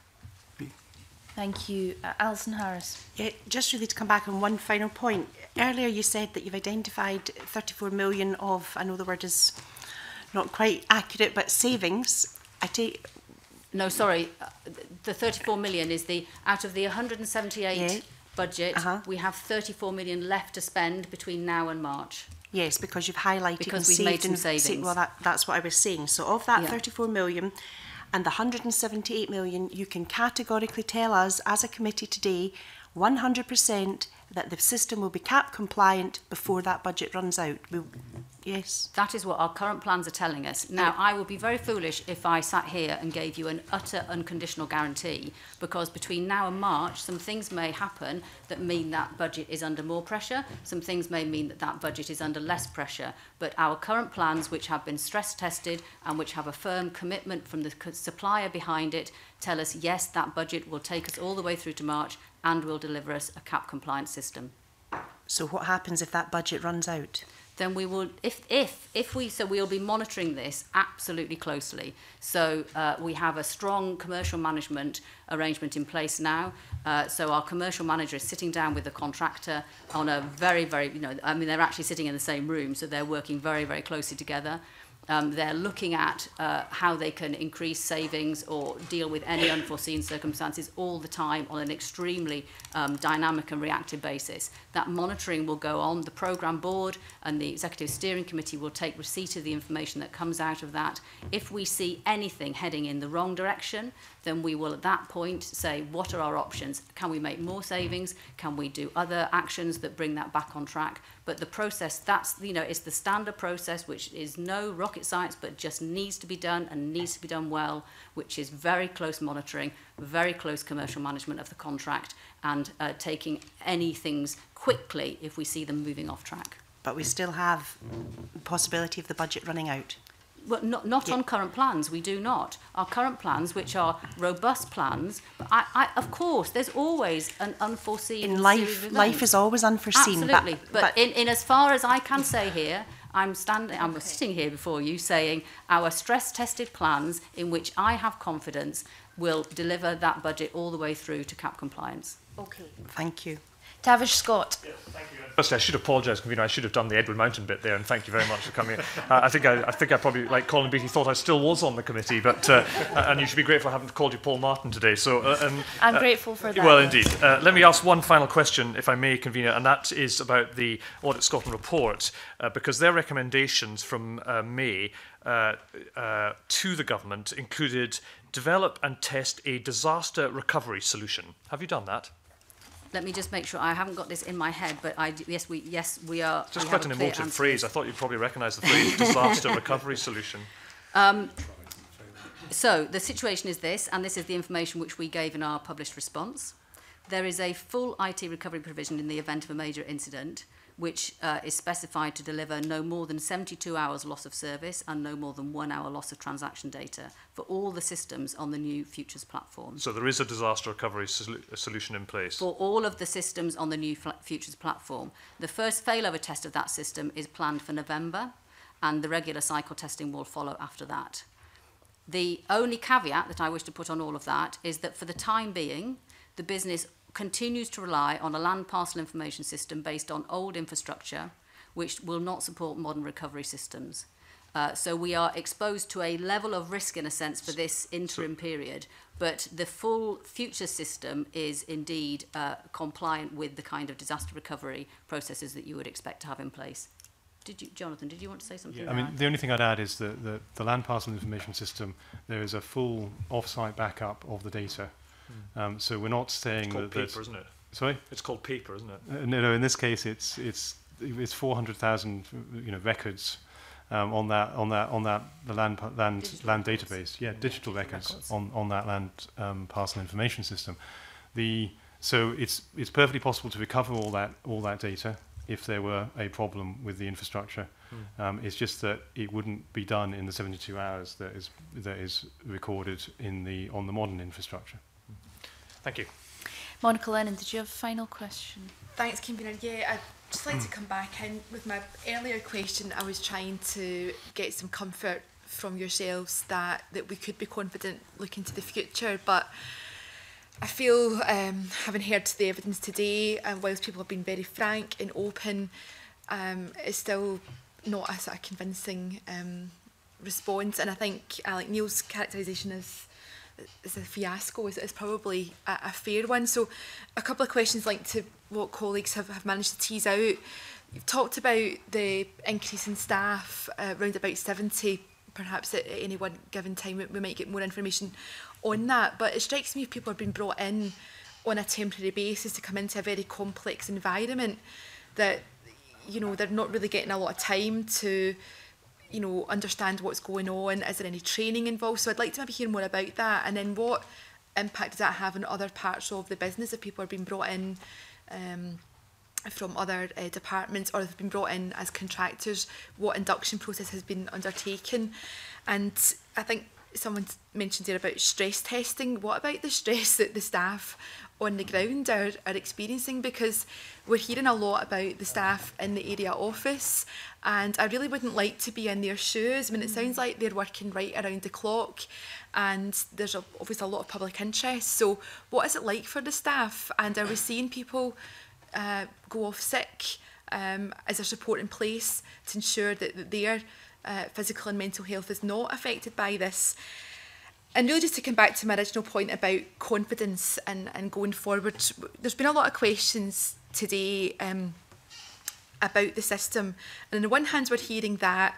Thank you. Uh, Alison Harris. Yeah, just really to come back on one final point. Earlier you said that you've identified thirty-four million of, I know the word is not quite accurate, but savings. I take... No, sorry, uh, the thirty-four million is the, out of the one hundred seventy-eight yeah. budget, uh-huh. we have thirty-four million left to spend between now and March. Yes, because you've highlighted because and we've made some and savings. Saved, well, that, that's what I was saying. So of that yeah. thirty-four million and the one hundred seventy-eight million, you can categorically tell us as a committee today one hundred percent that the system will be C A P compliant before that budget runs out. We'll, yes. That is what our current plans are telling us. Now, I would be very foolish if I sat here and gave you an utter unconditional guarantee, because between now and March, some things may happen that mean that budget is under more pressure. Some things may mean that that budget is under less pressure. But our current plans, which have been stress tested and which have a firm commitment from the supplier behind it, tell us, yes, that budget will take us all the way through to March and will deliver us a C A P compliant system. So what happens if that budget runs out? Then we will, if, if, if we, so we'll be monitoring this absolutely closely. So uh, we have a strong commercial management arrangement in place now. Uh, so our commercial manager is sitting down with the contractor on a very, very, you know, I mean, they're actually sitting in the same room, so they're working very, very closely together. Um, they're looking at uh, how they can increase savings or deal with any unforeseen circumstances all the time on an extremely um, dynamic and reactive basis. That monitoring will go on. The programme board and the executive steering committee will take receipt of the information that comes out of that. If we see anything heading in the wrong direction, then we will at that point say, what are our options? Can we make more savings? Can we do other actions that bring that back on track? But the process, that's, you know, it's the standard process, which is no rocket science, but just needs to be done and needs to be done well, which is very close monitoring, very close commercial management of the contract, and uh, taking any things quickly if we see them moving off track. But we still have the possibility of the budget running out. Well, not, not yeah. on current plans, we do not. Our current plans, which are robust plans, but I, I, of course, there's always an unforeseen in life. Life is always unforeseen. Absolutely, but, but, but in, in as far as I can say here, I'm standing, I'm sitting here before you saying our stress-tested plans, in which I have confidence, will deliver that budget all the way through to C A P compliance. Okay, thank you. Tavish Scott. Yes, thank you. Firstly, I should apologise, convener. I should have done the Edward Mountain bit there, and thank you very much for coming. uh, I think I, I think I probably, like Colin Beattie, thought I still was on the committee, but uh, and you should be grateful I haven't called you Paul Martin today. So, uh, and, I'm uh, grateful for that. Well, indeed. Uh, let me ask one final question, if I may, convener, and that is about the Audit Scotland report, uh, because their recommendations from uh, May uh, uh, to the government included develop and test a disaster recovery solution. Have you done that? Let me just make sure I haven't got this in my head, but I, yes, we, yes, we are. Just we quite an emotive answer. phrase. I thought you'd probably recognise the phrase disaster recovery solution. Um, so the situation is this, and this is the information which we gave in our published response. There is a full I T recovery provision in the event of a major incident, which uh, is specified to deliver no more than seventy-two hours loss of service and no more than one hour loss of transaction data for all the systems on the new Futures platform. So there is a disaster recovery sol solution in place? For all of the systems on the new Futures platform. The first failover test of that system is planned for November, and the regular cycle testing will follow after that. The only caveat that I wish to put on all of that is that for the time being, the business continues to rely on a land parcel information system based on old infrastructure, which will not support modern recovery systems. Uh, so we are exposed to a level of risk, in a sense, for this interim so, period, but the full future system is indeed uh, compliant with the kind of disaster recovery processes that you would expect to have in place. did you, Jonathan, did you want to say something? Yeah, I mean, the only thing I'd add is that the, the land parcel information system, there is a full off-site backup of the data. Mm. Um, so we're not saying it's called that... paper, isn't it? Sorry? It's called paper, isn't it? Uh, no, no, in this case, it's it's it's four hundred thousand, you know, records um, on that on that on that the land land digital land records. database. Yeah, digital, digital records, records on on that land um, parcel information system. The so it's it's perfectly possible to recover all that all that data if there were a problem with the infrastructure. Mm. Um, it's just that it wouldn't be done in the seventy-two hours that is that is recorded in the on the modern infrastructure. Thank you. Monica Lennon, did you have a final question? Thanks, Convener. Yeah, I'd just like to come back in with my earlier question. I was trying to get some comfort from yourselves that, that we could be confident looking to the future, but I feel, um, having heard the evidence today, and whilst people have been very frank and open, um, it's still not a sort of convincing um, response. And I think uh, like Neil's characterisation is is a fiasco is, is probably a, a fair one. So a couple of questions linked to what colleagues have, have managed to tease out. You've talked about the increase in staff, uh, around about seventy, perhaps at, at any one given time. We, we might get more information on that, but it strikes me if people are being brought in on a temporary basis to come into a very complex environment, that, you know, they're not really getting a lot of time to, you know, understand what's going on. Is there any training involved? So I'd like to maybe hear more about that. And then what impact does that have on other parts of the business if people are being brought in um, from other uh, departments, or have been brought in as contractors? What induction process has been undertaken? And I think someone mentioned here about stress testing. What about the stress that the staff on the ground are, are experiencing? Because we're hearing a lot about the staff in the area office, and I really wouldn't like to be in their shoes. I mean, it sounds like they're working right around the clock, and there's a, obviously a lot of public interest. So what is it like for the staff? And are we seeing people uh, go off sick? Um, is there support in place to ensure that, that their uh, physical and mental health is not affected by this? And really, just to come back to my original point about confidence and, and going forward, there's been a lot of questions today um, about the system. And on the one hand, we're hearing that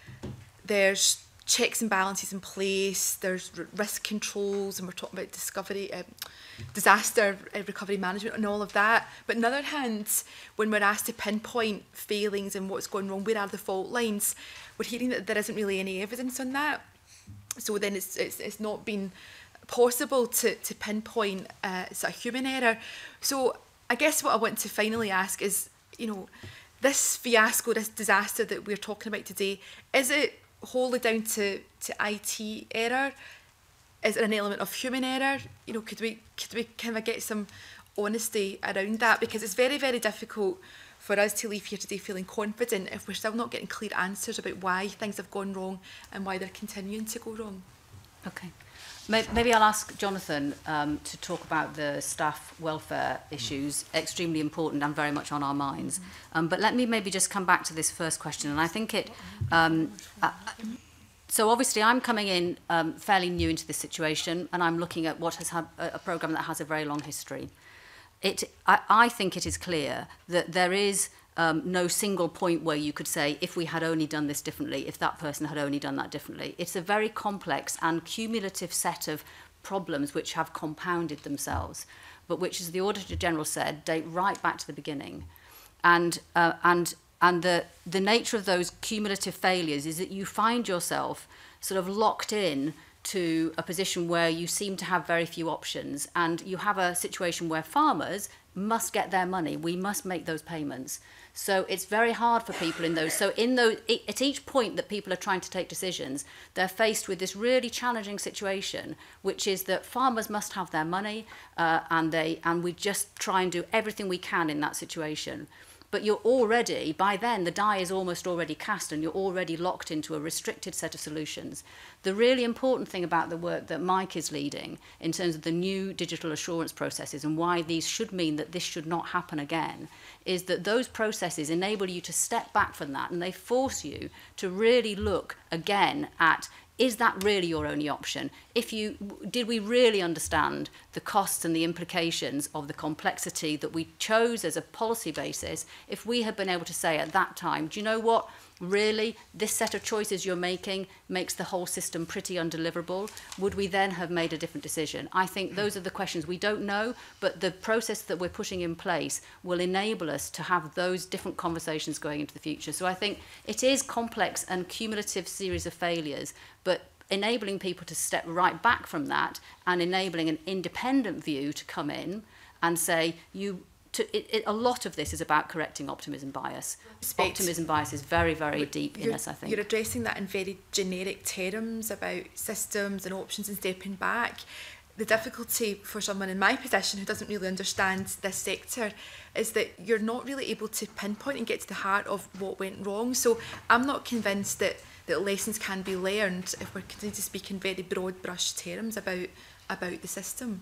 there's checks and balances in place, there's risk controls, and we're talking about discovery, uh, disaster uh, recovery management and all of that. But on the other hand, when we're asked to pinpoint failings and what's going wrong, where are the fault lines, we're hearing that there isn't really any evidence on that. So then it's, it's, it's not been possible to, to pinpoint uh, sort of human error. So I guess what I want to finally ask is, you know, this fiasco, this disaster that we're talking about today, is it wholly down to, to I T error? Is there an element of human error? You know, could we, could we kind of get some honesty around that? Because it's very, very difficult for us to leave here today feeling confident if we're still not getting clear answers about why things have gone wrong and why they're continuing to go wrong. Okay. Maybe I'll ask Jonathan um, to talk about the staff welfare issues, extremely important and very much on our minds. Mm-hmm. Um, but let me maybe just come back to this first question. And I think it... Um, uh, so obviously I'm coming in um, fairly new into this situation, and I'm looking at what has had a, a programme that has a very long history. It, I, I think it is clear that there is um, no single point where you could say, if we had only done this differently, if that person had only done that differently. It's a very complex and cumulative set of problems which have compounded themselves, but which, as the Auditor General said, date right back to the beginning. And, uh, and, and the, the nature of those cumulative failures is that you find yourself sort of locked in to a position where you seem to have very few options, and you have a situation where farmers must get their money. We must make those payments. So it's very hard for people in those. So in those, at each point that people are trying to take decisions, they're faced with this really challenging situation, which is that farmers must have their money, uh, and they and we just try and do everything we can in that situation. But you're already, by then, the die is almost already cast, and you're already locked into a restricted set of solutions. The really important thing about the work that Mike is leading in terms of the new digital assurance processes and why these should mean that this should not happen again is that those processes enable you to step back from that, and they force you to really look again at is that really your only option? If you, did we really understand the costs and the implications of the complexity that we chose as a policy basis? If we had been able to say at that time, do you know what? Really, this set of choices you're making makes the whole system pretty undeliverable. Would we then have made a different decision? I think those are the questions we don't know, but the process that we're putting in place will enable us to have those different conversations going into the future. So I think it is complex and cumulative series of failures, but enabling people to step right back from that and enabling an independent view to come in and say, you To, it, it, a lot of this is about correcting optimism bias. Respect. Optimism bias is very, very but deep in us, I think. You're addressing that in very generic terms about systems and options and stepping back. The difficulty for someone in my position who doesn't really understand this sector is that you're not really able to pinpoint and get to the heart of what went wrong. So I'm not convinced that, that lessons can be learned if we're continuing to speak in very broad brush terms about, about the system.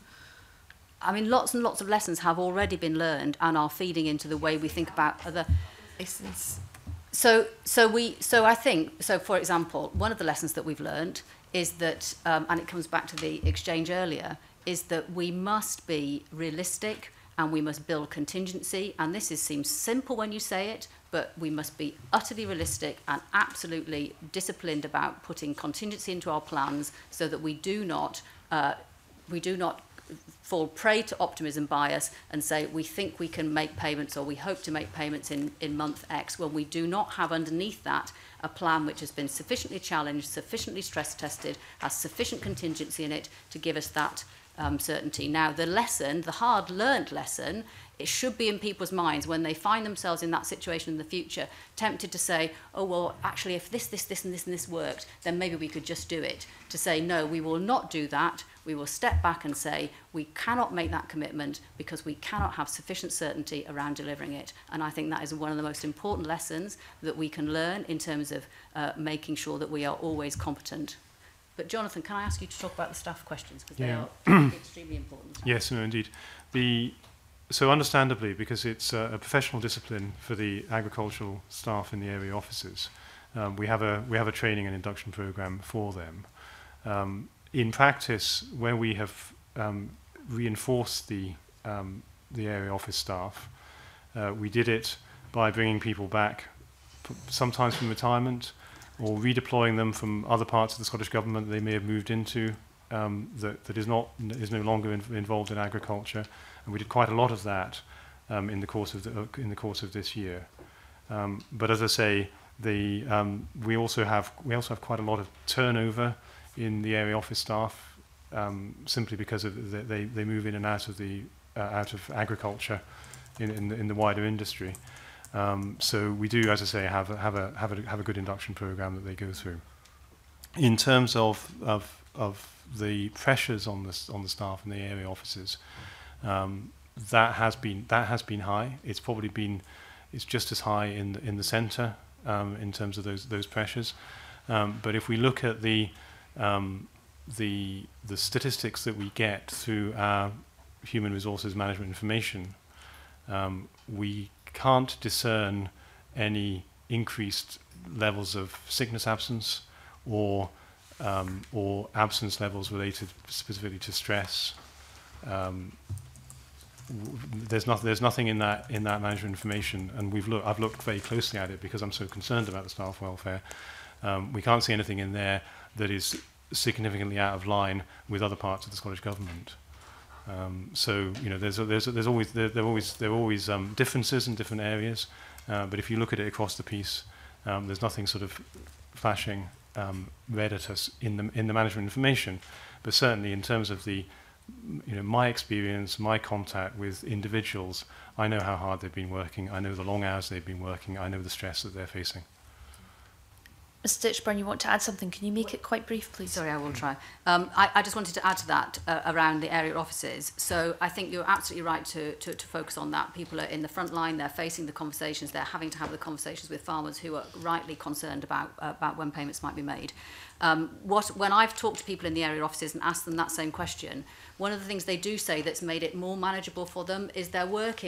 I mean, lots and lots of lessons have already been learned and are feeding into the way we think about other lessons. So, so we, so I think, so for example, one of the lessons that we've learned is that, um, and it comes back to the exchange earlier, is that we must be realistic and we must build contingency. And this is, seems simple when you say it, but we must be utterly realistic and absolutely disciplined about putting contingency into our plans so that we do not, uh, we do not fall prey to optimism bias and say we think we can make payments or we hope to make payments in, in month X when we do not have underneath that a plan which has been sufficiently challenged, sufficiently stress tested, has sufficient contingency in it to give us that um, certainty. Now the lesson, the hard learned lesson, it should be in people's minds when they find themselves in that situation in the future, tempted to say, oh, well, actually, if this, this, this, and this, and this worked, then maybe we could just do it. To say, no, we will not do that. We will step back and say, we cannot make that commitment because we cannot have sufficient certainty around delivering it. And I think that is one of the most important lessons that we can learn in terms of uh, making sure that we are always competent. But Jonathan, can I ask you to talk about the staff questions? Because yeah. they are extremely important. Yes, no, indeed. The So understandably, because it's uh, a professional discipline for the agricultural staff in the area offices, um, we have a we have a training and induction program for them. Um, in practice, where we have um, reinforced the um, the area office staff, uh, we did it by bringing people back, sometimes from retirement, or redeploying them from other parts of the Scottish Government they may have moved into um, that that is not is no longer in, involved in agriculture. And we did quite a lot of that um, in the course of the, uh, in the course of this year. Um, but as I say, the um, we also have we also have quite a lot of turnover in the area office staff, um, simply because of the, they they move in and out of the uh, out of agriculture in in the, in the wider industry. Um, so we do, as I say, have a, have a have a have a good induction program that they go through. In terms of of of the pressures on the on the staff in the area offices. Um, that has been that has been high. It's probably been it's just as high in the, in the centre um, in terms of those those pressures. Um, but if we look at the um, the the statistics that we get through our human resources management information, um, we can't discern any increased levels of sickness absence or um, or absence levels related specifically to stress. Um, There's not. There's nothing in that in that management information, and we've looked. I've looked very closely at it because I'm so concerned about the staff welfare. Um, we can't see anything in there that is significantly out of line with other parts of the Scottish Government. Um, so you know, there's there's there's always there, there are always there are always um, differences in different areas, uh, but if you look at it across the piece, um, there's nothing sort of flashing um, red at us in the in the management information, but certainly in terms of the you know, my experience, my contact with individuals, I know how hard they've been working, I know the long hours they've been working, I know the stress that they're facing. Mister Ditchburn, you want to add something? Can you make it quite brief, please? Sorry, I will try. Um, I, I just wanted to add to that uh, around the area offices. So I think you're absolutely right to, to, to focus on that. People are in the front line, they're facing the conversations, they're having to have the conversations with farmers who are rightly concerned about, uh, about when payments might be made. Um, what, when I've talked to people in the area offices and asked them that same question, one of the things they do say that's made it more manageable for them is their work is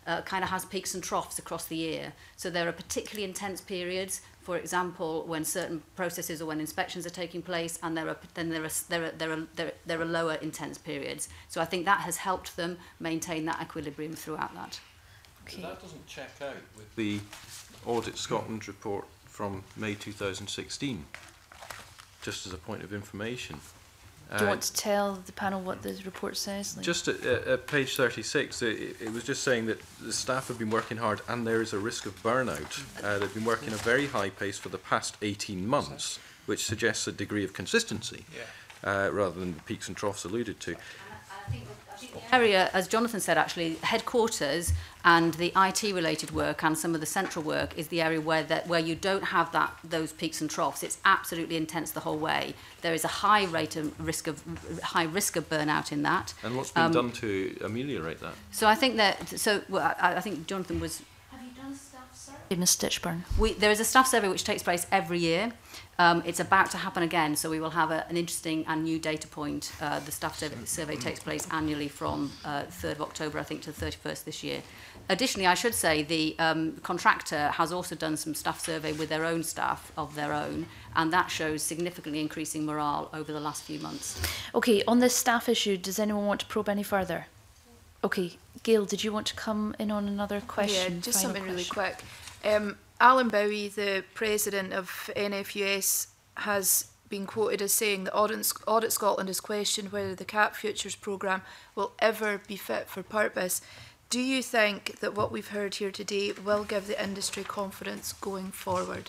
uh, kind of has peaks and troughs across the year. So there are particularly intense periods, for example, when certain processes or when inspections are taking place, and there are then there are there are there are there are, there are lower intense periods. So I think that has helped them maintain that equilibrium throughout that. Okay. That doesn't check out with the Audit Scotland report from May two thousand sixteen. Just as a point of information. Do you uh, want to tell the panel what the report says? Like? Just at, at, at page thirty-six, it, it was just saying that the staff have been working hard and there is a risk of burnout. Uh, they've been working at a very high pace for the past eighteen months, which suggests a degree of consistency, uh, rather than the peaks and troughs alluded to. The area, as Jonathan said, actually, headquarters and the I T related work and some of the central work is the area where that where you don't have that those peaks and troughs. It's absolutely intense the whole way. There is a high rate of risk of high risk of burnout in that. And what's been um, done to ameliorate that? So I think that so well, I, I think Jonathan was. Have you done a staff survey, Miz Stitchburn? We, there is a staff survey which takes place every year. Um, it's about to happen again, so we will have a, an interesting and new data point. Uh, the staff survey, survey takes place annually from uh, third of October, I think, to the thirty-first this year. Additionally, I should say the um, contractor has also done some staff survey with their own staff of their own, and that shows significantly increasing morale over the last few months. Okay, on this staff issue, does anyone want to probe any further? Okay, Gail, did you want to come in on another question? Yeah, just Final something really question. quick. Um, Alan Bowie, the president of N F U S, has been quoted as saying that Audit, Audit Scotland has questioned whether the C A P Futures programme will ever be fit for purpose. Do you think that what we've heard here today will give the industry confidence going forward?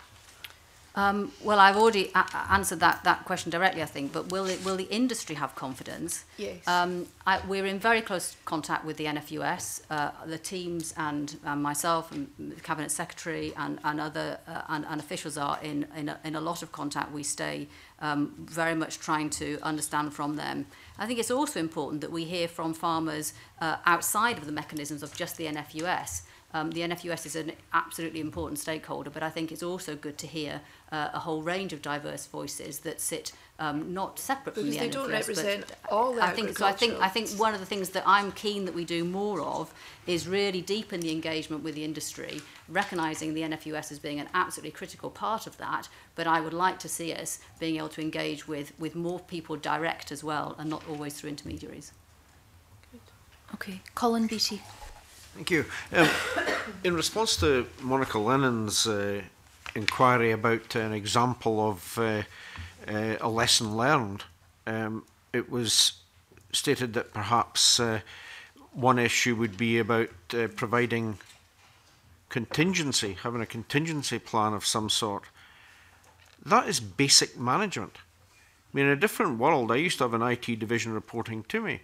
Um, well, I've already a answered that, that question directly, I think, but will, it, will the industry have confidence? Yes. Um, I, we're in very close contact with the N F U S, uh, the teams and um, myself and the Cabinet Secretary and, and other uh, and, and officials are in, in, a, in a lot of contact. We stay um, very much trying to understand from them. I think it's also important that we hear from farmers uh, outside of the mechanisms of just the N F U S. Um, the N F U S is an absolutely important stakeholder, but I think it's also good to hear uh, a whole range of diverse voices that sit um, not separate from because the N F U S. they don't represent but all the I think so. I think I think one of the things that I'm keen that we do more of is really deepen the engagement with the industry, recognising the N F U S as being an absolutely critical part of that. But I would like to see us being able to engage with with more people direct as well, and not always through intermediaries. Good. Okay, Colin Beattie. Thank you. Um, in response to Monica Lennon's uh, inquiry about an example of uh, uh, a lesson learned, um, it was stated that perhaps uh, one issue would be about uh, providing contingency, having a contingency plan of some sort. That is basic management. I mean, in a different world, I used to have an I T division reporting to me.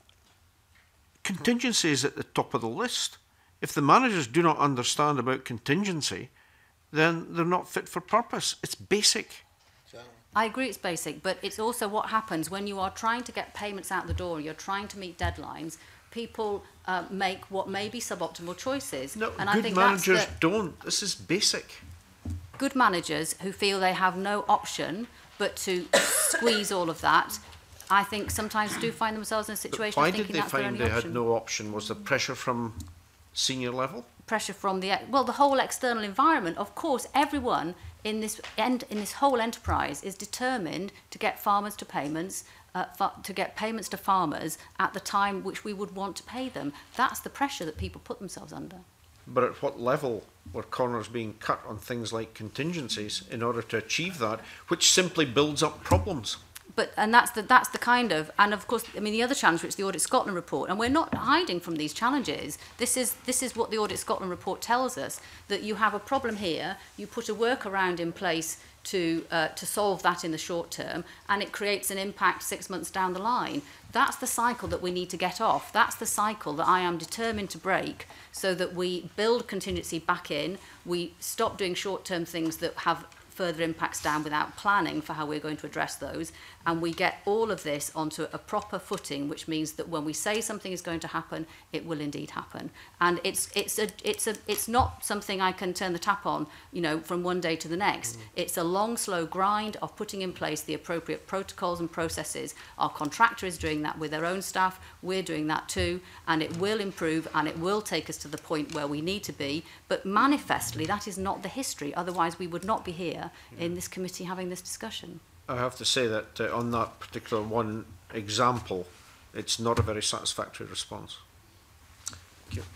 Contingency is at the top of the list. If the managers do not understand about contingency, then they're not fit for purpose. It's basic. I agree it's basic, but it's also what happens when you are trying to get payments out the door, you're trying to meet deadlines, people uh, make what may be suboptimal choices. No, and good I think managers that's the, don't. This is basic. Good managers who feel they have no option but to squeeze all of that, I think sometimes do find themselves in a situation But why of thinking did they that's their find only they option. had no option? Was the pressure from senior level? Pressure from the well, the whole external environment. Of course, everyone in this end in this whole enterprise is determined to get farmers to payments, uh, to get payments to farmers at the time which we would want to pay them. That's the pressure that people put themselves under. But at what level were corners being cut on things like contingencies in order to achieve that, which simply builds up problems? But and that's the that's the kind of and of course I mean the other challenge which the Audit Scotland report, and we're not hiding from these challenges. This is this is what the Audit Scotland report tells us, that you have a problem here, you put a workaround in place to uh, to solve that in the short term, and it creates an impact six months down the line. That's the cycle that we need to get off. That's the cycle that I am determined to break, so that we build contingency back in, we stop doing short-term things that have further impacts down without planning for how we're going to address those, and we get all of this onto a proper footing, which means that when we say something is going to happen, it will indeed happen. And it's it's a it's a it's not something I can turn the tap on, you know, from one day to the next. Mm. It's a long, slow grind of putting in place the appropriate protocols and processes. Our contractor is doing that with their own staff. We're doing that too, and it will improve, and it will take us to the point where we need to be. But manifestly, that is not the history. Otherwise, we would not be here yeah. in this committee having this discussion. I have to say that uh, on that particular one example, it's not a very satisfactory response. Thank you.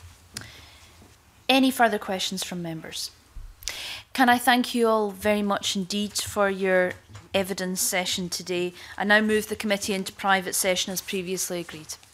Any further questions from members? Can I thank you all very much indeed for your evidence session today. I now move the committee into private session as previously agreed.